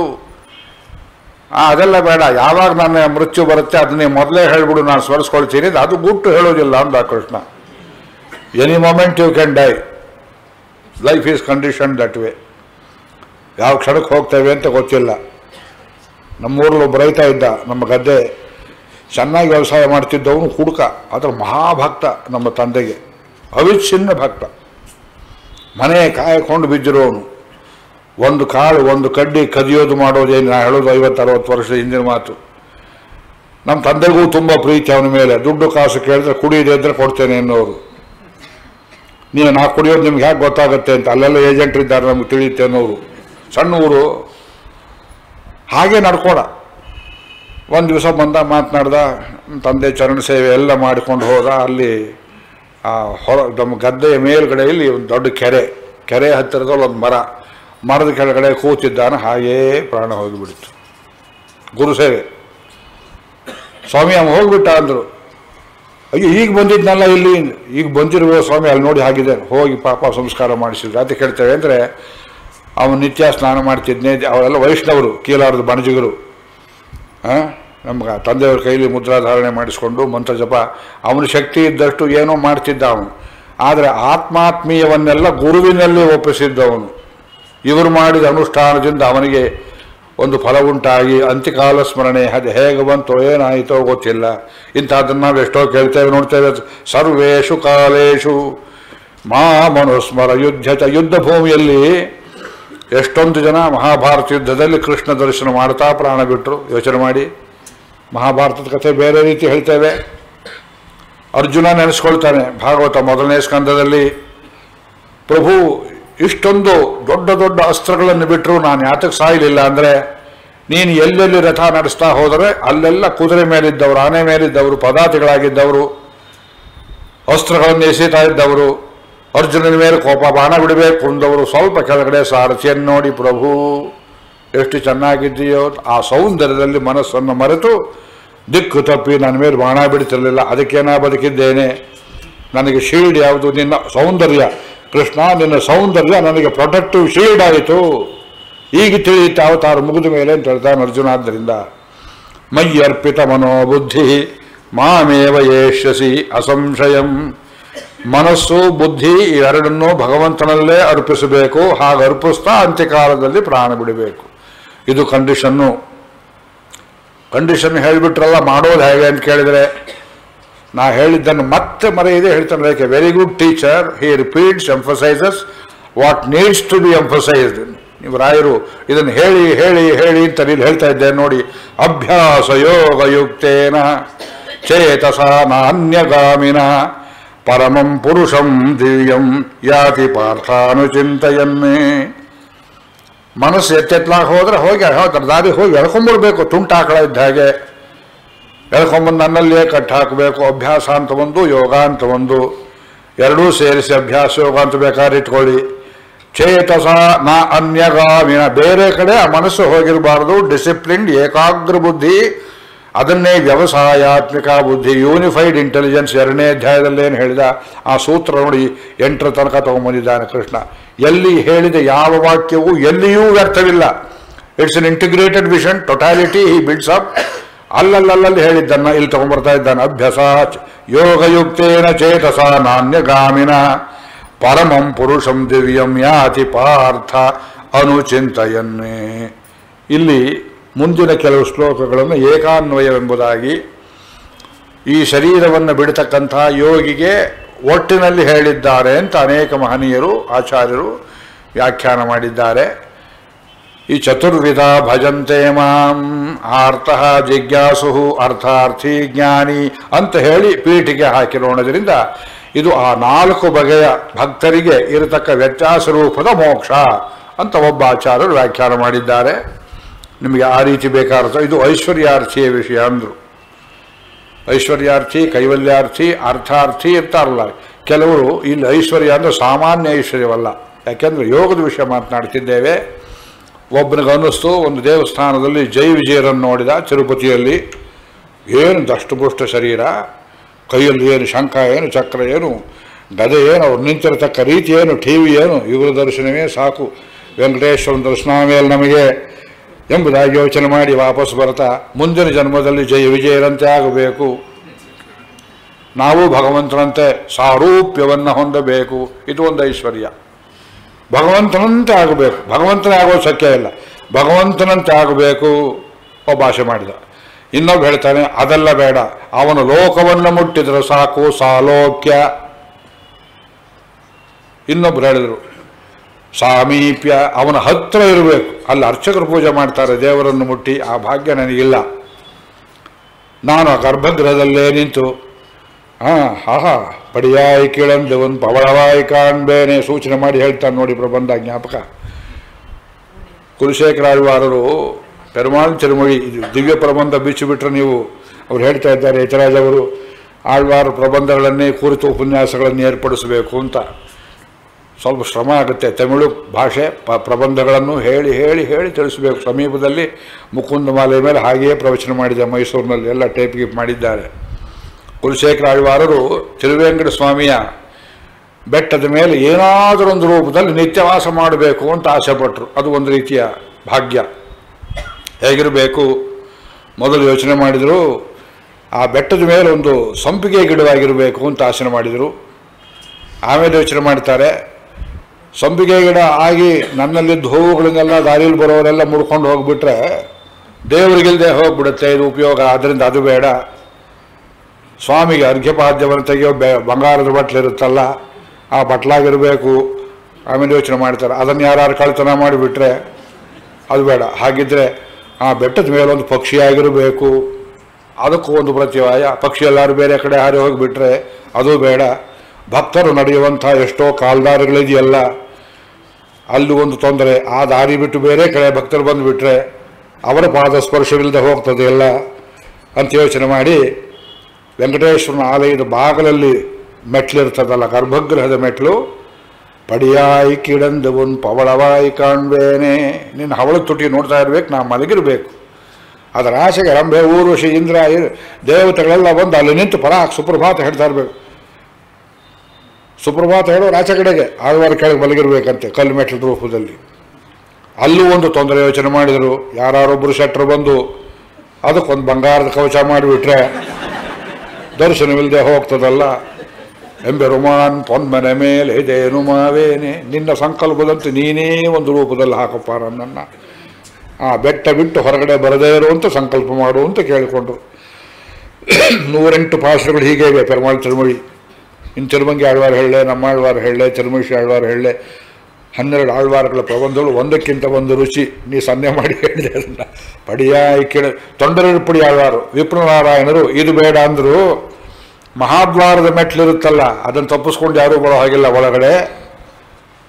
ಅದೆಲ್ಲ ಬೇಡ, ಯಾವಾಗ ನನ್ನ ಮೃತ್ಯು ಬರುತ್ತೆ ಅದನ್ನೇ ಮೊದಲೇ ಹೇಳಿಬಿಡು, ನಾನು ಸ್ಮರಿಸ್ಕೊಳ್ತೀನಿ. ಅದು ಗುಟ್ಟು ಹೇಳೋದಿಲ್ಲ ಅಂದ Krishna. Any moment you can die. Life is condition that way. ಯಾವ ಕ್ಷಣಕ್ಕೆ ಹೋಗ್ತೇವೆ ಅಂತ ಗೊತ್ತಿಲ್ಲ. ನಮ್ಮೂರಲ್ಲಿ ಒಬ್ಬ ರೈತ ಇದ್ದ, ನಮ್ಮ ಗದ್ದೆ ಚೆನ್ನಾಗಿ ವ್ಯವಸಾಯ ಮಾಡ್ತಿದ್ದವನು ಹುಡುಕ. ಅದರ ಮಹಾಭಕ್ತ ನಮ್ಮ ತಂದೆಗೆ, ಅವಿಚ್ಛಿನ್ನ ಭಕ್ತ. ಮನೆ ಕಾಯ್ಕೊಂಡು ಬಿದ್ದಿರೋನು. ಒಂದು ಕಾಳು ಒಂದು ಕಡ್ಡಿ ಕದಿಯೋದು ಮಾಡೋದೇನು, ನಾ ಹೇಳೋದು ಐವತ್ತು ಅರವತ್ತು ವರ್ಷದ ಹಿಂದಿನ ಮಾತು. ನಮ್ಮ ತಂದೆಗೂ ತುಂಬ ಪ್ರೀತಿ ಅವನ ಮೇಲೆ. ದುಡ್ಡು ಕಾಸು ಕೇಳಿದ್ರೆ ಕುಡಿಯದೇ ಇದ್ದರೆ ಕೊಡ್ತೇನೆ ಅನ್ನೋರು. ನೀವು ನಾ ಕುಡಿಯೋದು ನಿಮ್ಗೆ ಹೇಗೆ ಗೊತ್ತಾಗುತ್ತೆ ಅಂತ ಅಲ್ಲೆಲ್ಲ ಏಜೆಂಟ್ರು ಇದ್ದಾರೆ, ನಮ್ಗೆ ತಿಳಿಯುತ್ತೆ ಅನ್ನೋರು. ಸಣ್ಣ ಊರು. ಹಾಗೆ ನಡ್ಕೊಡ. ಒಂದು ದಿವಸ ಬಂದ, ಮಾತನಾಡ್ದ. ತಂದೆ ಚರಣ ಸೇವೆ ಎಲ್ಲ ಮಾಡಿಕೊಂಡು ಹೋದ. ಅಲ್ಲಿ ಆ ಹೊರ ನಮ್ಮ ಗದ್ದೆಯ ಮೇಲ್ಗಡೆಯಲ್ಲಿ ಒಂದು ದೊಡ್ಡ ಕೆರೆ, ಕೆರೆ ಹತ್ತಿರದಲ್ಲಿ ಒಂದು ಮರ, ಮರದ ಕೆಳಗಡೆ ಕೂತಿದ್ದಾನೆ. ಹಾಗೇ ಪ್ರಾಣ ಹೋಗಿಬಿಡ್ತು. ಗುರು ಸೇವೆ. ಸ್ವಾಮಿ ಅವ ಹೋಗ್ಬಿಟ್ಟ ಅಂದರು. ಅಯ್ಯೋ ಈಗ ಬಂದಿದ್ನಲ್ಲ ಇಲ್ಲಿ, ಈಗ ಬಂದಿರುವ ಸ್ವಾಮಿ ಅಲ್ಲಿ ನೋಡಿ ಹಾಗಿದೆ, ಹೋಗಿ ಪಾಪ ಸಂಸ್ಕಾರ ಮಾಡಿಸಿದ್ರು. ಅಂತ ಕೇಳ್ತೇವೆ ಅಂದರೆ ಅವನು ನಿತ್ಯ ಸ್ನಾನ ಮಾಡ್ತಿದ್ನೇ. ಅವರೆಲ್ಲ ವೈಷ್ಣವರು, ಕೀಲಾರದ ಬಣಜಿಗರು. ಹಾಂ, ನಮ್ಗೆ ತಂದೆಯವ್ರ ಕೈಲಿ ಮುದ್ರಾಧಾರಣೆ ಮಾಡಿಸ್ಕೊಂಡು ಮಂತ್ರ ಜಪ. ಅವನ ಶಕ್ತಿ ಇದ್ದಷ್ಟು ಏನೋ ಮಾಡ್ತಿದ್ದ ಅವನು. ಆದರೆ ಆತ್ಮಾತ್ಮೀಯವನ್ನೆಲ್ಲ ಗುರುವಿನಲ್ಲಿ ಒಪ್ಪಿಸಿದ್ದವನು. ಇವರು ಮಾಡಿದ ಅನುಷ್ಠಾನದಿಂದ ಅವನಿಗೆ ಒಂದು ಫಲ ಉಂಟಾಗಿ ಅಂತ್ಯಕಾಲ ಸ್ಮರಣೆ ಅದು ಹೇಗೆ ಬಂತೋ ಏನಾಯಿತೋ ಗೊತ್ತಿಲ್ಲ. ಇಂಥದ್ದನ್ನು ನಾವು ಎಷ್ಟೋ ಕೇಳ್ತೇವೆ, ನೋಡ್ತೇವೆ. ಸರ್ವೇಷು ಕಾಲೇಷು ಮಾಮನುಸ್ಮರ ಯುದ್ಧ ಚ. ಯುದ್ಧ ಭೂಮಿಯಲ್ಲಿ ಎಷ್ಟೊಂದು ಜನ ಮಹಾಭಾರತ ಯುದ್ಧದಲ್ಲಿ ಕೃಷ್ಣ ದರ್ಶನ ಮಾಡ್ತಾ ಪ್ರಾಣ ಬಿಟ್ಟರು. ಯೋಚನೆ ಮಾಡಿ. ಮಹಾಭಾರತದ ಕಥೆ ಬೇರೆ ರೀತಿ ಹೇಳ್ತೇವೆ. ಅರ್ಜುನ ನೆನೆಸ್ಕೊಳ್ತಾನೆ ಭಾಗವತ ಮೊದಲನೇ ಸ್ಕಂದದಲ್ಲಿ, ಪ್ರಭು ಇಷ್ಟೊಂದು ದೊಡ್ಡ ದೊಡ್ಡ ಅಸ್ತ್ರಗಳನ್ನು ಬಿಟ್ಟರು ನಾನು ಯಾತಕ್ಕೆ ಸಾಯಲಿಲ್ಲ ಅಂದರೆ, ನೀನು ಎಲ್ಲೆಲ್ಲಿ ರಥ ನಡೆಸ್ತಾ ಹೋದರೆ ಅಲ್ಲೆಲ್ಲ ಕುದುರೆ ಮೇಲಿದ್ದವರು, ಆನೆ ಮೇಲಿದ್ದವರು, ಪದಾತಿಗಳಾಗಿದ್ದವರು, ಅಸ್ತ್ರಗಳನ್ನು ಎಸೀತಾ ಇದ್ದವರು, ಅರ್ಜುನನ ಮೇಲೆ ಕೋಪ ಬಾಣ ಬಿಡಬೇಕು ಅಂದವರು, ಸ್ವಲ್ಪ ಕೆಳಗಡೆ ಸಾರಥಿಯನ್ನು ನೋಡಿ ಪ್ರಭು ಎಷ್ಟು ಚೆನ್ನಾಗಿದ್ದೀಯೋ. ಆ ಸೌಂದರ್ಯದಲ್ಲಿ ಮನಸ್ಸನ್ನು ಮರೆತು ದಿಕ್ಕು ತಪ್ಪಿ ನನ್ನ ಮೇಲೆ ಬಾಣ ಬಿಡ್ತಿರಲಿಲ್ಲ. ಅದಕ್ಕೆ ನಾ ಬದುಕಿದ್ದೇನೆ. ನನಗೆ ಶೀಲ್ಡ್ ಯಾವುದು? ನಿನ್ನ ಸೌಂದರ್ಯ ಕೃಷ್ಣ, ನಿನ್ನ ಸೌಂದರ್ಯ ನನಗೆ ಪ್ರೊಟೆಕ್ಟಿವ್ ಶೀಲ್ಡ್ ಆಯಿತು. ಈಗ ತಿಳಿಯುತ್ತೆ ಅವತಾರ ಮುಗಿದ ಮೇಲೆ ಅಂತ ಹೇಳ್ತಾನೆ ಅರ್ಜುನ. ಆದ್ದರಿಂದ ಮಯ್ಯರ್ಪಿತ ಮನೋಬುದ್ಧಿ ಮಾಮೇವ ಯೇಷ್ಯಸಿ ಅಸಂಶಯಂ. ಮನಸ್ಸು ಬುದ್ಧಿ ಇವೆರಡನ್ನೂ ಭಗವಂತನಲ್ಲೇ ಅರ್ಪಿಸಬೇಕು. ಹಾಗೆ ಅರ್ಪಿಸ್ತಾ ಅಂತ್ಯಕಾಲದಲ್ಲಿ ಪ್ರಾಣ ಬಿಡಬೇಕು. ಇದು ಕಂಡೀಷನ್ನು. ಕಂಡೀಷನ್ ಹೇಳಿಬಿಟ್ರಲ್ಲ, ಮಾಡೋದು ಹೇಗೆ ಅಂತ ಕೇಳಿದರೆ, ನಾ ಹೇಳಿದ್ದನ್ನು ಮತ್ತೆ ಮರೆಯದೆ ಹೇಳ್ತಾನೆ. Like a very good teacher, he repeats, emphasises what needs to be emphasised. ನೀವು ರಾಯರು ಇದನ್ನು ಹೇಳಿ ಹೇಳಿ ಹೇಳಿ ಅಂತ ಇಲ್ಲಿ ಹೇಳ್ತಾ ಇದ್ದೇನೆ ನೋಡಿ. ಅಭ್ಯಾಸ ಯೋಗಯುಕ್ತೇನ ಚೇತಸ ನಾನ್ಯಗಾಮಿನ ಪರಮಂ ಪುರುಷಂ ದಿವ್ಯಂ ಯಾತಿ ಪಾರ್ಥಾನುಚಿಂತಯನ್ನೇ. ಮನಸ್ಸು ಎತ್ತೆತ್ಲಾಗ ಹೋದರೆ ಹೋಗಿ ಹೋಗ್ತಾರೆ ದಾರಿ ಹೋಗಿ ಎಳ್ಕೊಂಬಿಡ್ಬೇಕು. ತುಂಟಾಕಳ ಇದ್ದ ಹಾಗೆ ಎಳ್ಕೊಂಬಂದು ನನ್ನಲ್ಲಿಯೇ ಕಟ್ಟಿ ಹಾಕಬೇಕು. ಅಭ್ಯಾಸ ಅಂತ ಒಂದು, ಯೋಗ ಅಂತ ಒಂದು, ಎರಡೂ ಸೇರಿಸಿ ಅಭ್ಯಾಸ ಯೋಗ ಅಂತ ಬೇಕಾದ್ರೆ ಇಟ್ಕೊಳ್ಳಿ. ಚೇತಸ ನ ಅನ್ಯಗಾಮಿನ, ಬೇರೆ ಕಡೆ ಆ ಮನಸ್ಸು ಹೋಗಿರಬಾರ್ದು. ಡಿಸಿಪ್ಲಿನ್ಡ್ ಏಕಾಗ್ರ ಬುದ್ಧಿ, ಅದನ್ನೇ ವ್ಯವಸಾಯಾತ್ಮಿಕ ಬುದ್ಧಿ, ಯೂನಿಫೈಡ್ ಇಂಟೆಲಿಜೆನ್ಸ್ ಎರಡನೇ ಅಧ್ಯಾಯದಲ್ಲಿ ಏನು ಹೇಳಿದ ಆ ಸೂತ್ರ ನೋಡಿ ಎಂಟರ ತನಕ ತಗೊಂಬಂದಿದ್ದಾನೆ ಕೃಷ್ಣ. ಎಲ್ಲಿ ಹೇಳಿದ ಯಾವ ವಾಕ್ಯವೂ ಎಲ್ಲಿಯೂ ವ್ಯರ್ಥವಿಲ್ಲ. It's an integrated vision, totality he builds up. ಅಲ್ಲಲ್ಲಲ್ಲಿ ಹೇಳಿದ್ದನ್ನ ಇಲ್ಲಿ ತಗೊಂಡ್ಬರ್ತಾ ಇದ್ದಾನೆ. ಅಭ್ಯಾಸ ಯೋಗಯುಕ್ತೇನ ಚೇತಸ ನಾನ್ಯಗಾಮಿನ ಪರಮಂ ಪುರುಷಂ ದಿವ್ಯಂ ಯಾತಿ ಪಾರ್ಥ ಅನುಚಿಂತಯನ್ನೇ. ಇಲ್ಲಿ ಮುಂದಿನ ಕೆಲವು ಶ್ಲೋಕಗಳನ್ನು ಏಕಾನ್ವಯವೆಂಬುದಾಗಿ ಈ ಶರೀರವನ್ನು ಬಿಡತಕ್ಕಂಥ ಯೋಗಿಗೆ ಒಟ್ಟಿನಲ್ಲಿ ಹೇಳಿದ್ದಾರೆ ಅಂತ ಅನೇಕ ಮಹನೀಯರು ಆಚಾರ್ಯರು ವ್ಯಾಖ್ಯಾನ ಮಾಡಿದ್ದಾರೆ. ಈ ಚತುರ್ವಿಧ ಭಜಂತೆ ಮಾಂ ಆರ್ತಃ ಜಿಜ್ಞಾಸು ಅರ್ಥಾರ್ಥಿ ಜ್ಞಾನಿ ಅಂತ ಹೇಳಿ ಪೀಠಿಗೆ ಹಾಕಿರೋಣದ್ರಿಂದ ಇದು ಆ ನಾಲ್ಕು ಬಗೆಯ ಭಕ್ತರಿಗೆ ಇರತಕ್ಕ ವ್ಯತ್ಯಾಸ ರೂಪದ ಮೋಕ್ಷ ಅಂತ ಒಬ್ಬ ಆಚಾರ್ಯರು ವ್ಯಾಖ್ಯಾನ ಮಾಡಿದ್ದಾರೆ. ನಿಮಗೆ ಆ ರೀತಿ ಬೇಕಾದ ಇದು ಐಶ್ವರ್ಯಾರ್ಥಿಯ ವಿಷಯ ಅಂದರು. ಐಶ್ವರ್ಯಾರ್ಥಿ, ಕೈವಲ್ಯಾರ್ಥಿ, ಅರ್ಥಾರ್ಥಿ ಇರ್ತಾರಲ್ಲ ಕೆಲವರು. ಇಲ್ಲಿ ಐಶ್ವರ್ಯ ಅಂದರೆ ಸಾಮಾನ್ಯ ಐಶ್ವರ್ಯವಲ್ಲ. ಯಾಕೆಂದರೆ ಯೋಗದ ವಿಷಯ ಮಾತನಾಡ್ತಿದ್ದೇವೆ. ಒಬ್ಬನಿಗೆ ಅನ್ನಿಸ್ತು, ಒಂದು ದೇವಸ್ಥಾನದಲ್ಲಿ ಜೈ ವಿಜಯರನ್ನು ನೋಡಿದ ತಿರುಪತಿಯಲ್ಲಿ. ಏನು ದಷ್ಟಪುಷ್ಟ ಶರೀರ, ಕೈಯಲ್ಲಿ ಏನು ಶಂಖ ಏನು ಚಕ್ರ ಏನು ಗದೆ ಏನು, ಅವ್ರು ನಿಂತಿರತಕ್ಕ ರೀತಿ ಏನು, ಟಿ ವಿ ಏನು, ಯುಗದ ದರ್ಶನವೇ ಸಾಕು ವೆಂಕಟೇಶ್ವರನ ದರ್ಶನ ಮೇಲೆ ನಮಗೆ ಎಂಬುದಾಗಿ ಯೋಚನೆ ಮಾಡಿ ವಾಪಸ್ ಬರ್ತಾ ಮುಂದಿನ ಜನ್ಮದಲ್ಲಿ ಜಯ ವಿಜಯರಂತೆ ಆಗಬೇಕು, ನಾವು ಭಗವಂತನಂತೆ ಸಾರೂಪ್ಯವನ್ನು ಹೊಂದಬೇಕು. ಇದು ಒಂದು ಐಶ್ವರ್ಯ. ಭಗವಂತನಂತೆ ಆಗಬೇಕು. ಭಗವಂತನೇ ಆಗೋ ಶಕ್ಯ ಇಲ್ಲ, ಭಗವಂತನಂತೆ ಆಗಬೇಕು. ಒಬ್ಬ ಭಾಷೆ ಮಾಡಿದ. ಇನ್ನೊಬ್ಬ ಹೇಳ್ತಾನೆ ಅದೆಲ್ಲ ಬೇಡ, ಅವನು ಲೋಕವನ್ನು ಮುಟ್ಟಿದ್ರೆ ಸಾಕು ಸಾಲೋಕ್ಯ. ಇನ್ನೊಬ್ರು ಹೇಳಿದರು ಸಾಮೀಪ್ಯ, ಅವನ ಹತ್ರ ಇರಬೇಕು. ಅಲ್ಲಿ ಅರ್ಚಕರು ಪೂಜೆ ಮಾಡ್ತಾರೆ ದೇವರನ್ನು ಮುಟ್ಟಿ, ಆ ಭಾಗ್ಯ ನನಗಿಲ್ಲ. ನಾನು ಆ ಗರ್ಭಗೃಹದಲ್ಲೇ ನಿಂತು ಹಾಂ ಆಹಾ ಪಡಿಯಾಯಿ ಕೀಳಂದವನ್ ಪವಳವಾಯಿ ಕಾಣ್ಬೇನೆ ಸೂಚನೆ ಮಾಡಿ ಹೇಳ್ತಾನೆ ನೋಡಿ ಪ್ರಬಂಧ ಜ್ಞಾಪಕ. ಕುಲಶೇಖರಾಳ್ವಾರರು ಪೆರುಮಾಳ್ ತಿರುಮಳಿ ಇದು ದಿವ್ಯ ಪ್ರಬಂಧ ಬಿಚ್ಚಿಬಿಟ್ರೆ ನೀವು ಅವ್ರು ಹೇಳ್ತಾ ಇದ್ದಾರೆ ಯತಿರಾಜ್ ಅವರು ಆಳ್ವಾರ ಪ್ರಬಂಧಗಳನ್ನೇ ಕುರಿತು ಉಪನ್ಯಾಸಗಳನ್ನು ಏರ್ಪಡಿಸಬೇಕು ಅಂತ. ಸ್ವಲ್ಪ ಶ್ರಮ ಆಗುತ್ತೆ. ತಮಿಳು ಭಾಷೆ ಪ ಪ್ರಬಂಧಗಳನ್ನು ಹೇಳಿ ಹೇಳಿ ಹೇಳಿ ತಿಳಿಸಬೇಕು. ಸಮೀಪದಲ್ಲಿ ಮುಕುಂದ ಮಾಲೆ ಮೇಲೆ ಹಾಗೆಯೇ ಪ್ರವಚನ ಮಾಡಿದೆ ಮೈಸೂರಿನಲ್ಲಿ, ಎಲ್ಲ ಟೇಪ್ ಗೀಪ್ ಮಾಡಿದ್ದಾರೆ. ಕುಲಶೇಖರ ಆಳ್ವಾರರು ತಿರುವೇಂಕಟ ಸ್ವಾಮಿಯ ಬೆಟ್ಟದ ಮೇಲೆ ಏನಾದರೊಂದು ರೂಪದಲ್ಲಿ ನಿತ್ಯವಾಸ ಮಾಡಬೇಕು ಅಂತ ಆಸೆಪಟ್ಟರು. ಅದು ಒಂದು ರೀತಿಯ ಭಾಗ್ಯ. ಹೇಗಿರಬೇಕು ಮೊದಲು ಯೋಚನೆ ಮಾಡಿದರು. ಆ ಬೆಟ್ಟದ ಮೇಲೆ ಒಂದು ಸಂಪಿಗೆ ಗಿಡವಾಗಿರಬೇಕು ಅಂತ ಆಸೆ ಮಾಡಿದರು. ಆಮೇಲೆ ಯೋಚನೆ ಮಾಡ್ತಾರೆ, ಸಂಪಿಗೆ ಗಿಡ ಆಗಿ ನನ್ನಲ್ಲಿದ್ದ ಹೂವುಗಳನ್ನೆಲ್ಲ ದಾರಿಯಲ್ಲಿ ಬರೋರೆಲ್ಲ ಮುಡ್ಕೊಂಡು ಹೋಗ್ಬಿಟ್ರೆ ದೇವರಿಗಿಲ್ಲದೆ ಹೋಗ್ಬಿಡುತ್ತೆ, ಇದು ಉಪಯೋಗ. ಆದ್ದರಿಂದ ಅದು ಬೇಡ. ಸ್ವಾಮಿಗೆ ಅರ್ಘ್ಯಪಾದ್ಯವನ್ನು ತೆಗೆಯೋ ಬೆ ಬಂಗಾರದ ಬಟ್ಲಿರುತ್ತಲ್ಲ ಆ ಬಟ್ಲಾಗಿರಬೇಕು. ಆಮೇಲೆ ಯೋಚನೆ ಮಾಡ್ತಾರೆ, ಅದನ್ನು ಯಾರು ಕಳ್ತನ ಮಾಡಿಬಿಟ್ರೆ ಅದು ಬೇಡ. ಹಾಗಿದ್ರೆ ಆ ಬೆಟ್ಟದ ಮೇಲೊಂದು ಪಕ್ಷಿಯಾಗಿರಬೇಕು, ಅದಕ್ಕೂ ಒಂದು ಪ್ರತ್ಯವಾಯ. ಪಕ್ಷಿ ಎಲ್ಲರೂ ಬೇರೆ ಕಡೆ ಹಾರಿ ಹೋಗಿಬಿಟ್ರೆ ಅದು ಬೇಡ. ಭಕ್ತರು ನಡೆಯುವಂಥ ಎಷ್ಟೋ ಕಾಲ್ದಾರಿಗಳಿದೆಯಲ್ಲ ಅಲ್ಲಿ ಒಂದು ತೊಂದರೆ. ಆ ದಾರಿ ಬಿಟ್ಟು ಬೇರೆ ಕಡೆ ಭಕ್ತರು ಬಂದುಬಿಟ್ರೆ ಅವರ ಪಾದ ಸ್ಪರ್ಶವಿಲ್ಲದೆ ಹೋಗ್ತದೆ ಎಲ್ಲ ಅಂತ ಯೋಚನೆ ಮಾಡಿ ವೆಂಕಟೇಶ್ವರನ ಆಲಯದ ಬಾಗಲಲ್ಲಿ ಮೆಟ್ಲಿರ್ತದಲ್ಲ, ಗರ್ಭಗೃಹದ ಮೆಟ್ಲು, ಪಡಿಯಾಯಿ ಕಿಡಂದವನ್ ಪವಳವಾಯಿ ಕಾಣ್ಬೇನೆ. ನಿನ್ನ ಹವಳ ತುಟಿ ನೋಡ್ತಾ ಇರ್ಬೇಕು, ನಾ ಮಲಗಿರ್ಬೇಕು. ಅದರ ಆಸೆಗೆ ರಂಭೆ ಊರ್ವಶಿ ಇಂದ್ರ ದೇವತೆಗಳೆಲ್ಲ ಬಂದು ಅಲ್ಲಿ ನಿಂತು ಪರಾಕ್ ಸುಪ್ರಭಾತ ಹೇಳ್ತಾ ಇರಬೇಕು. ಸುಪ್ರಭಾತ ಹೇಳೋರು ಆಚೆ ಕಡೆಗೆ ಆಳ್ವಾರ ಕೆಳಗೆ ಮಲಗಿರ್ಬೇಕಂತೆ ಕಲ್ಲು ಮೆಟ್ಲ ರೂಪದಲ್ಲಿ. ಅಲ್ಲೂ ಒಂದು ತೊಂದರೆ ಯೋಚನೆ ಮಾಡಿದರು. ಯಾರೊಬ್ಬರು ಶೆಟ್ಟರು ಬಂದು ಅದಕ್ಕೊಂದು ಬಂಗಾರದ ಕವಚ ಮಾಡಿಬಿಟ್ರೆ ದರ್ಶನವಿಲ್ಲದೆ ಹೋಗ್ತದಲ್ಲ. ಎಂಬೆರುಮಾನ್ ಪೊನ್ಮನೆ ಮೇಲೆ ಇದೇನು ಮಾವೇನೆ, ನಿನ್ನ ಸಂಕಲ್ಪದಂತೆ ನೀನೇ ಒಂದು ರೂಪದಲ್ಲಿ ಹಾಕಪ್ಪ ನನ್ನನ್ನು. ಆ ಬೆಟ್ಟ ಬಿಟ್ಟು ಹೊರಗಡೆ ಬರದೇ ಇರುವಂತ ಸಂಕಲ್ಪ ಮಾಡು ಅಂತ ಕೇಳಿಕೊಂಡ್ರು. ನೂರೆಂಟು ಭಾಷೆಗಳು ಹೀಗೆ ಇವೆ ಪೆರುಮಾಳ್ ತಿರುಮಳಿ. ಇನ್ನು ತಿರುಮಂಗಿ ಆಳ್ವಾರ ಹೇಳಲೆ, ನಮ್ಮ ಆಳ್ವಾರ ಹೇಳಲೆ, ತಿರುಮುಷಿ ಆಳ್ವಾರ ಹೇಳಲೆ, ಹನ್ನೆರಡು ಆಳ್ವಾರಗಳ ಪ್ರಬಂಧಗಳು ಒಂದಕ್ಕಿಂತ ಒಂದು ರುಚಿ. ನೀ ಸನ್ನೆ ಮಾಡಿ ಹೇಳಿದೆ ಅದನ್ನು. ಪಡಿಯಾಯಿ ಕೇಳ ತೊಂಡರರು ಪುಡಿ ಆಳ್ವಾರು ವಿಪ್ರನಾರಾಯಣರು ಇದು ಬೇಡ ಅಂದರು. ಮಹಾದ್ವಾರದ ಮೆಟ್ಲಿರುತ್ತಲ್ಲ ಅದನ್ನು ತಪ್ಪಿಸ್ಕೊಂಡು ಯಾರೂ ಬರೋ ಹಾಗಿಲ್ಲ ಒಳಗಡೆ.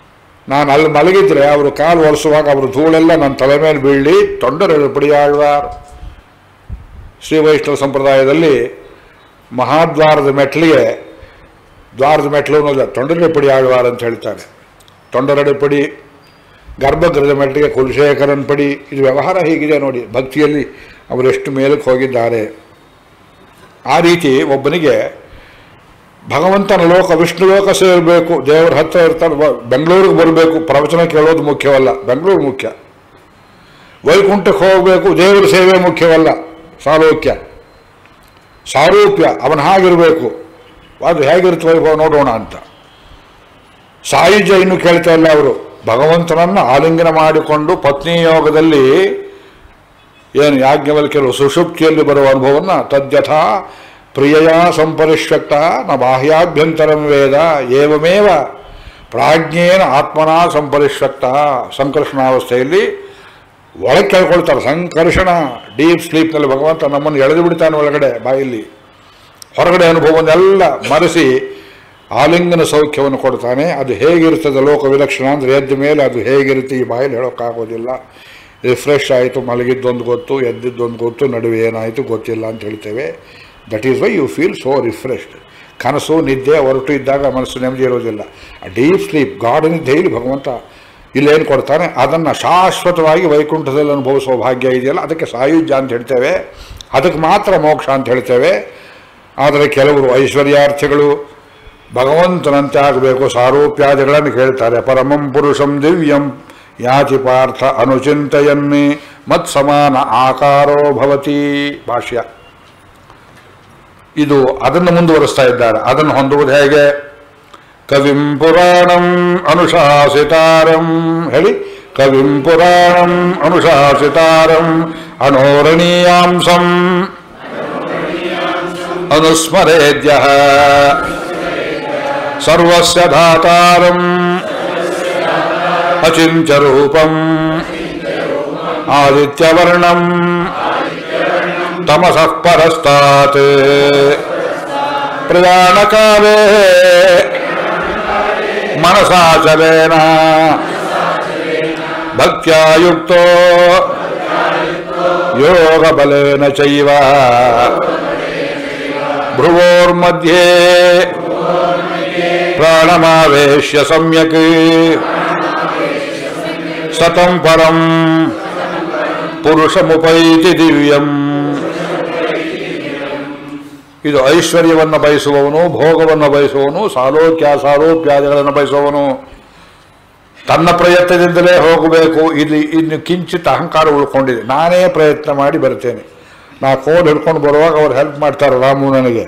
ನಾನು ಅಲ್ಲಿ ಮಲಗಿದ್ರೆ ಅವರು ಕಾಲು ಒರೆಸುವಾಗ ಅವರು ಧೂಳೆಲ್ಲ ನನ್ನ ತಲೆ ಮೇಲೆ ಬೀಳಿ ತೊಂಡರೆಡುಪಡಿ ಆಳ್ವಾರ್. ಶ್ರೀ ವೈಷ್ಣವ ಸಂಪ್ರದಾಯದಲ್ಲಿ ಮಹಾದ್ವಾರದ ಮೆಟ್ಲಿಗೆ ದ್ವಾರದ ಮೆಟ್ಲು ಅನ್ನೋದು ತೊಂಡರೆಡುಪಡಿ ಆಳ್ವಾರ್ ಅಂತ ಹೇಳ್ತಾರೆ. ತೊಂಡರೆಡುಪಡಿ, ಗರ್ಭಗೃಹದ ಮೆಟ್ಲಿಗೆ ಕುಲಶೇಖರನ್ ಪಡಿ. ಇದು ವ್ಯವಹಾರ ಹೀಗಿದೆ ನೋಡಿ, ಭಕ್ತಿಯಲ್ಲಿ ಅವರೆಷ್ಟು ಮೇಲಕ್ಕೆ ಹೋಗಿದ್ದಾರೆ. ಆ ರೀತಿ ಒಬ್ಬನಿಗೆ ಭಗವಂತನ ಲೋಕ ವಿಷ್ಣು ಲೋಕ ಸೇರಬೇಕು, ದೇವರ ಹತ್ರ ಇರ್ತಾರೆ. ಬೆಂಗಳೂರಿಗೆ ಬರಬೇಕು, ಪ್ರವಚನ ಕೇಳೋದು ಮುಖ್ಯವಲ್ಲ, ಬೆಂಗಳೂರು ಮುಖ್ಯ. ವೈಕುಂಠಕ್ಕೆ ಹೋಗಬೇಕು, ದೇವರ ಸೇವೆ ಮುಖ್ಯವಲ್ಲ, ಸಾಲೋಕ್ಯ ಸಾರೂಪ್ಯ ಅವನ ಹಾಗಿರಬೇಕು. ಅದು ಹೇಗಿರುತ್ತೆ ವೈಭವ ನೋಡೋಣ ಅಂತ. ಸಾಯುಜ್ಯ ಇನ್ನು ಕೇಳ್ತಾ ಇಲ್ಲ ಅವರು. ಭಗವಂತನನ್ನು ಆಲಿಂಗನ ಮಾಡಿಕೊಂಡು ಪತ್ನಿ ಯೋಗದಲ್ಲಿ ಏನು ಯಾಜ್ಞವಲ್ಕ್ಯರು ಸುಷುಪ್ತಿಯಲ್ಲಿ ಬರುವ ಅನುಭವವನ್ನು ತದ್ಯಥಾ ಪ್ರಿಯಯ ಸಂಪರಿಷ್ವಕ್ತ ನ ಬಾಹ್ಯಾಭ್ಯಂತರಂ ವೇದ ಏವಮೇವ ಪ್ರಾಜ್ಞೇನ ಆತ್ಮನ ಸಂಪರಿಷ್ವಕ್ತ. ಸಂಕರ್ಷಣಾವಸ್ಥೆಯಲ್ಲಿ ಒಳಗೆ ಕೇಳ್ಕೊಳ್ತಾರೆ. ಸಂಕರ್ಷಣ ಡೀಪ್ ಸ್ಲೀಪ್ನಲ್ಲಿ ಭಗವಂತ ನಮ್ಮನ್ನು ಎಳೆದು ಬಿಡ್ತಾನೆ ಒಳಗಡೆ, ಬಾಯಲ್ಲಿ ಹೊರಗಡೆ ಅನುಭವವನ್ನೆಲ್ಲ ಮರೆಸಿ ಆಲಿಂಗನ ಸೌಖ್ಯವನ್ನು ಕೊಡ್ತಾನೆ. ಅದು ಹೇಗಿರ್ತದೆ ಲೋಕ ವಿಲಕ್ಷಣ ಅಂದರೆ ಎದ್ದ ಮೇಲೆ ಅದು ಹೇಗಿರುತ್ತೆ ಈ ಬಾಯಲ್ಲಿ ಹೇಳೋಕ್ಕಾಗೋದಿಲ್ಲ. ರಿಫ್ರೆಶ್ ಆಯಿತು, ಮಲಗಿದ್ದೊಂದು ಗೊತ್ತು, ಎದ್ದಿದ್ದೊಂದು ಗೊತ್ತು, ನಡುವೆ ಏನಾಯಿತು ಗೊತ್ತಿಲ್ಲ ಅಂತ ಹೇಳ್ತೇವೆ. That is why you feel so refreshed. ಕನಸು ನಿದ್ದೆ ಹೊರಟು ಇದ್ದಾಗ ಮನಸ್ಸು ನೆಮ್ಮದಿ ಇರೋದಿಲ್ಲ. ಡೀಪ್ ಸ್ಲೀಪ್ ಗಾಢ ನಿದ್ದೆ ಇಲ್ಲಿ ಭಗವಂತ ಇಲ್ಲೇನು ಕೊಡ್ತಾನೆ ಅದನ್ನು ಶಾಶ್ವತವಾಗಿ ವೈಕುಂಠದಲ್ಲಿ ಅನುಭವಿಸುವ ಭಾಗ್ಯ ಇದೆಯಲ್ಲ, ಅದಕ್ಕೆ ಸಾಯುಜ್ಯ ಅಂತ ಹೇಳ್ತೇವೆ. ಅದಕ್ಕೆ ಮಾತ್ರ ಮೋಕ್ಷ ಅಂತ ಹೇಳ್ತೇವೆ. ಆದರೆ ಕೆಲವರು ಐಶ್ವರ್ಯಾರ್ಥಿಗಳು ಭಗವಂತನಂತೆ ಆಗಬೇಕು, ಸಾರೂಪ್ಯಾದಿಗಳನ್ನು ಕೇಳ್ತಾರೆ. ಪರಮಂ ಪುರುಷಂ ದಿವ್ಯಂ ಯಾತಿ ಪಾರ್ಥ ಅನುಚಿಂತೆಯನ್ನಿ ಮತ್ ಸಮಾನ ಆಕಾರೋ ಭವತಿ. ಭಾಷ್ಯ ಇದು ಅದನ್ನು ಮುಂದುವರಿಸ್ತಾ ಇದ್ದಾರೆ. ಅದನ್ನು ಹೊಂದುವುದು ಹೇಗೆ? ಕವಿಂ ಪುರಾಣಂ ಅನುಶಾಸಿತಾರಂ ಹೇಳಿ. ಕವಿಂ ಪುರಾಣಂ ಅನುಶಾಸಿತಾರಂ ಅನೋರಣೀಯಾಂಸಂ ಅನುಸ್ಮರೇದ್ಯಃ ಸರ್ವಸ್ಯ ಧಾತಾರಂ ಅಚಿಂತ್ಯ ರೂಪಂ ಆದಿತ್ಯವರ್ಣಂ ತಮಸಃ ಪರಸ್ತಾತ್ ಪ್ರಯಾಣಕಾಲೇ ಮನಸಾಚಲೇನ ಭಕ್ತ್ಯಾ ಯುಕ್ತೋ ಯೋಗಬಲೇನ ಚೈವ ಭ್ರುವೋರ್ಮಧ್ಯೆ ಪ್ರಾಣಮಾವೇಶ್ಯ ಸಮ್ಯಕ್ ಸತಂ ಪರಂ ಪುರುಷಮುಪೈತಿ ದಿವ್ಯಂ. ಇದು ಐಶ್ವರ್ಯವನ್ನು ಬಯಸುವವನು, ಭೋಗವನ್ನು ಬಯಸುವವನು, ಸಾಲೋಕ್ಯ ಸಾರೂಪ್ಯಾದಿಗಳನ್ನು ಬಯಸುವವನು ತನ್ನ ಪ್ರಯತ್ನದಿಂದಲೇ ಹೋಗಬೇಕು. ಇಲ್ಲಿ ಇನ್ನು ಕಿಂಚಿತ್ ಅಹಂಕಾರ ಉಳ್ಕೊಂಡಿದೆ. ನಾನೇ ಪ್ರಯತ್ನ ಮಾಡಿ ಬರ್ತೇನೆ. ನಾ ಕೋಲ್ ಹಿಡ್ಕೊಂಡು ಬರುವಾಗ ಅವ್ರು ಹೆಲ್ಪ್ ಮಾಡ್ತಾರೆ ರಾಮು ನನಗೆ.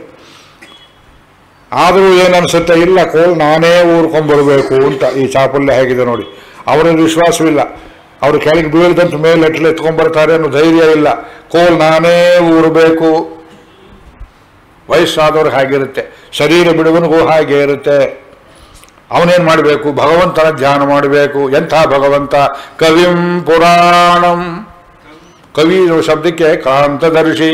ಆದರೂ ಏನನ್ಸುತ್ತೆ, ಇಲ್ಲ ಕೋಲ್ ನಾನೇ ಊರ್ಕೊಂಡ್ಬರ್ಬೇಕು ಅಂತ. ಈ ಚಾಪಲ್ಯ ಹೇಗಿದೆ ನೋಡಿ. ಅವರಲ್ಲಿ ವಿಶ್ವಾಸವಿಲ್ಲ. ಅವರು ಕೆಳಗೆ ಬೀಳ್ದಂತ ಮೇಲೆ ಎಟ್ಲೆ ಎತ್ಕೊಂಡ್ಬರ್ತಾರೆ ಅನ್ನೋ ಧೈರ್ಯ ಇಲ್ಲ. ಕೋಲ್ ನಾನೇ ಊರಬೇಕು. ವಯಸ್ಸಾದವ್ರು ಹಾಗಿರುತ್ತೆ, ಶರೀರ ಬಿಡುವನಿಗೂ ಹಾಗೆ ಇರುತ್ತೆ. ಅವನೇನು ಮಾಡಬೇಕು? ಭಗವಂತನ ಧ್ಯಾನ ಮಾಡಬೇಕು. ಎಂಥ ಭಗವಂತ? ಕವಿಂ ಪುರಾಣಂ. ಕವಿ ಶಬ್ದಕ್ಕೆ ಕಾಂತದರ್ಶಿ.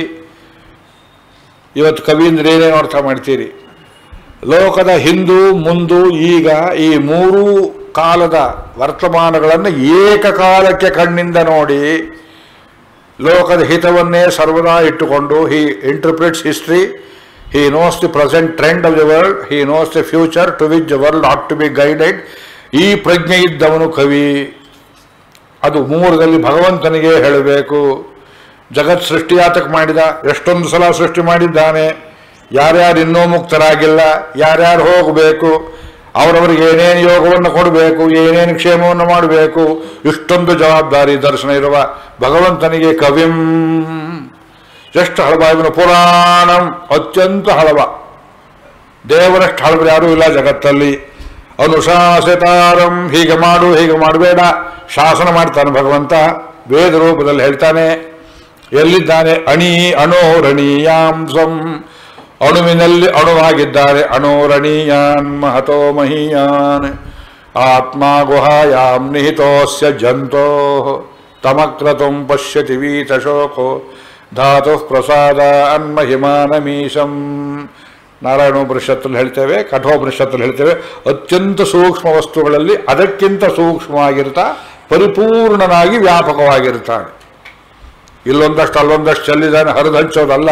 ಇವತ್ತು ಕವಿ ಅಂದ್ರೆ ಏನೇನು ಅರ್ಥ ಮಾಡ್ತೀರಿ? ಲೋಕದ ಹಿಂದು ಮುಂದು ಈಗ ಈ ಮೂರೂ ಕಾಲದ ವರ್ತಮಾನಗಳನ್ನು ಏಕಕಾಲಕ್ಕೆ ಕಣ್ಣಿಂದ ನೋಡಿ ಲೋಕದ ಹಿತವನ್ನೇ ಸರ್ವದಾ ಇಟ್ಟುಕೊಂಡು he interprets history. He knows the present trend of the world. He knows the future to which the world ought to be guided. ಈ ಪ್ರಜ್ಞೆ ಇದ್ದವನು ಕವಿ. ಅದು ಮೂರದಲ್ಲಿ ಭಗವಂತನಿಗೆ ಹೇಳಬೇಕು. ಜಗತ್ ಸೃಷ್ಟಿಯಾತಕ್ಕೆ ಮಾಡಿದ, ಎಷ್ಟೊಂದು ಸಲ ಸೃಷ್ಟಿ ಮಾಡಿದ್ದಾನೆ. ಯಾರ್ಯಾರು ಇನ್ನೂ ಮುಕ್ತರಾಗಿಲ್ಲ, ಯಾರ್ಯಾರು ಹೋಗಬೇಕು, ಅವರವರಿಗೆ ಏನೇನು ಯೋಗವನ್ನು ಕೊಡಬೇಕು, ಏನೇನು ಕ್ಷೇಮವನ್ನು ಮಾಡಬೇಕು, ಇಷ್ಟೊಂದು ಜವಾಬ್ದಾರಿ ದರ್ಶನ ಇರುವ ಭಗವಂತನಿಗೆ ಕವಿಂ. ಎಷ್ಟು ಹಳವ ಇವನು? ಪುರಾಣಂ, ಅತ್ಯಂತ ಹಳವ. ದೇವರಷ್ಟು ಹಳವರು ಯಾರೂ ಇಲ್ಲ ಜಗತ್ತಲ್ಲಿ. ಅನುಶಾಸಿತಾರಂ, ಹೀಗೆ ಮಾಡು ಹೀಗೆ ಮಾಡಬೇಡ ಶಾಸನ ಮಾಡ್ತಾನೆ ಭಗವಂತ. ವೇದ ರೂಪದಲ್ಲಿ ಹೇಳ್ತಾನೆ. ಎಲ್ಲಿದ್ದಾನೆ? ಅಣಿ ಅಣೋರಣೀಯಾಂಸಂ, ಅಣುವಿನಲ್ಲಿ ಅಣುವಾಗಿದ್ದಾರೆ. ಅಣೋರಣೀಯಾನ್ ಮಹತೋ ಮಹೀಯಾನ್ ಆತ್ಮ ಗುಹಾಯಾಂ ನಿಹಿತೋಸ್ಯ ಜಂತೋ ತಮಕ್ರತುಂ ಪಶ್ಯತಿ ವೀತಶೋಕೋ ಧಾತು ಪ್ರಸಾದ ಅನ್ಮಹಿಮಾನಮೀಶಂ. ನಾರಾಯಣೋಪನಿಷತ್ತಲ್ಲಿ ಹೇಳ್ತೇವೆ, ಕಠೋಪನಿಷತ್ತಲ್ಲಿ ಹೇಳ್ತೇವೆ. ಅತ್ಯಂತ ಸೂಕ್ಷ್ಮ ವಸ್ತುಗಳಲ್ಲಿ ಅದಕ್ಕಿಂತ ಸೂಕ್ಷ್ಮವಾಗಿರ್ತಾ ಪರಿಪೂರ್ಣನಾಗಿ ವ್ಯಾಪಕವಾಗಿರ್ತಾನೆ. ಇಲ್ಲೊಂದಷ್ಟು ಅಲ್ಲೊಂದಷ್ಟು ಚೆಲ್ಲಿದ್ದಾನೆ, ಹರಿದು ಹಂಚೋದಲ್ಲ.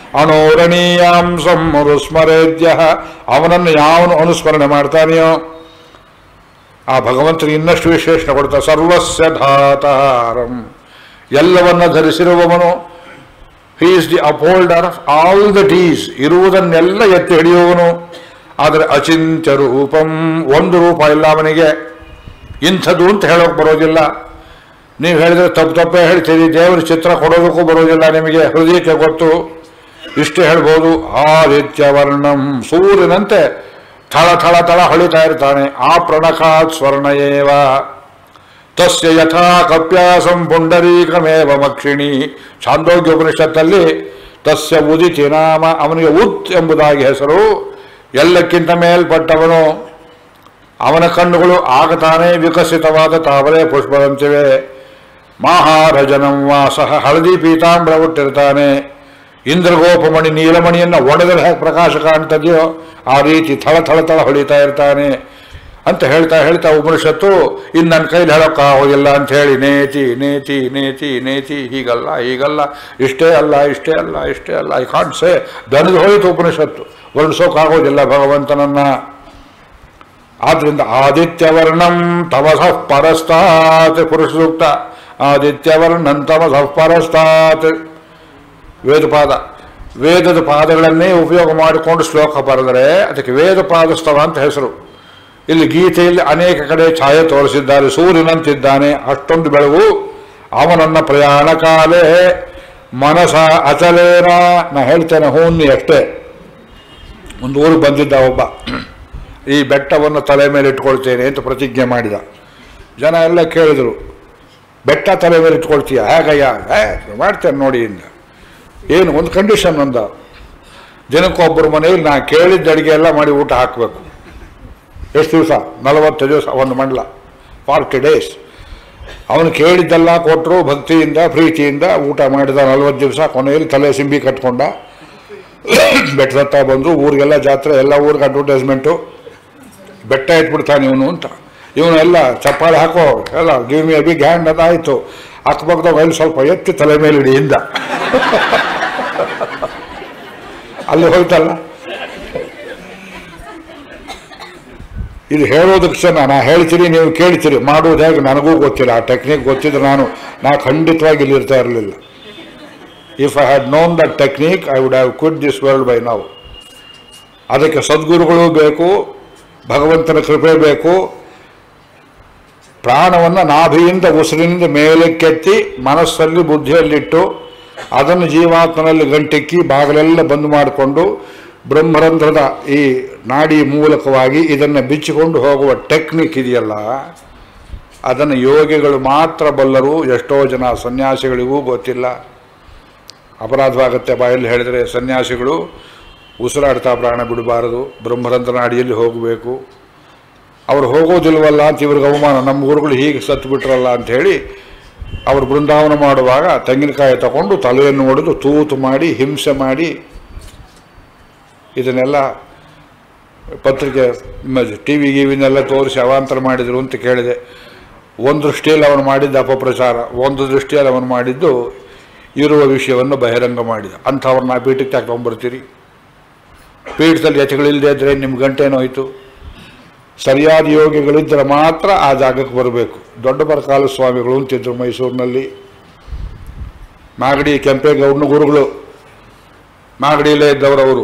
ಅಣೋರಣೀಯಾಂಸಂ ಮರುಸ್ಮರೇದ್ಯ, ಅವನನ್ನು ಯಾವನು ಅನುಸ್ಮರಣೆ ಮಾಡ್ತಾನೆಯೋ ಆ ಭಗವಂತನಿಗೆ ಇನ್ನಷ್ಟು ವಿಶೇಷಣ ಕೊಡ್ತಾ. ಸರ್ವಸ್ಯ ಧಾತಾರಂ, ಎಲ್ಲವನ್ನ ಧರಿಸಿರುವವನು. He is the upholder of all that is, ಇರುವುದನ್ನೆಲ್ಲ ಎತ್ತಿ ಹಿಡಿಯುವವನು. ಆದರೆ ಅಚಿಂತ್ಯ ರೂಪಂ, ಒಂದು ರೂಪ ಇಲ್ಲ ಅವನಿಗೆ, ಇಂಥದ್ದು ಅಂತ ಹೇಳೋಕೆ ಬರೋದಿಲ್ಲ. ನೀವು ಹೇಳಿದ್ರೆ ತಪ್ಪು ತಪ್ಪೇ ಹೇಳ್ತೀರಿ, ದೇವರ ಚಿತ್ರ ಕೊಡೋದಕ್ಕೂ ಬರೋದಿಲ್ಲ ನಿಮಗೆ, ಹೃದಯಕ್ಕೆ ಗೊತ್ತು. ಇಷ್ಟೇ ಹೇಳ್ಬೋದು. ಆದಿತ್ಯವರ್ಣಂ, ಸೂರ್ಯನಂತೆ ಥಳ ಥಳ ಥಳ ಹೊಳಿತಾ ಇರ್ತಾನೆ. ಆ ಪ್ರಣಖಾತ್ ಸ್ವರ್ಣಯೇವ ತಸ್ಯ ಯಥಾ ಕಪ್ಯಾಸಂ ಪುಂಡರೀಕಮೇವ ಮಕ್ಷಿಣಿ. ಛಾಂದೋಗ್ಯ ಉಪನಿಷತ್ತಲ್ಲಿ ತಸ್ಯ ಉದಿತಿ ನಾಮ, ಅವನಿಗೆ ಉತ್ ಎಂಬುದಾಗಿ ಹೆಸರು. ಎಲ್ಲಕ್ಕಿಂತ ಮೇಲ್ಪಟ್ಟವನು. ಅವನ ಕಣ್ಣುಗಳು ಆಗ ತಾನೇ ವಿಕಸಿತವಾದ ತಾವರೆ ಪುಷ್ಪದಂತಿವೆ. ಮಹಾರಜನಂ ವಾಸಃ, ಹಳದಿ ಪೀತಾಂಬರ ಹುಟ್ಟಿರ್ತಾನೆ. ಇಂದ್ರಗೋಪಮಣಿ, ನೀಲಮಣಿಯನ್ನು ಒಡೆದರೆ ಹೇಗೆ ಪ್ರಕಾಶ ಕಾಣ್ತದೆಯೋ ಆ ರೀತಿ ಥಳ ಥಳ ಥಳ ಹೊಳಿತಾ ಇರ್ತಾನೆ ಅಂತ ಹೇಳ್ತಾ ಹೇಳ್ತಾ ಉಪನಿಷತ್ತು ಇನ್ನು ನನ್ನ ಕೈಲಿ ಹೇಳೋಕ್ಕಾಗೋದಿಲ್ಲ ಅಂತ ಹೇಳಿ ನೇತಿ ನೇತಿ ನೇತಿ ನೇತಿ ಹೀಗಲ್ಲ ಹೀಗಲ್ಲ, ಇಷ್ಟೇ ಅಲ್ಲ ಇಷ್ಟೇ ಅಲ್ಲ ಇಷ್ಟೇ ಅಲ್ಲ, ಐ ಕಾಂಟ್ ಸೇ, ದನದು ಹೋಯಿತು ಉಪನಿಷತ್ತು, ವರ್ಣಿಸೋಕ್ಕಾಗೋದಿಲ್ಲ ಭಗವಂತನನ್ನ. ಆದ್ರಿಂದ ಆದಿತ್ಯವರ್ಣಂ ತಮಸಃ ಪರಸ್ತಾತ್, ಪುರುಷ ಸೂಕ್ತ. ಆದಿತ್ಯವರ್ಣಂ ತಮಸಃ ಪರಸ್ತಾತ್ ವೇದಪಾದ. ವೇದದ ಪಾದಗಳನ್ನೇ ಉಪಯೋಗ ಮಾಡಿಕೊಂಡು ಶ್ಲೋಕ ಬರೆದರೆ ಅದಕ್ಕೆ ವೇದಪಾದಸ್ತವ ಅಂತ ಹೆಸರು. ಇಲ್ಲಿ ಗೀತೆಯಲ್ಲಿ ಅನೇಕ ಕಡೆ ಛಾಯೆ ತೋರಿಸಿದ್ದಾರೆ. ಸೂರ್ಯನಂತಿದ್ದಾನೆ, ಅಷ್ಟೊಂದು ಬೆಳಗು. ಅವನನ್ನ ಪ್ರಯಾಣ ಕಾಲೇ ಮನಸ ಅಚಲೇನ, ನಾ ಹೇಳ್ತೇನೆ ಹೂನ್ನಿ ಅಷ್ಟೇ. ಒಂದು ಊರಿಗೆ ಬಂದಿದ್ದ ಒಬ್ಬ, ಈ ಬೆಟ್ಟವನ್ನು ತಲೆ ಮೇಲೆ ಇಟ್ಕೊಳ್ತೇನೆ ಅಂತ ಪ್ರತಿಜ್ಞೆ ಮಾಡಿದ. ಜನ ಎಲ್ಲ ಕೇಳಿದರು, ಬೆಟ್ಟ ತಲೆ ಮೇಲೆ ಇಟ್ಕೊಳ್ತೀಯ? ಹೇಗಯ್ಯ? ಹೇ ಮಾಡ್ತೇನೆ ನೋಡಿ ಇಂದ. ಏನು ಒಂದು ಕಂಡೀಷನ್ ಅಂದ, ದಿನಕ್ಕೊಬ್ಬರು ಮನೆಯಲ್ಲಿ ನಾ ಕೇಳಿದ್ದ ಅಡುಗೆ ಎಲ್ಲ ಮಾಡಿ ಊಟ ಹಾಕಬೇಕು. ಎಷ್ಟು ದಿವಸ? ನಲವತ್ತು ದಿವಸ, ಒಂದು ಮಂಡಲ, ಫಾರ್ಟಿ ಡೇಸ್. ಅವನು ಕೇಳಿದ್ದೆಲ್ಲ ಕೊಟ್ಟರು, ಭಕ್ತಿಯಿಂದ ಪ್ರೀತಿಯಿಂದ ಊಟ ಮಾಡಿದ. ನಲವತ್ತು ದಿವಸ ಕೊನೆಯಲ್ಲಿ ತಲೆ ಸಿಂಬಿ ಕಟ್ಕೊಂಡ, ಬೆಟ್ಟದತ್ತ ಬಂದರು. ಊರಿಗೆಲ್ಲ ಜಾತ್ರೆ, ಎಲ್ಲ ಊರಿಗೆ ಅಡ್ವರ್ಟೈಸ್ಮೆಂಟು, ಬೆಟ್ಟ ಇಟ್ಬಿಡ್ತಾನೆ ಇವನು ಅಂತ. ಇವನು ಎಲ್ಲ ಚಪ್ಪಾಳೆ ಹಾಕೋ, ಎಲ್ಲ give me a big hand ಅಂತ ಆಯಿತು. ಅಕ್ಕಪಕ್ಕದಾಗ ಅಲ್ಲಿ ಸ್ವಲ್ಪ ಎತ್ತಿ ತಲೆ ಮೇಲೆ ಇಡಿಯಿಂದ ಅಲ್ಲಿ ಹೋಯ್ತಲ್ಲ. ಇದು ಹೇಳೋದಕ್ಕೆ ಸಹ ನಾ ಹೇಳ್ತೀರಿ, ನೀವು ಕೇಳ್ತೀರಿ. ಮಾಡೋದು ಹೇಗೆ ನನಗೂ ಗೊತ್ತಿಲ್ಲ. ಆ ಟೆಕ್ನಿಕ್ ಗೊತ್ತಿದ್ರೆ ನಾನು ನಾ ಖಂಡಿತವಾಗಿ ಇಲ್ಲಿ ಇರ್ತಾ ಇರಲಿಲ್ಲ. If I had known that technique I would have quit this world by now. ಅದಕ್ಕೆ ಸದ್ಗುರುಗಳು ಬೇಕು, ಭಗವಂತನ ಕೃಪೆ ಬೇಕು. ಪ್ರಾಣವನ್ನು ನಾಭಿಯಿಂದ ಉಸಿರಿನಿಂದ ಮೇಲಕ್ಕೆತ್ತಿ ಮನಸ್ಸಲ್ಲಿ ಬುದ್ಧಿಯಲ್ಲಿಟ್ಟು ಅದನ್ನು ಜೀವಾತ್ಮನಲ್ಲಿ ಗಂಟಿಕ್ಕಿ ಬಾಗಿಲೆಲ್ಲ ಬಂದ್ ಮಾಡಿಕೊಂಡು ಬ್ರಹ್ಮರಂಧ್ರದ ಈ ನಾಡಿ ಮೂಲಕವಾಗಿ ಇದನ್ನು ಬಿಚ್ಚಿಕೊಂಡು ಹೋಗುವ ಟೆಕ್ನಿಕ್ ಇದೆಯಲ್ಲ, ಅದನ್ನು ಯೋಗಿಗಳು ಮಾತ್ರ ಬಲ್ಲರು. ಎಷ್ಟೋ ಜನ ಸನ್ಯಾಸಿಗಳಿಗೂ ಗೊತ್ತಿಲ್ಲ. ಅಪರಾಧವಾಗುತ್ತೆ ಬಾಯಲ್ಲಿ ಹೇಳಿದರೆ. ಸನ್ಯಾಸಿಗಳು ಉಸಿರಾಡ್ತಾ ಪ್ರಾಣ ಬಿಡಬಾರದು, ಬ್ರಹ್ಮರಂಧ್ರ ನಾಡಿಯಲ್ಲಿ ಹೋಗಬೇಕು. ಅವ್ರು ಹೋಗೋದಿಲ್ವಲ್ಲ ಅಂತ ಇವ್ರಿಗೆ ಅವಮಾನ. ನಮ್ಮ ಗುರುಗಳು ಹೀಗೆ ಸತ್ತು ಬಿಟ್ರಲ್ಲ ಅಂತ ಹೇಳಿ ಅವರು ಬೃಂದಾವನ ಮಾಡುವಾಗ ತೆಂಗಿನಕಾಯಿ ತಗೊಂಡು ತಲೆಯನ್ನು ಒಡೆದು ತೂತು ಮಾಡಿ ಹಿಂಸೆ ಮಾಡಿ ಇದನ್ನೆಲ್ಲ ಪತ್ರಿಕೆ ಟಿ ವಿ ಗಿವಿನೆಲ್ಲ ತೋರಿಸಿ ಅವಾಂತರ ಮಾಡಿದರು ಅಂತ ಕೇಳಿದೆ. ಒಂದು ದೃಷ್ಟಿಯಲ್ಲಿ ಅವನು ಮಾಡಿದ್ದ ಅಪಪ್ರಚಾರ, ಒಂದು ದೃಷ್ಟಿಯಲ್ಲಿ ಅವನು ಮಾಡಿದ್ದು ಇರುವ ವಿಷಯವನ್ನು ಬಹಿರಂಗ ಮಾಡಿದ. ಅಂಥವ್ರನ್ನ ಪೀಠಕ್ಕೆ ತಗೊಂಡ್ಬರ್ತೀರಿ. ಪೀಠದಲ್ಲಿ ಯತಿಗಳಿಲ್ಲದೆ ಇದ್ದರೆ ನಿಮ್ಮ ಗಂಟೇನೋಯ್ತು. ಸರಿಯಾದ ಯೋಗಿಗಳಿದ್ದರೆ ಮಾತ್ರ ಆ ಜಾಗಕ್ಕೆ ಬರಬೇಕು. ದೊಡ್ಡ ಬರಕಾಲ ಸ್ವಾಮಿಗಳು ಅಂತಿದ್ರು ಮೈಸೂರಿನಲ್ಲಿ. ಮಾಗಡಿ ಕೆಂಪೇಗೌಡನ ಗುರುಗಳು, ಮಾಗಡಿಯಲ್ಲೇ ಇದ್ದವರವರು.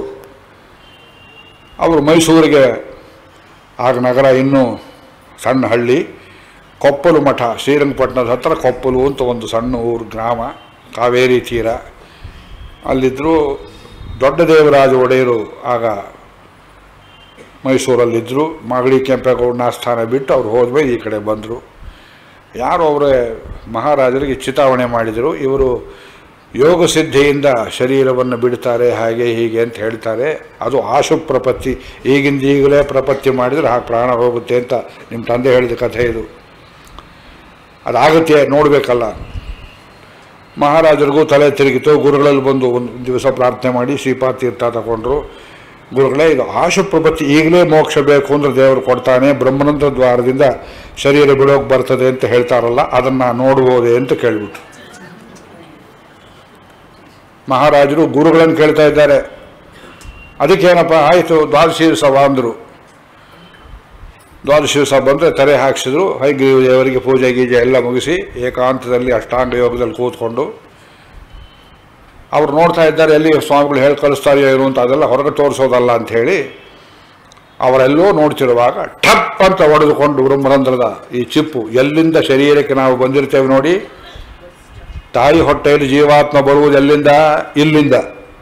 ಅವರು ಮೈಸೂರಿಗೆ, ಆಗ ನಗರ ಇನ್ನೂ ಸಣ್ಣ ಹಳ್ಳಿ, ಕೊಪ್ಪಲು ಮಠ, ಶ್ರೀರಂಗಪಟ್ಟಣದ ಹತ್ರ ಕೊಪ್ಪಲು ಅಂತ ಒಂದು ಸಣ್ಣ ಊರು, ಗ್ರಾಮ, ಕಾವೇರಿ ತೀರ. ಅಲ್ಲಿದ್ದರು. ದೊಡ್ಡ ದೇವರಾಜ ಒಡೆಯರು ಆಗ ಮೈಸೂರಲ್ಲಿದ್ದರು. ಮಾಗಡಿ ಕೆಂಪೇಗೌಡನ ಆಸ್ಥಾನ ಬಿಟ್ಟು ಅವ್ರು ಹೋದ್ಮೇಲೆ ಈ ಕಡೆ ಬಂದರು. ಯಾರು ಅವರೇ ಮಹಾರಾಜರಿಗೆ ಚಿತಾವಣೆ ಮಾಡಿದರು. ಇವರು ಯೋಗ ಸಿದ್ಧಿಯಿಂದ ಶರೀರವನ್ನು ಬಿಡ್ತಾರೆ, ಹಾಗೆ ಹೀಗೆ ಅಂತ ಹೇಳ್ತಾರೆ. ಅದು ಆಶು ಪ್ರಪತ್ತಿ. ಈಗಿಂದ ಈಗಲೇ ಪ್ರಪತ್ತಿ ಮಾಡಿದರೆ ಹಾಗೆ ಪ್ರಾಣ ಹೋಗುತ್ತೆ ಅಂತ ನಿಮ್ಮ ತಂದೆ ಹೇಳಿದ ಕಥೆ ಇದು. ಅದಾಗುತ್ತೆ, ನೋಡಬೇಕಲ್ಲ. ಮಹಾರಾಜರಿಗೂ ತಲೆ ತಿರುಗಿತು. ಗುರುಗಳಲ್ಲಿ ಬಂದು ಒಂದು ದಿವಸ ಪ್ರಾರ್ಥನೆ ಮಾಡಿ ಶ್ರೀಪಾದ ತೀರ್ಥ ತಗೊಂಡ್ರು. ಗುರುಗಳೇ, ಇದು ಆಶುಪ್ರಪತ್ತಿ, ಈಗಲೇ ಮೋಕ್ಷ ಬೇಕು ಅಂದರೆ ದೇವರು ಕೊಡ್ತಾನೆ, ಬ್ರಹ್ಮನಂದ ದ್ವಾರದಿಂದ ಶರೀರ ಬಿಡೋಕೆ ಬರ್ತದೆ ಅಂತ ಹೇಳ್ತಾರಲ್ಲ, ಅದನ್ನು ನೋಡ್ಬೋದೇ ಅಂತ ಕೇಳಿಬಿಟ್ರು. ಮಹಾರಾಜರು ಗುರುಗಳನ್ನು ಕೇಳ್ತಾ ಇದ್ದಾರೆ. ಅದಕ್ಕೇನಪ್ಪ ಆಯಿತು, ದ್ವಾದಶಿ ದಿವಸ ಅಂದರು. ದ್ವಾದಶಿ ದಿವಸ ಬಂದರೆ ತೆರೆ ಹಾಕಿಸಿದ್ರು. ಹೈಗ್ರೀವ ದೇವರಿಗೆ ಪೂಜೆ ಗೀಜೆ ಎಲ್ಲ ಮುಗಿಸಿ ಏಕಾಂತದಲ್ಲಿ ಅಷ್ಟಾಂಗ ಯೋಗದಲ್ಲಿ ಕೂತ್ಕೊಂಡು ಅವ್ರು ನೋಡ್ತಾ ಇದ್ದಾರೆ. ಎಲ್ಲಿ ಸ್ವಾಮಿಗಳು ಹೇಳಿ ಕಳಿಸ್ತಾರೆಯೋ ಏನು ಅಂತ, ಅದೆಲ್ಲ ಹೊರಗೆ ತೋರಿಸೋದಲ್ಲ ಅಂಥೇಳಿ ಅವರೆಲ್ಲೋ ನೋಡ್ತಿರುವಾಗ ಠಪ್ ಅಂತ ಹೊಡೆದುಕೊಂಡು ಬ್ರಹ್ಮರಂಧ್ರದ ಈ ಚಿಪ್ಪು, ಎಲ್ಲಿಂದ ಶರೀರಕ್ಕೆ ನಾವು ಬಂದಿರ್ತೇವೆ ನೋಡಿ, ತಾಯಿ ಹೊಟ್ಟೆಯಲ್ಲಿ ಜೀವಾತ್ಮ ಬರುವುದು ಎಲ್ಲಿಂದ? ಇಲ್ಲಿಂದ.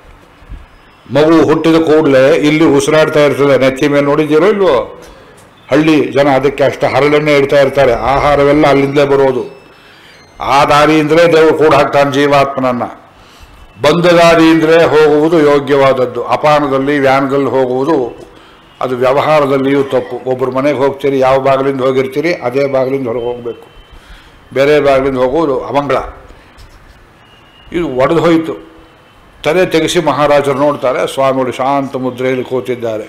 ಮಗು ಹುಟ್ಟಿದ ಕೂಡಲೇ ಇಲ್ಲಿ ಉಸಿರಾಡ್ತಾ ಇರ್ತದೆ, ನೆತ್ತಿ ಮೇಲೆ ನೋಡಿದ್ದೀರೋ ಇಲ್ವೋ? ಹಳ್ಳಿ ಜನ ಅದಕ್ಕೆ ಅಷ್ಟು ಹರಳೆಣ್ಣೆ ಇಡ್ತಾ ಇರ್ತಾರೆ, ಆಹಾರವೆಲ್ಲ ಅಲ್ಲಿಂದಲೇ ಬರೋದು. ಆ ದಾರಿಯಿಂದಲೇ ದೇವರು ಕೂಡ ಹಾಕ್ತಾನೆ ಜೀವಾತ್ಮನನ್ನು. ಬಂದ ದಾರಿಯಿಂದಲೇ ಹೋಗುವುದು ಯೋಗ್ಯವಾದದ್ದು. ಅಪಾನದಲ್ಲಿ ವ್ಯಾನ್ಗಳಲ್ಲಿ ಹೋಗುವುದು ಅದು ವ್ಯವಹಾರದಲ್ಲಿಯೂ ತಪ್ಪು. ಒಬ್ಬರು ಮನೆಗೆ ಹೋಗ್ತೀರಿ, ಯಾವ ಬಾಗಿಲಿಂದ ಹೋಗಿರ್ತೀರಿ ಅದೇ ಬಾಗಿಲಿಂದ ಹೊರಗೆ ಹೋಗಬೇಕು, ಬೇರೆ ಬಾಗಿಲಿಂದ ಹೋಗುವುದು ಅಮಂಗಳ. ಇದು ಒಡೆದು ಹೋಯಿತು. ತಲೆ ತೆಗೆಸಿ ಮಹಾರಾಜರು ನೋಡ್ತಾರೆ, ಸ್ವಾಮಿಗಳು ಶಾಂತ ಮುದ್ರೆಯಲ್ಲಿ ಕೂತಿದ್ದಾರೆ.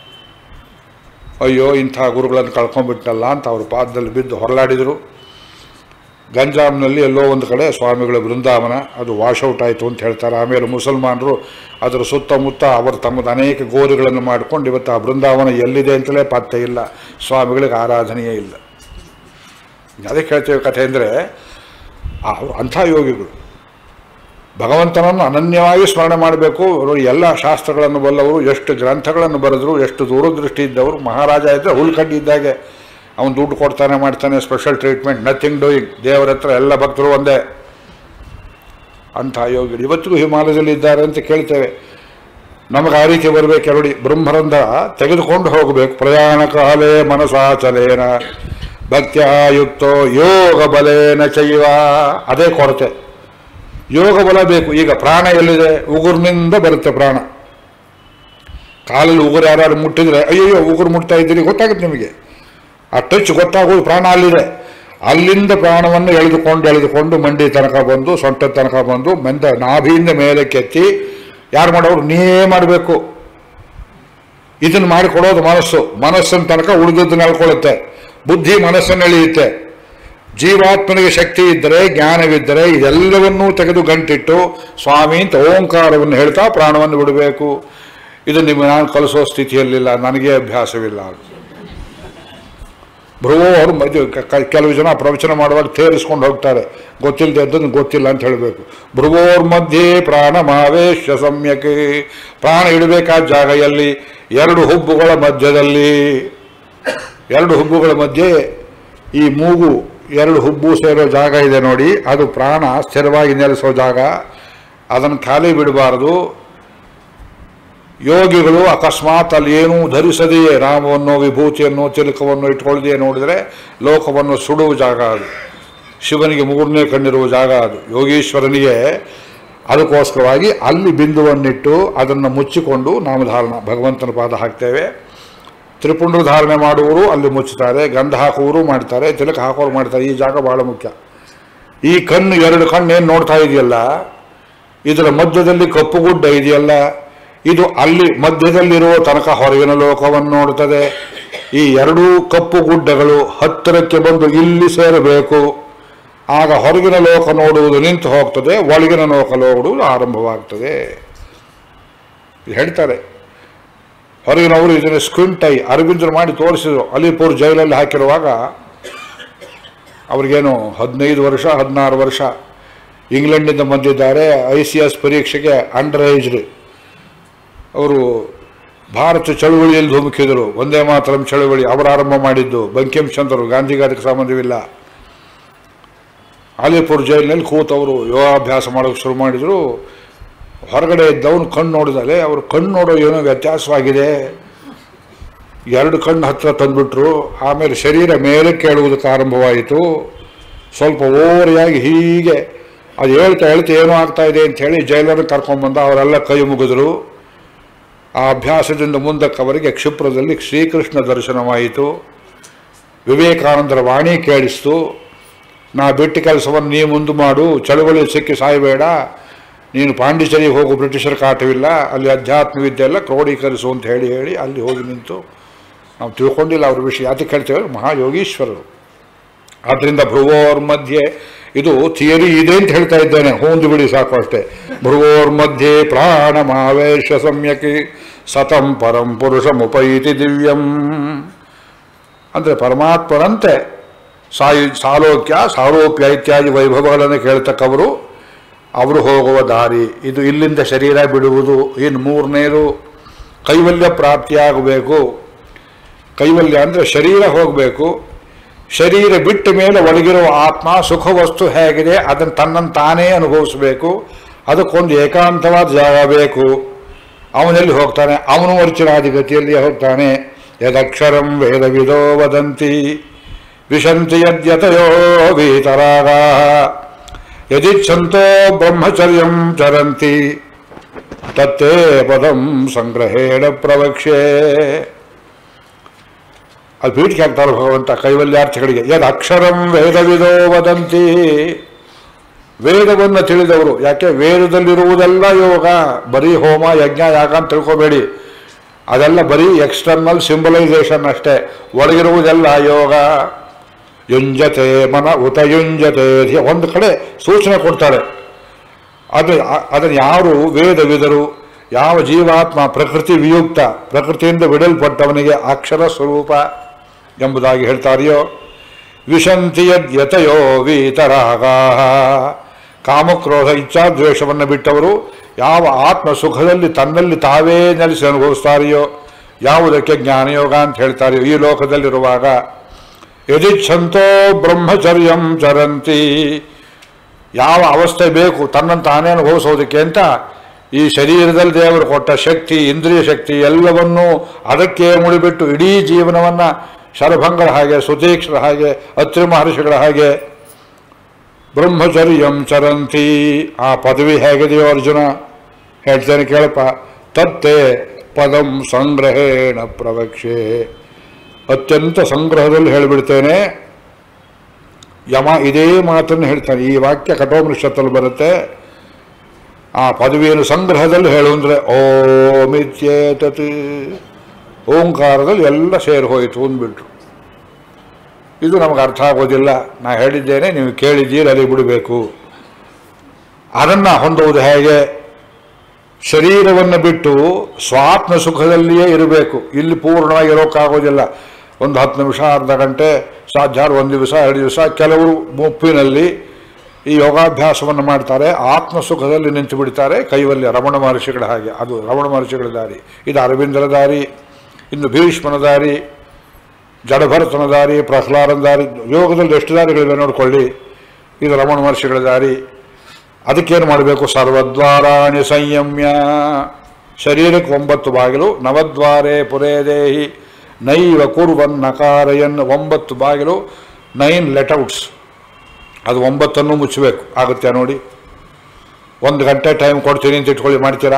ಅಯ್ಯೋ, ಇಂಥ ಗುರುಗಳನ್ನು ಕಳ್ಕೊಂಡ್ಬಿಟ್ಟಲ್ಲ ಅಂತ ಅವರು ಪಾದದಲ್ಲಿ ಬಿದ್ದು ಹೊರಲಾಡಿದರು. ಗಂಜಾಮ್ನಲ್ಲಿ ಎಲ್ಲೋ ಒಂದು ಕಡೆ ಸ್ವಾಮಿಗಳ ಬೃಂದಾವನ, ಅದು ವಾಶೌಟ್ ಆಯಿತು ಅಂತ ಹೇಳ್ತಾರೆ. ಆಮೇಲೆ ಮುಸಲ್ಮಾನರು ಅದರ ಸುತ್ತಮುತ್ತ ಅವರು ತಮ್ಮದು ಅನೇಕ ಗೋರಿಗಳನ್ನು ಮಾಡಿಕೊಂಡು ಇವತ್ತು ಆ ಬೃಂದಾವನ ಎಲ್ಲಿದೆ ಅಂತಲೇ ಪತ್ತೆ ಇಲ್ಲ, ಸ್ವಾಮಿಗಳಿಗೆ ಆರಾಧನೆಯೇ ಇಲ್ಲ. ಅದಕ್ಕೆ ಹೇಳ್ತೇವೆ ಕಥೆ ಅಂದರೆ, ಅವರು ಅಂಥ ಯೋಗಿಗಳು ಭಗವಂತನನ್ನು ಅನನ್ಯವಾಗಿ ಸ್ಮರಣೆ ಮಾಡಬೇಕು. ಅವರು ಎಲ್ಲ ಶಾಸ್ತ್ರಗಳನ್ನು ಬಲ್ಲವರು, ಎಷ್ಟು ಗ್ರಂಥಗಳನ್ನು ಬರೆದರು, ಎಷ್ಟು ದೂರದೃಷ್ಟಿ ಇದ್ದವರು. ಮಹಾರಾಜ ಇದ್ದರೆ ಹುಲ್ಕಡ್ಡಿ ಇದ್ದಾಗೆ, ಅವನು ದುಡ್ಡು ಕೊಡ್ತಾನೆ, ಮಾಡ್ತಾನೆ, ಸ್ಪೆಷಲ್ ಟ್ರೀಟ್ಮೆಂಟ್, ನಥಿಂಗ್ ಡೂಯಿಂಗ್. ದೇವರ ಹತ್ರ ಎಲ್ಲ ಭಕ್ತರು ಒಂದೇ. ಅಂಥ ಯೋಗಿಗಳು ಇವತ್ತಿಗೂ ಹಿಮಾಲಯದಲ್ಲಿ ಇದ್ದಾರೆ ಅಂತ ಕೇಳ್ತೇವೆ. ನಮಗೆ ಆ ರೀತಿ ಬರಬೇಕು. ಎರಡು ಬ್ರಹ್ಮರಂಧ ತೆಗೆದುಕೊಂಡು ಹೋಗಬೇಕು. ಪ್ರಯಾಣ ಕಾಲೇ ಮನಸಾಚಲೇನ ಭಕ್ತ್ಯಾಯುಕ್ತೋ ಯೋಗ ಬಲೇನ ಚೈವ. ಅದೇ ಕೊರತೆ, ಯೋಗ ಬಲ ಬೇಕು. ಈಗ ಪ್ರಾಣ ಎಲ್ಲಿದೆ? ಉಗುರಿನಿಂದ ಬರುತ್ತೆ ಪ್ರಾಣ. ಕಾಲಲ್ಲಿ ಉಗುರು ಯಾರು ಮುಟ್ಟಿದ್ರೆ ಅಯ್ಯೋ ಉಗುರು ಮುಟ್ತಾ ಇದ್ದೀರಿ ಗೊತ್ತಾಗುತ್ತೆ ನಿಮಗೆ. ಆ ಟಚ್ ಗೊತ್ತಾಗೋದು ಪ್ರಾಣ ಅಲ್ಲಿದೆ. ಅಲ್ಲಿಂದ ಪ್ರಾಣವನ್ನು ಎಳೆದುಕೊಂಡು ಎಳೆದುಕೊಂಡು ಮಂಡಿ ತನಕ ಬಂದು, ಸೊಂಟದ ತನಕ ಬಂದು, ಮೆಂದ ನಾಭಿಯಿಂದ ಮೇಲೆ ಕೆತ್ತಿ ಯಾರು ಮಾಡೋರು? ನೀವೇ ಮಾಡಬೇಕು. ಇದನ್ನು ಮಾಡಿಕೊಡೋದು ಮನಸ್ಸು. ಮನಸ್ಸಿನ ತನಕ ಉಳಿದದ್ದು ನೆಳ್ಕೊಳ್ಳುತ್ತೆ. ಬುದ್ಧಿ ಮನಸ್ಸನ್ನು ಎಳೆಯುತ್ತೆ. ಜೀವಾತ್ಮನಿಗೆ ಶಕ್ತಿ ಇದ್ದರೆ, ಜ್ಞಾನವಿದ್ದರೆ ಇದೆಲ್ಲವನ್ನೂ ತೆಗೆದು ಗಂಟಿಟ್ಟು ಸ್ವಾಮಿ ಅಂತ ಓಂಕಾರವನ್ನು ಹೇಳ್ತಾ ಪ್ರಾಣವನ್ನು ಬಿಡಬೇಕು. ಇದು ನಿಮಗೆ ನಾನು ಕಲಿಸೋ ಸ್ಥಿತಿಯಲ್ಲಿಲ್ಲ, ನನಗೆ ಅಭ್ಯಾಸವಿಲ್ಲ. ಭ್ರುವೋ ಅವರು ಮಧ್ಯ ಕೆಲವು ಜನ ಪ್ರವಚನ ಮಾಡುವಾಗ ತೇರಿಸ್ಕೊಂಡು ಹೋಗ್ತಾರೆ, ಗೊತ್ತಿಲ್ಲದೆ ಅದನ್ನು ಗೊತ್ತಿಲ್ಲ ಅಂತ ಹೇಳಬೇಕು. ಭ್ರುವೋರ್ ಮಧ್ಯೆ ಪ್ರಾಣ ಮಾವೇಶ ಸಮ್ಯಕ್. ಪ್ರಾಣ ಇಡಬೇಕಾದ ಜಾಗ ಎಲ್ಲಿ? ಎರಡು ಹುಬ್ಬುಗಳ ಮಧ್ಯದಲ್ಲಿ. ಎರಡು ಹುಬ್ಬುಗಳ ಮಧ್ಯೆ ಈ ಮೂಗು ಎರಡು ಹುಬ್ಬು ಸೇರೋ ಜಾಗ ಇದೆ ನೋಡಿ, ಅದು ಪ್ರಾಣ ಸ್ಥಿರವಾಗಿ ನೆಲೆಸೋ ಜಾಗ. ಅದನ್ನು ಖಾಲಿ ಬಿಡಬಾರದು. ಯೋಗಿಗಳು ಅಕಸ್ಮಾತ್ ಅಲ್ಲಿ ಏನೂ ಧರಿಸದೆಯೇ ನಾಮವನ್ನು, ವಿಭೂತಿಯನ್ನು, ತಿಲಕವನ್ನು ಇಟ್ಕೊಳ್ಳದೆಯೇ ನೋಡಿದರೆ ಲೋಕವನ್ನು ಸುಡುವ ಜಾಗ ಅದು. ಶಿವನಿಗೆ ಮೂರನೇ ಕಣ್ಣಿರುವ ಜಾಗ ಅದು. ಯೋಗೀಶ್ವರನಿಗೆ ಅದಕ್ಕೋಸ್ಕರವಾಗಿ ಅಲ್ಲಿ ಬಿಂದುವನ್ನಿಟ್ಟು ಅದನ್ನು ಮುಚ್ಚಿಕೊಂಡು ನಾಮಧಾರಣ ಭಗವಂತನ ಪಾದ ಹಾಕ್ತೇವೆ. ತ್ರಿಪುಂಡ್ರ ಧಾರಣೆ ಮಾಡುವವರು ಅಲ್ಲಿ ಮುಚ್ಚುತ್ತಾರೆ, ಗಂಧ ಹಾಕುವವರು ಮಾಡ್ತಾರೆ, ತಿಲಕ ಹಾಕೋರು ಮಾಡ್ತಾರೆ. ಈ ಜಾಗ ಬಹಳ ಮುಖ್ಯ. ಈ ಕಣ್ಣು, ಎರಡು ಕಣ್ಣು ಏನು ನೋಡ್ತಾ ಇದೆಯಲ್ಲ, ಇದರ ಮಧ್ಯದಲ್ಲಿ ಕಪ್ಪು ಗುಡ್ಡ ಇದೆಯಲ್ಲ, ಇದು ಅಲ್ಲಿ ಮಧ್ಯದಲ್ಲಿರುವ ತನಕ ಹೊರಗಿನ ಲೋಕವನ್ನು ನೋಡುತ್ತದೆ. ಈ ಎರಡೂ ಕಪ್ಪು ಗುಡ್ಡಗಳು ಹತ್ತಿರಕ್ಕೆ ಬಂದು ಇಲ್ಲಿ ಸೇರಬೇಕು. ಆಗ ಹೊರಗಿನ ಲೋಕ ನೋಡುವುದು ನಿಂತು ಹೋಗ್ತದೆ, ಒಳಗಿನ ಲೋಕ ನೋಡುವುದು ಆರಂಭವಾಗ್ತದೆ. ಹೇಳ್ತಾರೆ ಹೊರಗಿನವರು ಇದನ್ನು ಸ್ಕ್ವಿಂಟ್ ಐ ಅರವಿಂದರು ಮಾಡಿ ತೋರಿಸಿದ್ರು. ಅಲಿಪುರ್ ಜೈಲಲ್ಲಿ ಹಾಕಿರುವಾಗ ಅವ್ರಿಗೇನು ಹದಿನೈದು ವರ್ಷ ಹದಿನಾರು ವರ್ಷ, ಇಂಗ್ಲೆಂಡಿಂದ ಬಂದಿದ್ದಾರೆ. ಐ ಸಿ ಎಸ್ ಪರೀಕ್ಷೆಗೆ ಅಂಡರ್ ಏಜ್ಡ್. ಅವರು ಭಾರತ ಚಳುವಳಿಯಲ್ಲಿ ಧುಮುಕಿದರು. ಒಂದೇ ಮಾತರಂ ಚಳುವಳಿ ಅವರು ಆರಂಭ ಮಾಡಿದ್ದು. ಬಂಕಿಂ ಚಂದ್ರರು, ಗಾಂಧಿಗೆ ಅದಕ್ಕೆ ಸಂಬಂಧವಿಲ್ಲ. ಅಲಿಪುರ್ ಜೈಲಿನಲ್ಲಿ ಕೂತವರು ಯೋಗಾಭ್ಯಾಸ ಮಾಡೋಕ್ಕೆ ಶುರು ಮಾಡಿದರು. ಹೊರಗಡೆ ಇದ್ದವನು ಕಣ್ಣು ನೋಡಿದರೆ ಅವರು ಕಣ್ಣು ನೋಡೋ ಏನೋ ವ್ಯತ್ಯಾಸವಾಗಿದೆ. ಎರಡು ಕಣ್ಣು ಹತ್ತಿರ ತಂದುಬಿಟ್ರು. ಆಮೇಲೆ ಶರೀರ ಮೇಲೆ ಕೇಳುವುದಕ್ಕೆ ಆರಂಭವಾಯಿತು. ಸ್ವಲ್ಪ ಓವರಿಯಾಗಿ ಹೀಗೆ ಅದು ಹೇಳ್ತಾ ಹೇಳ್ತಾ ಏನೋ ಆಗ್ತಾ ಇದೆ ಅಂಥೇಳಿ ಜೈಲನ್ನು ಕರ್ಕೊಂಡ್ಬಂದ. ಅವರೆಲ್ಲ ಕೈ ಮುಗಿದ್ರು. ಆ ಅಭ್ಯಾಸದಿಂದ ಮುಂದಕ್ಕೆ ಅವರಿಗೆ ಕ್ಷಿಪ್ರದಲ್ಲಿ ಶ್ರೀಕೃಷ್ಣ ದರ್ಶನವಾಯಿತು. ವಿವೇಕಾನಂದರ ವಾಣಿ ಕೇಳಿಸ್ತು. ನಾ ಬಿಟ್ಟು ಕೆಲಸವನ್ನು ನೀ ಮುಂದೆ ಮಾಡು, ಚಳುವಳಿ ಸಿಕ್ಕಿ ಸಾಯಬೇಡ, ನೀನು ಪಾಂಡಿಚೇರಿಗೆ ಹೋಗು, ಬ್ರಿಟಿಷರ ಕಾಟವಿಲ್ಲ, ಅಲ್ಲಿ ಅಧ್ಯಾತ್ಮ ವಿದ್ಯೆ ಎಲ್ಲ ಕ್ರೋಢೀಕರಿಸು ಅಂತ ಹೇಳಿ ಹೇಳಿ ಅಲ್ಲಿ ಹೋಗಿ ನಿಂತು ನಾವು ತಿಳ್ಕೊಂಡಿಲ್ಲ ಅವ್ರ ವಿಷಯ. ಅದಕ್ಕೆ ಹೇಳ್ತೇವೆ ಮಹಾಯೋಗೀಶ್ವರರು. ಆದ್ದರಿಂದ ಭ್ರುವೋರ್ ಮಧ್ಯೆ ಇದು ಥಿಯರಿ ಇದೆ ಅಂತ ಹೇಳ್ತಾ ಇದ್ದೇನೆ, ಹೊಂದು ಬಿಡಿ ಸಾಕು ಅಷ್ಟೇ. ಭ್ರುವೋರ್ ಮಧ್ಯೆ ಪ್ರಾಣಮಾವೇಶ ಸಮ್ಯಕಿ ಸತಂ ಪರಂ ಪುರುಷಮುಪೈತಿ ದಿವ್ಯಂ. ಅಂದರೆ ಪರಮಾತ್ಮನಂತೆ ಸಾಯು ಸಾಲೋಕ್ಯ ಸಾರೋಪ್ಯ ಇತ್ಯಾದಿ ವೈಭವಗಳನ್ನು ಕೇಳ್ತಕ್ಕವರು ಅವರು ಹೋಗುವ ದಾರಿ ಇದು. ಇಲ್ಲಿಂದ ಶರೀರ ಬಿಡುವುದು. ಇನ್ನು ಮೂರನೇದು ಕೈವಲ್ಯ ಪ್ರಾಪ್ತಿಯಾಗಬೇಕು. ಕೈವಲ್ಯ ಅಂದರೆ ಶರೀರ ಹೋಗಬೇಕು. ಶರೀರ ಬಿಟ್ಟ ಮೇಲೆ ಒಳಗಿರುವ ಆತ್ಮ ಸುಖ ವಸ್ತು ಹೇಗಿದೆ ಅದನ್ನು ತನ್ನನ್ನು ತಾನೇ ಅನುಭವಿಸಬೇಕು. ಅದಕ್ಕೊಂದು ಏಕಾಂತವಾದ ಜಾಗ ಬೇಕು. ಅವನಲ್ಲಿ ಹೋಗ್ತಾನೆ, ಅವನು ವರ್ಚರಾದಿ ಗತಿಯಲ್ಲಿ ಹೋಗ್ತಾನೆ. ಯದಕ್ಷರಂ ವೇದವಿದೋ ವದಂತಿ ವಿಶಂತಿ ಯದ್ಯತಯೋ ವೀತರಾಗಾ ಯದಿಚ್ಛಂತೋ ಬ್ರಹ್ಮಚರ್ಯಂ ಚರಂತಿ ತತ್ತೇ ಪದಂ ಸಂಗ್ರಹೇಣ ಪ್ರವಕ್ಷ್ಯೆ. ಅದು ಪೀಠಿಕೆ ಆಗ್ತಾರೆ ಭಗವಂತ ಕೈವಲ್ಯಾರ್ಥಿಗಳಿಗೆ. ಯದ್ ಅಕ್ಷರಂ ವೇದವಿದೋ ವದಂತಿ, ವೇದವನ್ನು ತಿಳಿದವರು. ಯಾಕೆ ವೇದದಲ್ಲಿರುವುದೆಲ್ಲ ಯೋಗ, ಬರೀ ಹೋಮ ಯಜ್ಞ ಯಾಗ ಅಂತ ತಿಳ್ಕೊಬೇಡಿ. ಅದೆಲ್ಲ ಬರೀ ಎಕ್ಸ್ಟರ್ನಲ್ ಸಿಂಬಲೈಸೇಷನ್ ಅಷ್ಟೇ. ಒಳಗಿರುವುದೆಲ್ಲ ಯೋಗ. ಯುಂಜತೆ ಮನ ಉತ ಯುಂಜತೆ, ಒಂದು ಕಡೆ ಸೂಚನೆ ಕೊಡ್ತಾರೆ. ಅದು ಅದನ್ನು ಯಾರು ವೇದವಿದರು, ಯಾವ ಜೀವಾತ್ಮ ಪ್ರಕೃತಿ ವಿಯುಕ್ತ, ಪ್ರಕೃತಿಯಿಂದ ಬಿಡಲ್ಪಟ್ಟವನಿಗೆ ಅಕ್ಷರ ಸ್ವರೂಪ ಎಂಬುದಾಗಿ ಹೇಳ್ತಾರೆಯೋ. ವಿಶಂತಿ ಯದ್ಯತಯೋ ವೀತರಾಗಾ, ಕಾಮಕ್ರೋಧ ಇಚ್ಛಾದ್ವೇಷವನ್ನು ಬಿಟ್ಟವರು ಯಾವ ಆತ್ಮ ಸುಖದಲ್ಲಿ ತನ್ನಲ್ಲಿ ತಾವೇ ನೆಲೆಸಿ ಅನುಭವಿಸ್ತಾರೆಯೋ, ಯಾವುದಕ್ಕೆ ಜ್ಞಾನಯೋಗ ಅಂತ ಹೇಳ್ತಾರೆಯೋ ಈ ಲೋಕದಲ್ಲಿರುವಾಗ. ಯದಿಚ್ಛಂತೋ ಬ್ರಹ್ಮಚರ್ಯಂ ಚರಂತಿ, ಯಾವ ಅವಸ್ಥೆ ಬೇಕು ತನ್ನನ್ನು ತಾನೇ ಅನುಭವಿಸೋದಕ್ಕೆ ಅಂತ ಈ ಶರೀರದಲ್ಲಿ ದೇವರು ಕೊಟ್ಟ ಶಕ್ತಿ, ಇಂದ್ರಿಯ ಶಕ್ತಿ ಎಲ್ಲವನ್ನೂ ಅದಕ್ಕೆ ಮುಡಿಬಿಟ್ಟು ಇಡೀ ಜೀವನವನ್ನು ಶರಭಂಗರ ಹಾಗೆ, ಸುತೀಕ್ಷ್ಣರ ಹಾಗೆ, ಅತ್ರಿ ಮಹರ್ಷಿಗಳ ಹಾಗೆ ಬ್ರಹ್ಮಚರ್ಯಂ ಚರಂತಿ. ಆ ಪದವಿ ಹೇಗಿದೆಯೋ ಅರ್ಜುನ ಹೇಳ್ತೇನೆ ಕೇಳಪ್ಪ. ತತ್ತೇ ಪದಂ ಸಂಗ್ರಹೇಣ ಪ್ರವಕ್ಷ್ಯೆ, ಅತ್ಯಂತ ಸಂಗ್ರಹದಲ್ಲಿ ಹೇಳಿಬಿಡ್ತೇನೆ. ಯಮ ಇದೇ ಮಾತನ್ನು ಹೇಳ್ತಾನೆ. ಈ ವಾಕ್ಯ ಕಠೋಪನಿಷತ್ತಲ್ಲಿ ಬರುತ್ತೆ. ಆ ಪದವಿಯನ್ನು ಸಂಗ್ರಹದಲ್ಲಿ ಹೇಳು ಅಂದರೆ ಓಮಿತ್ಯೇತತ್, ಓಂಕಾರದಲ್ಲಿ ಎಲ್ಲ ಸೇರಿ ಹೋಯಿತು ಅಂದ್ಬಿಟ್ರು. ಇದು ನಮಗೆ ಅರ್ಥ ಆಗೋದಿಲ್ಲ. ನಾ ಹೇಳಿದ್ದೇನೆ, ನೀವು ಕೇಳಿದ್ದೀರಿ, ಅಲ್ಲಿ ಬಿಡಬೇಕು. ಅದನ್ನು ಹೊಂದುವುದು ಹೇಗೆ? ಶರೀರವನ್ನು ಬಿಟ್ಟು ಸ್ವಾತ್ಮ ಸುಖದಲ್ಲಿಯೇ ಇರಬೇಕು. ಇಲ್ಲಿ ಪೂರ್ಣವಾಗಿ ಇರೋಕ್ಕಾಗೋದಿಲ್ಲ. ಒಂದು ಹತ್ತು ನಿಮಿಷ, ಅರ್ಧ ಗಂಟೆ ಸಾಧ್ಯ, ಒಂದು ದಿವಸ, ಎರಡು ದಿವಸ. ಕೆಲವರು ಮುಪ್ಪಿನಲ್ಲಿ ಈ ಯೋಗಾಭ್ಯಾಸವನ್ನು ಮಾಡ್ತಾರೆ, ಆತ್ಮ ಸುಖದಲ್ಲಿ ನಿಂತು ಬಿಡ್ತಾರೆ. ಕೈವಲ್ಯ ರಮಣ ಮಹರ್ಷಿಗಳ ಹಾಗೆ. ಅದು ರಮಣ ಮಹರ್ಷಿಗಳ ದಾರಿ. ಇದು ಅರವಿಂದರ ದಾರಿ. ಇನ್ನು ಭೀಷ್ಮನ ದಾರಿ, ಜಡಭರತನ ದಾರಿ, ಪ್ರಹ್ಲಾದನ ದಾರಿ. ಯೋಗದಲ್ಲಿ ಎಷ್ಟು ದಾರಿಗಳಿವೆ ನೋಡ್ಕೊಳ್ಳಿ. ಇದು ರಮಣ ಮಹರ್ಷಿಗಳ ದಾರಿ. ಅದಕ್ಕೇನು ಮಾಡಬೇಕು? ಸರ್ವದ್ವಾರಾಣಿ ಸಂಯಮ್ಯ. ಶರೀರಕ್ಕೆ ಒಂಬತ್ತು ಬಾಗಿಲು. ನವದ್ವಾರೇ ಪುರೇ ದೇಹಿ ನೈವ ಕುರ್ವನ್ ನಕಾರಯನ್. ಒಂಬತ್ತು ಬಾಗಿಲು, ನೈನ್ ಲೆಟೌಟ್ಸ್. ಅದು ಒಂಬತ್ತನ್ನು ಮುಚ್ಚಬೇಕು. ಆಗುತ್ತೆ ನೋಡಿ. ಒಂದು ಗಂಟೆ ಟೈಮ್ ಕೊಡ್ತೀನಿ ಅಂತ ಇಟ್ಕೊಳ್ಳಿ, ಮಾಡ್ತೀರಾ?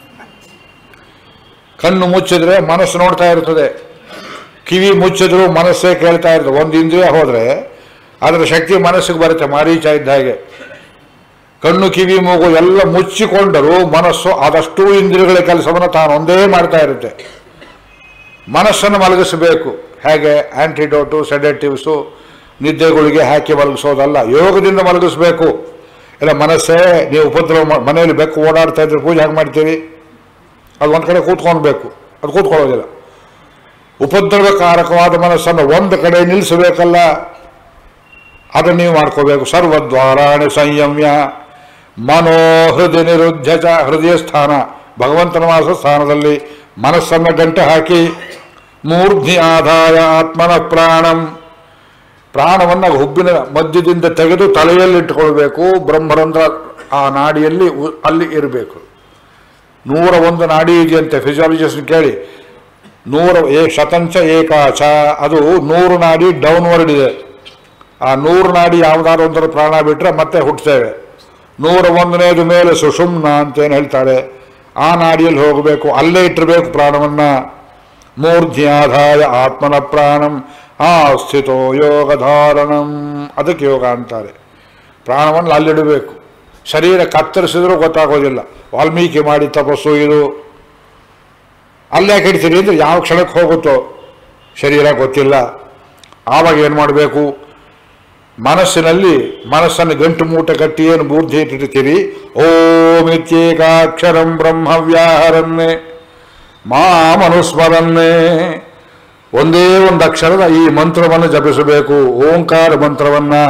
ಕಣ್ಣು ಮುಚ್ಚಿದ್ರೆ ಮನಸ್ಸು ನೋಡ್ತಾ ಇರ್ತದೆ. ಕಿವಿ ಮುಚ್ಚಿದ್ರು ಮನಸ್ಸೇ ಕೇಳ್ತಾ ಇರ್ತದೆ. ಒಂದು ಇಂದ್ರಿಯ ಹೋದರೆ ಅದರ ಶಕ್ತಿ ಮನಸ್ಸಿಗೆ ಬರುತ್ತೆ, ಮಾರೀಚ ಇದ್ದ ಹಾಗೆ. ಕಣ್ಣು ಕಿವಿ ಮೂಗು ಎಲ್ಲ ಮುಚ್ಚಿಕೊಂಡರೂ ಮನಸ್ಸು ಆದಷ್ಟು ಇಂದ್ರಿಯಗಳ ಕೆಲಸವನ್ನು ತಾನು ಒಂದೇ ಮಾಡ್ತಾ ಇರುತ್ತೆ. ಮನಸ್ಸನ್ನು ಮಲಗಿಸಬೇಕು. ಹೇಗೆ? ಆ್ಯಂಟಿಡೋಟು, ಸೆಡೆಟಿವ್ಸು, ನಿದ್ದೆಗಳಿಗೆ ಹಾಕಿ ಮಲಗಿಸೋದಲ್ಲ, ಯೋಗದಿಂದ ಮಲಗಿಸ್ಬೇಕು. ಇಲ್ಲ ಮನಸ್ಸೇ ನೀವು ಉಪದ್ರವ ಮನೆಯಲ್ಲಿ ಬೆಕ್ಕು ಓಡಾಡ್ತಾ ಇದ್ರೆ ಪೂಜೆ ಹಾಗೆ ಮಾಡ್ತೀವಿ. ಅದು ಒಂದು ಕಡೆ ಕೂತ್ಕೊಳ್ಬೇಕು, ಅದು ಕೂತ್ಕೊಳ್ಳೋದಿಲ್ಲ. ಉಪದ್ರವಕಾರಕವಾದ ಮನಸ್ಸನ್ನು ಒಂದು ಕಡೆ ನಿಲ್ಲಿಸಬೇಕಲ್ಲ, ಅದನ್ನು ನೀವು ಮಾಡ್ಕೋಬೇಕು. ಸರ್ವದ್ವಾರಾಣಿ ಸಂಯಮ್ಯ ಮನೋಹೃದಯ ನಿರುದ್ಧ ಚ. ಹೃದಯ ಸ್ಥಾನ ಭಗವಂತನ ವಾಸ ಸ್ಥಾನದಲ್ಲಿ ಮನಸ್ಸನ್ನು ಗಂಟೆ ಹಾಕಿ ಮೂರ್ಧ್ನಿ ಆದಾಯ ಆತ್ಮನ ಪ್ರಾಣಂ. ಪ್ರಾಣವನ್ನು ಹುಬ್ಬಿನ ಮಧ್ಯದಿಂದ ತೆಗೆದು ತಲೆಯಲ್ಲಿಟ್ಟುಕೊಳ್ಬೇಕು. ಬ್ರಹ್ಮರಂಧ್ರ ಆ ನಾಡಿಯಲ್ಲಿ ಅಲ್ಲಿ ಇರಬೇಕು. ನೂರ ಒಂದು ನಾಡಿ ಇದೆಯಂತೆ. ಫಿಸಿಯಾಲಜಿಸ್ಟ್ ಕೇಳಿ. ನೂರ ಏ ಶತಂಚ ಏಕಾಚ, ಅದು ನೂರು ನಾಡಿ ಡೌನ್ವರ್ಡ್ ಇದೆ. ಆ ನೂರು ನಾಡಿ ಯಾವುದಾದ್ರು ಒಂದರ ಪ್ರಾಣ ಬಿಟ್ಟರೆ ಮತ್ತೆ ಹುಟ್ಟುತ್ತೇವೆ. ನೂರ ಒಂದನೇದು ಮೇಲೆ ಸುಷುಮ್ನ ಅಂತೇನು ಹೇಳ್ತಾರೆ, ಆ ನಾಡಿಯಲ್ಲಿ ಹೋಗಬೇಕು, ಅಲ್ಲೇ ಇಟ್ಟಿರಬೇಕು ಪ್ರಾಣವನ್ನು. ಮೂರ್ಧ್ಯಾಧಾಯ ಆತ್ಮನ ಪ್ರಾಣಂ ಆ ಸ್ಥಿತೋ ಯೋಗಧಾರಣಂ. ಅದಕ್ಕೆ ಯೋಗ ಅಂತಾರೆ. ಪ್ರಾಣವನ್ನು ಅಲ್ಲಿಡಬೇಕು. ಶರೀರ ಕತ್ತರಿಸಿದ್ರೂ ಗೊತ್ತಾಗೋದಿಲ್ಲ. ವಾಲ್ಮೀಕಿ ಮಾಡಿ ತಪಸ್ಸು ಇದು. ಅಲ್ಲೇ ಕೆಡ್ತೀರಿ ಅಂದರೆ ಯಾವ ಕ್ಷಣಕ್ಕೆ ಹೋಗುತ್ತೋ ಶರೀರ ಗೊತ್ತಿಲ್ಲ. ಆವಾಗ ಏನು ಮಾಡಬೇಕು? ಮನಸ್ಸಿನಲ್ಲಿ ಮನಸ್ಸನ್ನು ಗಂಟು ಮೂಟೆ ಕಟ್ಟಿ ಏನು ಬೂರ್ಧಿ ಇಟ್ಟಿರ್ತೀರಿ, ಓಮಿತ್ಯೇಕಾಕ್ಷರಂ ಬ್ರಹ್ಮವ್ಯಾಹರನ್ನೇ ಮಾಮನುಸ್ಮರನ್ನೇ, ಒಂದೇ ಒಂದು ಅಕ್ಷರದ ಈ ಮಂತ್ರವನ್ನು ಜಪಿಸಬೇಕು. ಓಂಕಾರ ಮಂತ್ರವನ್ನು.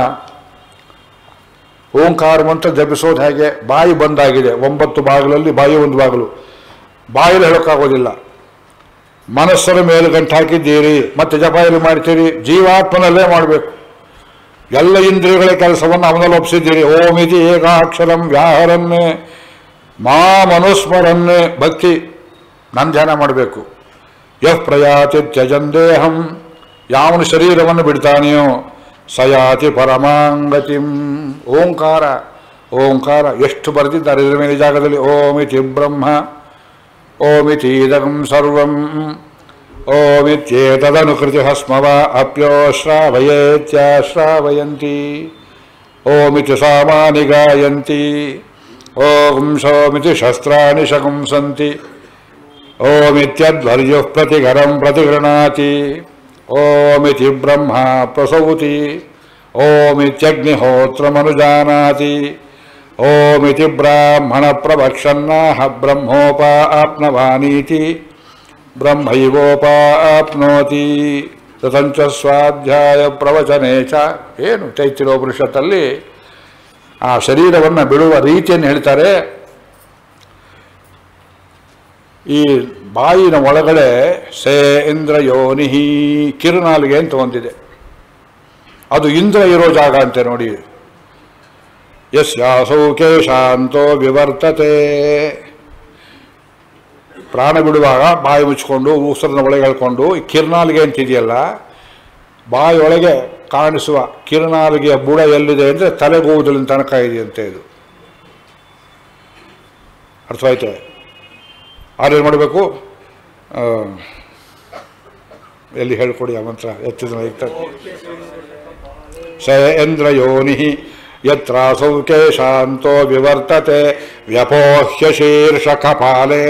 ಓಂಕಾರ ಮಂತ್ರ ಜಪಿಸೋದು ಹೇಗೆ? ಬಾಯಿ ಬಂದಾಗಿದೆ, ಒಂಬತ್ತು ಬಾಗಿಲಲ್ಲಿ ಬಾಯಿ ಒಂದು ಬಾಗಿಲು, ಬಾಯಲ್ಲಿ ಹೇಳೋಕ್ಕಾಗೋದಿಲ್ಲ. ಮನಸ್ಸರ ಮೇಲೆ ಗಂಟು ಹಾಕಿದ್ದೀರಿ, ಮತ್ತೆ ಜಪ ಎಲ್ಲಿ ಮಾಡ್ತೀರಿ? ಜೀವಾತ್ಮನಲ್ಲೇ ಮಾಡಬೇಕು. ಎಲ್ಲ ಇಂದ್ರಿಯಗಳ ಕೆಲಸವನ್ನು ಅವನಲ್ಲಿ ಒಪ್ಪಿಸಿದ್ದೀರಿ. ಓಮಿತಿ ಏಕಾಕ್ಷರಂ ವ್ಯಾಹರನ್ನೇ ಮಾಮನುಸ್ಮರನ್ನೇ, ಭಕ್ತಿ ನನ್ನ ಧ್ಯಾನ ಮಾಡಬೇಕು. ಯಃ ಪ್ರಯಾತಿ ತ್ಯಜಂದೇಹಂ, ಯಾವನು ಶರೀರವನ್ನು ಬಿಡ್ತಾನೆಯೋ ಸಯಾತಿ ಪರಮಾಂಗತಿಂ. ಓಂಕಾರ ಓಂಕಾರ ಎಷ್ಟು ಬರೆದಿದ್ದಾರೆ ಇದರ ಮೇಲೆ ಜಾಗದಲ್ಲಿ. ಓಮಿತಿ ಬ್ರಹ್ಮ ಓಮಿತೀದಂ ಸರ್ವಂ ಓಮಿತ್ಯೇತದನುಕೃತಿ ಸ್ಮವ ಅಪ್ಯೋ ಶ್ರಾವಯೇತ್ಯಾಶ್ರಾವಯಂತಿ ಓಮಿತಿ ಸಾಮಾನಿ ಗಾಯಂತಿ ಓಂ ಸೋಮಿತಿ ಶಸ್ತ್ರಾಣಿ ಶಕುಂಸಂತಿ ಓಮಿತ್ಯಧ್ವರ್ಯುಃ ಪ್ರತಿಘರಂ ಪ್ರತಿಗೃಣಾತಿ ಓಮಿತಿ ಬ್ರಹ್ಮ ಪ್ರಸೌತಿ ಓಮಿತ್ಯಗ್ನಿಹೋತ್ರಮನುಜಾನಾತಿ ಓಮಿತಿ ಬ್ರಾಹ್ಮಣ ಪ್ರವಕ್ಷನ್ನಾಹ ಬ್ರಹ್ಮೋಪಾಪ್ನವಾನೀತಿ ಬ್ರಹ್ಮೈವೋಪಾಪ್ನೋತಿ ತತಂಚ ಸ್ವಾಧ್ಯಾಯ ಪ್ರವಚನೇ ಚ. ಏನು ತೈತ್ತಿರೋಪನಿಷತ್ತಲ್ಲಿ ಆ ಶರೀರವನ್ನು ಬಿಡುವ ರೀತಿಯನ್ನು ಹೇಳ್ತಾರೆ. ಈ ಬಾಯಿನ ಒಳಗಡೆ ಸೇ ಇಂದ್ರ ಯೋನಿಹಿ, ಕಿರುನಾಲಿಗೆ ಅಂತ ಒಂದಿದೆ, ಅದು ಇಂದ್ರ ಇರೋ ಜಾಗ ಅಂತೆ ನೋಡಿ. ಯಸ್ಯಾಸೌ ಕೇಶಾಂತೋ ವಿವರ್ತತೆ, ಪ್ರಾಣ ಬಿಡುವಾಗ ಬಾಯಿ ಮುಚ್ಕೊಂಡು ಉಸಿರನ್ನ ಒಳಗೆ ಹೇಳ್ಕೊಂಡು ಈ ಕಿರುನಾಲಿಗೆ ಅಂತಿದೆಯಲ್ಲ, ಬಾಯಿಯೊಳಗೆ ಕಾಣಿಸುವ ಕಿರುನಾಲಿಗೆಯ ಬುಡ ಎಲ್ಲಿದೆ ಅಂದರೆ ತಲೆಗೂದಲಿನ ತನಕ ಇದೆಯಂತೆ. ಇದು ಅರ್ಥವಾಯ್ತು? ಆರೇನು ಮಾಡಬೇಕು? ಎಲ್ಲಿ ಹೇಳ್ಕೊಡಿ ಆ ಮಂತ್ರ. ಎತ್ತಿದ ಸ ಇಂದ್ರ ಯೋನಿ ಯತ್ರಾಸೌ ಕೇಶಾಂತೋ ವಿವರ್ತತೆ ವ್ಯಪೋಹ್ಯ ಶೀರ್ಷ ಕಪಾಲೆ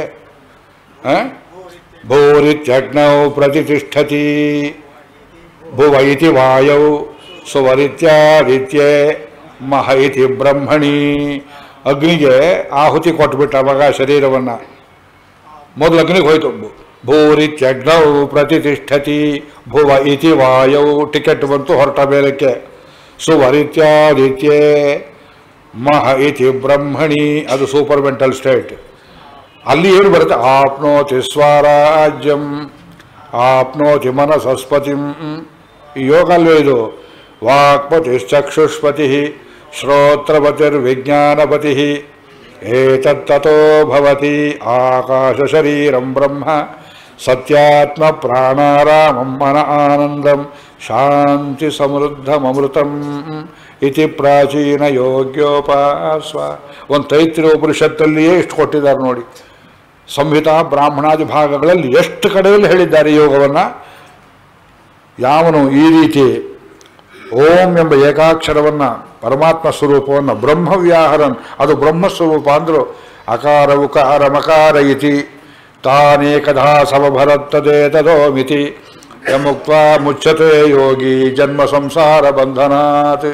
ಭೂರಿತ್ಯಗ್ನೌ ಪ್ರತಿಷ್ಠತಿ ಭುವ ಇತಿ ವಾಯೌ ಸುವರಿತ್ಯಾದಿತ್ಯೆ ಮಹ ಇತಿ ಬ್ರಹ್ಮಣಿ. ಅಗ್ನಿಗೆ ಆಹುತಿ ಕೊಟ್ಬಿಟ್ಟ ಮಗ ಶರೀರವನ್ನು. ಮೊದಲು ಅಗ್ನಿಗೆ ಹೋಯ್ತು. ಭೂರಿತ್ಯಗ್ನೌ ಪ್ರತಿಷ್ಠತಿ ಭುವ ಇತಿ ವಾಯೌ, ಟಿಕೆಟ್ ಬಂತು ಹೊರಟ ಮೇಲಕ್ಕೆ. ಸುವರಿತ್ಯಾದಿತ್ಯೆ ಮಹ ಇತಿ ಬ್ರಹ್ಮಣಿ, ಅದು ಸೂಪರ್ ಮೆಂಟಲ್ ಸ್ಟೇಟ್. ಅಲ್ಲಿ ಏನು ಬರುತ್ತೆ? ಆಪ್ನೋತಿ ಸ್ವರಾಜ್ಯಂ ಆಪ್ನೋತಿ ಮನಸಸ್ಪತಿಂ. ಈ ಯೋಗ ಅಲ್ವೇ ಇದು. ವಾಕ್ಪತಿ ಚಕ್ಷುಷ್ಪತಿ ಶ್ರೋತ್ರಪತಿರ್ವಿಜ್ಞಾನಪತಿ ಏತತ್ತತೋ ಭವತಿ ಆಕಾಶ ಶರೀರಂ ಬ್ರಹ್ಮ ಸತ್ಯಾತ್ಮ ಪ್ರಾಣಾರಾಮಂ ಮನ ಆನಂದಂ ಶಾಂತಿ ಸಮೃದ್ಧಮೃತಂ ಇತಿ ಪ್ರಾಚೀನ ಯೋಗ್ಯೋಪಾಸ್ವ. ಒಂದು ತೈತ್ತಿರೋಪನಿಷತ್ತಲ್ಲಿಯೇ ಇಷ್ಟು ಕೊಟ್ಟಿದ್ದಾರೆ ನೋಡಿ. ಸಂಹಿತಾ ಬ್ರಾಹ್ಮಣಾದಿ ಭಾಗಗಳಲ್ಲಿ ಎಷ್ಟು ಕಡೆಯಲ್ಲಿ ಹೇಳಿದ್ದಾರೆ ಯೋಗವನ್ನು. ಯಾವನು ಈ ರೀತಿ ಓಂ ಎಂಬ ಏಕಾಕ್ಷರವನ್ನು, ಪರಮಾತ್ಮ ಸ್ವರೂಪವನ್ನು ಬ್ರಹ್ಮವ್ಯಾಹರನ್, ಅದು ಬ್ರಹ್ಮಸ್ವರೂಪ ಅಂದರು. ಅಕಾರ ಉಕಾರ ಮಕಾರ ಇತಿ ತಾನೇಕದಾ ಸಮಭರತ್ತದೇತದೋಮಿತಿ ಯಮುಕ್ತ ಮುಚ್ಚತೆ ಯೋಗಿ ಜನ್ಮ ಸಂಸಾರ ಬಂಧನಾತ್.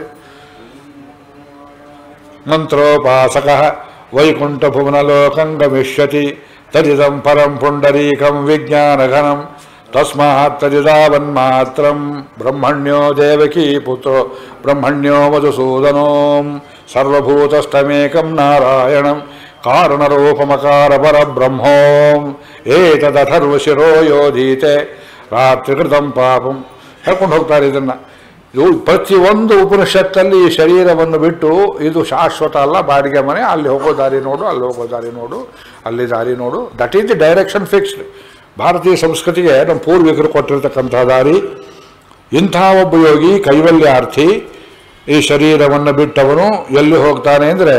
ಮಂತ್ರೋಪಾಸಕ ವೈಕುಂಠ ಭುವನಲೋಕಂ ಗಮಿಷ್ಯತಿ ತದಿದಂ ಪರಂ ಪುಂಡರೀಕಂ ವಿಜ್ಞಾನಘನಂ ತಸ್ಮಾತ್ ತದಿದಾವನ್ಮಾತ್ರಂ ಬ್ರಹ್ಮಣ್ಯೋ ದೇವಕೀ ಪುತ್ರೋ ಬ್ರಹ್ಮಣ್ಯೋ ಮಧುಸೂದನೋಂ ಸರ್ವಭೂತಸ್ಥಮೇಕಂ ನಾರಾಯಣಂ ಕಾರಣರೂಪಮಕಾರ ಪರಬ್ರಹ್ಮೋಂ ಏತದಥರ್ವಶಿರೋ ಯೋಧೀತೆ ರಾತ್ರಿಕೃತಂ ಪಾಪಂ. ಹೇಳ್ಕೊಂಡು ಹೋಗ್ತಾರೆ ಇದನ್ನು. ಇದು ಪ್ರತಿಯೊಂದು ಉಪನಿಷತ್ತಲ್ಲಿ ಈ ಶರೀರವನ್ನು ಬಿಟ್ಟು ಇದು ಶಾಶ್ವತ ಅಲ್ಲ, ಬಾಡಿಗೆ ಮನೆ, ಅಲ್ಲಿ ಹೋಗೋ ದಾರಿ ನೋಡು, ಅಲ್ಲಿ ಹೋಗೋ ದಾರಿ ನೋಡು, ಅಲ್ಲಿ ದಾರಿ ನೋಡು. That is the direction fixed. ಭಾರತೀಯ ಸಂಸ್ಕೃತಿಗೆ ನಮ್ಮ ಪೂರ್ವಿಕರು ಕೊಟ್ಟಿರ್ತಕ್ಕಂಥ ದಾರಿ. ಇಂಥ ಒಬ್ಬ ಯೋಗಿ ಕೈವಲ್ಯಾರ್ಥಿ ಈ ಶರೀರವನ್ನು ಬಿಟ್ಟವನು ಎಲ್ಲಿ ಹೋಗ್ತಾನೆ ಅಂದರೆ,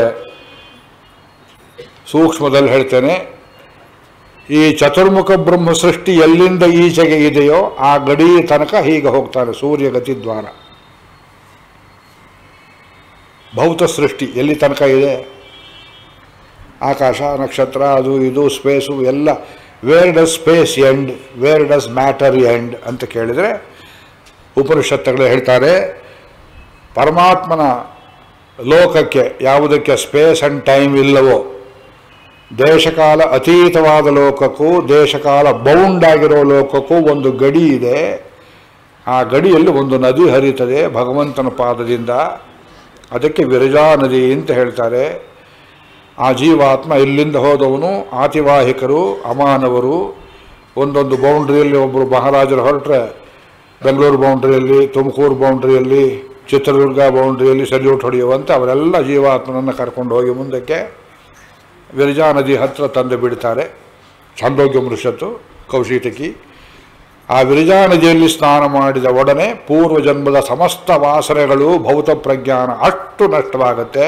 ಸೂಕ್ಷ್ಮದಲ್ಲಿ ಹೇಳ್ತೇನೆ, ಈ ಚತುರ್ಮುಖ ಬ್ರಹ್ಮ ಸೃಷ್ಟಿ ಎಲ್ಲಿಂದ ಈಚೆಗೆ ಇದೆಯೋ ಆ ಗಡಿ ತನಕ ಹೀಗೆ ಹೋಗ್ತಾನೆ, ಸೂರ್ಯಗತಿ ದ್ವಾರ. ಭೌತ ಸೃಷ್ಟಿ ಎಲ್ಲಿ ತನಕ ಇದೆ, ಆಕಾಶ ನಕ್ಷತ್ರ ಅದು ಇದು ಸ್ಪೇಸು ಎಲ್ಲ. Where does space end, where does matter end ಅಂತ ಕೇಳಿದರೆ ಉಪನಿಷತ್ತುಗಳು ಹೇಳ್ತಾರೆ, ಪರಮಾತ್ಮನ ಲೋಕಕ್ಕೆ ಯಾವುದಕ್ಕೆ ಸ್ಪೇಸ್ ಆ್ಯಂಡ್ ಟೈಮ್ ಇಲ್ಲವೋ, ದೇಶಕಾಲ ಅತೀತವಾದ ಲೋಕಕ್ಕೂ ದೇಶಕಾಲ ಬೌಂಡ್ ಆಗಿರೋ ಲೋಕಕ್ಕೂ ಒಂದು ಗಡಿ ಇದೆ. ಆ ಗಡಿಯಲ್ಲಿ ಒಂದು ನದಿ ಹರಿತದೆ ಭಗವಂತನ ಪಾದದಿಂದ, ಅದಕ್ಕೆ ವಿರಜಾ ನದಿ ಅಂತ ಹೇಳ್ತಾರೆ. ಆ ಜೀವಾತ್ಮ ಇಲ್ಲಿಂದ ಹೋದವನು, ಆತಿವಾಹಿಕರು ಅಮಾನವರು ಒಂದೊಂದು ಬೌಂಡ್ರಿಯಲ್ಲಿ ಒಬ್ಬರು ಮಹಾರಾಜರು ಹೊರಟ್ರೆ ಬೆಂಗಳೂರು ಬೌಂಡ್ರಿಯಲ್ಲಿ, ತುಮಕೂರು ಬೌಂಡ್ರಿಯಲ್ಲಿ, ಚಿತ್ರದುರ್ಗ ಬೌಂಡ್ರಿಯಲ್ಲಿ ಸಲ್ಯೂಟ್ ಹೊಡೆಯುವಂತ ಅವರೆಲ್ಲ ಜೀವಾತ್ಮನನ್ನು ಕರ್ಕೊಂಡು ಹೋಗಿ ಮುಂದಕ್ಕೆ ವಿರಜಾ ನದಿ ಹತ್ತಿರ ತಂದು ಬಿಡ್ತಾರೆ. ಛಾಂದೋಗ್ಯ ಉಪನಿಷತ್ತು ಕೌಶಿಟಕಿ. ಆ ವಿರಜಾ ನದಿಯಲ್ಲಿ ಸ್ನಾನ ಮಾಡಿದ ಒಡನೆ ಪೂರ್ವಜನ್ಮದ ಸಮಸ್ತ ವಾಸನೆಗಳು ಭೌತ ಪ್ರಜ್ಞಾನ ಅಷ್ಟು ನಷ್ಟವಾಗುತ್ತೆ.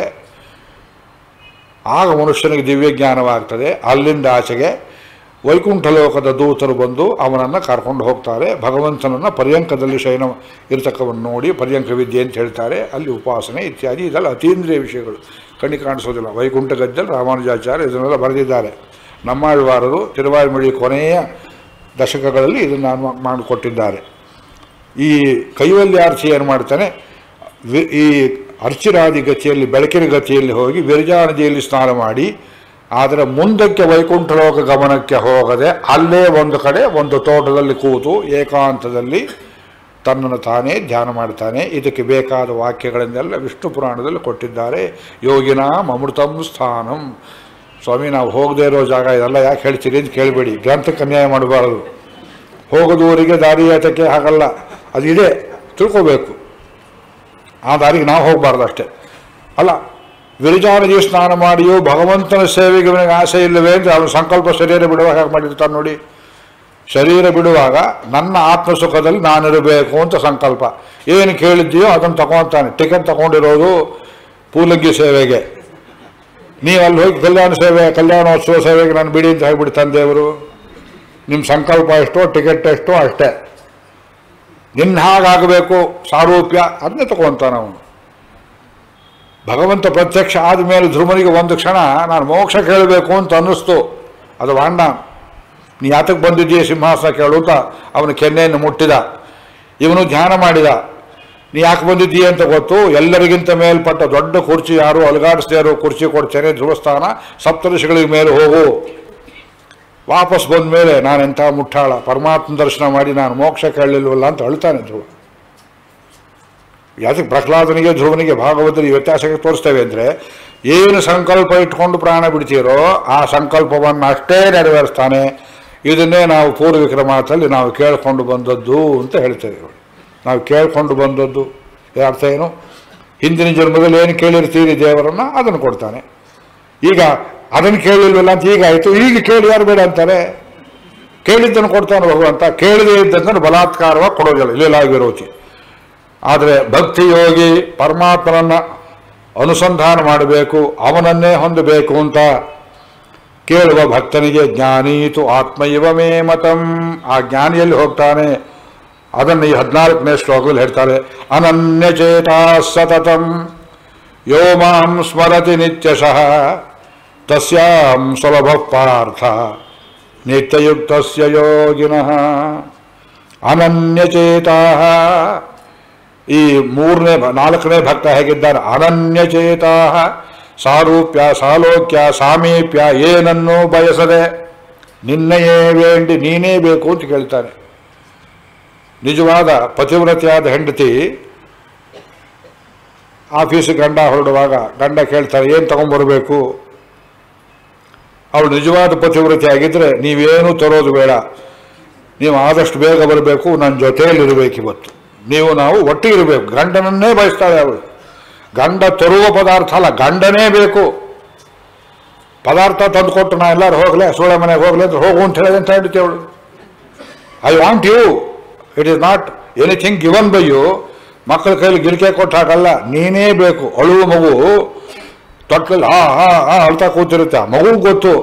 ಆಗ ಮನುಷ್ಯನಿಗೆ ದಿವ್ಯಜ್ಞಾನವಾಗ್ತದೆ. ಅಲ್ಲಿಂದ ಆಚೆಗೆ ವೈಕುಂಠ ಲೋಕದ ದೂತರು ಬಂದು ಅವನನ್ನು ಕರ್ಕೊಂಡು ಹೋಗ್ತಾರೆ. ಭಗವಂತನನ್ನು ಪರ್ಯಂಕದಲ್ಲಿ ಶಯನ ಇರತಕ್ಕವನ್ನು ನೋಡಿ ಪರ್ಯಂಕ ವಿದ್ಯೆ ಅಂತ ಹೇಳ್ತಾರೆ. ಅಲ್ಲಿ ಉಪಾಸನೆ ಇತ್ಯಾದಿ ಇದೆಲ್ಲ ಅತೀಂದ್ರಿಯ ವಿಷಯಗಳು, ಕಣ್ಣಿಗೆ ಕಾಣಿಸೋದಿಲ್ಲ. ವೈಕುಂಠ ಗದ್ದಲ್ಲಿ ರಾಮಾನುಜಾಚಾರ್ಯ ಇದನ್ನೆಲ್ಲ ಬರೆದಿದ್ದಾರೆ. ನಮ್ಮಾಳ್ವಾರರು ತಿರುವಾಯ್ಮೊഴി ಕೊನೆಯ ದಶಕಗಳಲ್ಲಿ ಇದನ್ನು ಮಾಡಿಕೊಟ್ಟಿದ್ದಾರೆ. ಈ ಕೈವಲ್ಯಾರ್ಥಿ ಏನು ಮಾಡ್ತಾನೆ, ಈ ಅರ್ಚಿರಾದಿ ಗತಿಯಲ್ಲಿ ಬೆಳಕಿನ ಗತಿಯಲ್ಲಿ ಹೋಗಿ ವಿರಜಾ ನದಿಯಲ್ಲಿ ಸ್ನಾನ ಮಾಡಿ, ಆದರೆ ಮುಂದಕ್ಕೆ ವೈಕುಂಠ ಲೋಕ ಗಮನಕ್ಕೆ ಹೋಗದೆ ಅಲ್ಲೇ ಒಂದು ಕಡೆ ಒಂದು ತೋಟದಲ್ಲಿ ಕೂತು ಏಕಾಂತದಲ್ಲಿ ತನ್ನನ್ನು ತಾನೇ ಧ್ಯಾನ ಮಾಡ್ತಾನೆ. ಇದಕ್ಕೆ ಬೇಕಾದ ವಾಕ್ಯಗಳನ್ನೆಲ್ಲ ವಿಷ್ಣು ಪುರಾಣದಲ್ಲಿ ಕೊಟ್ಟಿದ್ದಾರೆ. ಯೋಗಿನಾಂ ಅಮೃತಂ ಸ್ಥಾನಂ. ಸ್ವಾಮಿ, ನಾವು ಹೋಗದೇ ಇರೋ ಜಾಗ ಇದೆಲ್ಲ ಯಾಕೆ ಹೇಳ್ತೀರಿ ಅಂತ ಕೇಳಬೇಡಿ, ಗ್ರಂಥಕ್ಕೆ ಅನ್ಯಾಯ ಮಾಡಬಾರದು. ಹೋಗೋದೂರಿಗೆ ದಾರಿ ಏತಕ್ಕೆ ಹಾಗಲ್ಲ, ಅದಿದೆ ತಿಳ್ಕೋಬೇಕು. ಆ ದಾರಿಗೆ ನಾವು ಹೋಗಬಾರ್ದು ಅಷ್ಟೇ. ಅಲ್ಲ, ವಿರಜಾ ನದಿ ಸ್ನಾನ ಮಾಡಿಯೂ ಭಗವಂತನ ಸೇವೆಗೆ ಅವನಿಗೆ ಆಸೆ ಇಲ್ಲವೇ ಅಂದರೆ ಅವನು ಸಂಕಲ್ಪ ಶರೀರ ಬಿಡುವಾಗ ಹಾಗೆ ಮಾಡಿರ್ತಾನೆ ನೋಡಿ. ಶರೀರ ಬಿಡುವಾಗ ನನ್ನ ಆತ್ಮಸುಖದಲ್ಲಿ ನಾನಿರಬೇಕು ಅಂತ ಸಂಕಲ್ಪ. ಏನು ಕೇಳಿದ್ದೀಯೋ ಅದನ್ನು ತಗೊತಾನೆ. ಟಿಕೆಟ್ ತಗೊಂಡಿರೋದು ಪೂಲಂಗಿ ಸೇವೆಗೆ, ನೀವು ಅಲ್ಲಿ ಹೋಗಿ ಕಲ್ಯಾಣ ಸೇವೆ ಕಲ್ಯಾಣೋತ್ಸವ ಸೇವೆಗೆ ನಾನು ಬಿಡಿ ಅಂತ ಹೇಳಿಬಿಡ್ತಾನೆ ದೇವರು. ನಿಮ್ಮ ಸಂಕಲ್ಪ ಎಷ್ಟೋ ಟಿಕೆಟ್ ಎಷ್ಟೋ ಅಷ್ಟೇ. ನಿನ್ನ ಹಾಗಾಗಬೇಕು ಸಾರೂಪ್ಯ ಅದನ್ನೇ ತಗೊತಾನೆ ಅವನು. ಭಗವಂತ ಪ್ರತ್ಯಕ್ಷ ಆದಮೇಲೆ ಧ್ರುವನಿಗೆ ಒಂದು ಕ್ಷಣ ನಾನು ಮೋಕ್ಷ ಕೇಳಬೇಕು ಅಂತ ಅನ್ನಿಸ್ತು. ಅದು ವಾಂಡ, ನೀ ಯಾತಕ್ಕೆ ಬಂದಿದ್ದೀಯ ಸಿಂಹಾಸನ ಕೇಳುತ್ತಾ ಅವನು ಕೆನ್ನೆಯನ್ನು ಮುಟ್ಟಿದ. ಇವನು ಧ್ಯಾನ ಮಾಡಿದ. ನೀ ಯಾಕೆ ಬಂದಿದ್ದೀಯ ಅಂತ ಗೊತ್ತು. ಎಲ್ಲರಿಗಿಂತ ಮೇಲ್ಪಟ್ಟ ದೊಡ್ಡ ಕುರ್ಚಿ ಯಾರು ಅಲುಗಾಡಿಸದೇ ಇರೋ ಕುರ್ಚಿ ಕೊಡ್ತೇನೆ, ಧ್ರುವಸ್ಥಾನ, ಸಪ್ತಋಷಿಗಳಿಗೆ ಮೇಲೆ ಹೋಗು. ವಾಪಸ್ ಬಂದ ಮೇಲೆ ನಾನೆಂಥ ಮುಟ್ಟಾಳ, ಪರಮಾತ್ಮ ದರ್ಶನ ಮಾಡಿ ನಾನು ಮೋಕ್ಷ ಕೇಳಲಿಲ್ವಲ್ಲ ಅಂತ ಅಳ್ತಾನೆ ಧ್ರುವ. ಯಾತಕ್ಕೆ ಪ್ರಹ್ಲಾದನಿಗೆ ಧ್ರುವನಿಗೆ ಭಾಗವತರಿಗೆ ವ್ಯತ್ಯಾಸಕ್ಕೆ ತೋರಿಸ್ತೇವೆ ಅಂದರೆ, ಏನು ಸಂಕಲ್ಪ ಇಟ್ಕೊಂಡು ಪ್ರಾಣ ಬಿಡ್ತೀರೋ ಆ ಸಂಕಲ್ಪವನ್ನು ಅಷ್ಟೇ ನೆರವೇರಿಸ್ತಾನೆ. ಇದನ್ನೇ ನಾವು ಪೂರ್ವಿಕರ ಮಾತಲ್ಲಿ ನಾವು ಕೇಳಿಕೊಂಡು ಬಂದದ್ದು ಅಂತ ಹೇಳ್ತೇವೆ. ನಾವು ಕೇಳಿಕೊಂಡು ಬಂದದ್ದು ಅರ್ಥ ಏನು? ಹಿಂದಿನ ಜನ್ಮದಲ್ಲಿ ಏನು ಕೇಳಿರ್ತೀರಿ ದೇವರನ್ನು ಅದನ್ನು ಕೊಡ್ತಾನೆ. ಈಗ ಅದನ್ನು ಕೇಳಿಲ್ವಲ್ಲ ಅಂತ ಈಗ ಆಯಿತು, ಈಗ ಕೇಳಿ ಯಾರು ಬೇಡ ಅಂತಾರೆ. ಕೇಳಿದ್ದನ್ನು ಕೊಡ್ತಾನೆ ಭಗವಂತ, ಕೇಳದೇ ಇದ್ದಂತ ಬಲಾತ್ಕಾರವಾಗಿ ಕೊಡೋದಿಲ್ಲ, ಇಲ್ಲಾಗಿರೋತಿ. ಆದರೆ ಭಕ್ತಿಯೋಗಿ ಪರಮಾತ್ಮನನ್ನು ಅನುಸಂಧಾನ ಮಾಡಬೇಕು, ಅವನನ್ನೇ ಹೊಂದಬೇಕು ಅಂತ ಕೇಳುವ ಭಕ್ತನಿಗೆ ಜ್ಞಾನೀತು ಆತ್ಮೈವ ಮೇ ಮತಂ. ಆ ಜ್ಞಾನಿಯಲ್ಲಿ ಹೋಗ್ತಾನೆ. ಅದನ್ನು ಈ ಹದಿನಾಲ್ಕನೇ ಶ್ಲೋಕದಲ್ಲಿ ಹೇಳ್ತಾರೆ. ಅನನ್ಯಚೇತಾ ಸತತಂ ಯೋ ಮಾಂ ಸ್ಮರತಿ ನಿತ್ಯಶಃ ತಸ್ಯಾಂ ಸುಲಭ ಪಾರ್ಥ ನಿತ್ಯಯುಕ್ತಸ್ಯ ಯೋಗಿನಃ. ಅನನ್ಯಚೇತಾ, ಈ ಮೂರನೇ ನಾಲ್ಕನೇ ಭಕ್ತ ಹೇಗಿದ್ದಾರೆ? ಅನನ್ಯಚೇತಾ, ಸಾರೂಪ್ಯ ಸಾಲೋಕ್ಯ ಸಾಮೀಪ್ಯ ಏನನ್ನೂ ಬಯಸದೆ ನಿನ್ನೆಯೇ ವೇಂಡಿ ನೀನೇ ಬೇಕು ಅಂತ ಕೇಳ್ತಾನೆ. ನಿಜವಾದ ಪತಿವ್ರತೆಯಾದ ಹೆಂಡತಿ ಆಫೀಸಿಗೆ ಗಂಡ ಹೊರಡುವಾಗ ಗಂಡ ಕೇಳ್ತಾರೆ ಏನು ತಗೊಂಡ್ಬರಬೇಕು. ಅವಳು ನಿಜವಾದ ಪತಿವ್ರತೆ ಆಗಿದ್ದರೆ ನೀವೇನೂ ತರೋದು ಬೇಡ, ನೀವು ಆದಷ್ಟು ಬೇಗ ಬರಬೇಕು, ನನ್ನ ಜೊತೆಯಲ್ಲಿರಬೇಕು, ಇವತ್ತು ನೀವು ನಾವು ಒಟ್ಟಿಗಿರಬೇಕು. ಗಂಡನನ್ನೇ ಬಯಸ್ತಾಳೆ ಅವಳು. ಗಂಡ ತರುವ ಪದಾರ್ಥ ಅಲ್ಲ, ಗಂಡನೇ ಬೇಕು. ಪದಾರ್ಥ ತಂದು ಕೊಟ್ಟು ನಾ ಎಲ್ಲರೂ ಹೋಗಲೇ ಸೋಳೆ ಮನೆಗೆ ಹೋಗಲಿ ಅಂದ್ರೆ ಹೋಗು ಅಂತ ಹೇಳಿದೆ ಅಂತ ಹೇಳ್ತಿ ಅವಳು. I want you, it is not anything given by you. ಮಕ್ಕಳ ಕೈಲಿ ಗಿರಿಕೆ ಕೊಟ್ಟು ಹಾಕಲ್ಲ, ನೀನೇ ಬೇಕು. ಅಳುವ ಮಗು ತೊಟ್ಟಲ್ಲಿ ಹಾ ಹಾ ಹಾ ಅಳ್ತಾ ಕೂತಿರುತ್ತೆ. ಮಗು ಗೊತ್ತು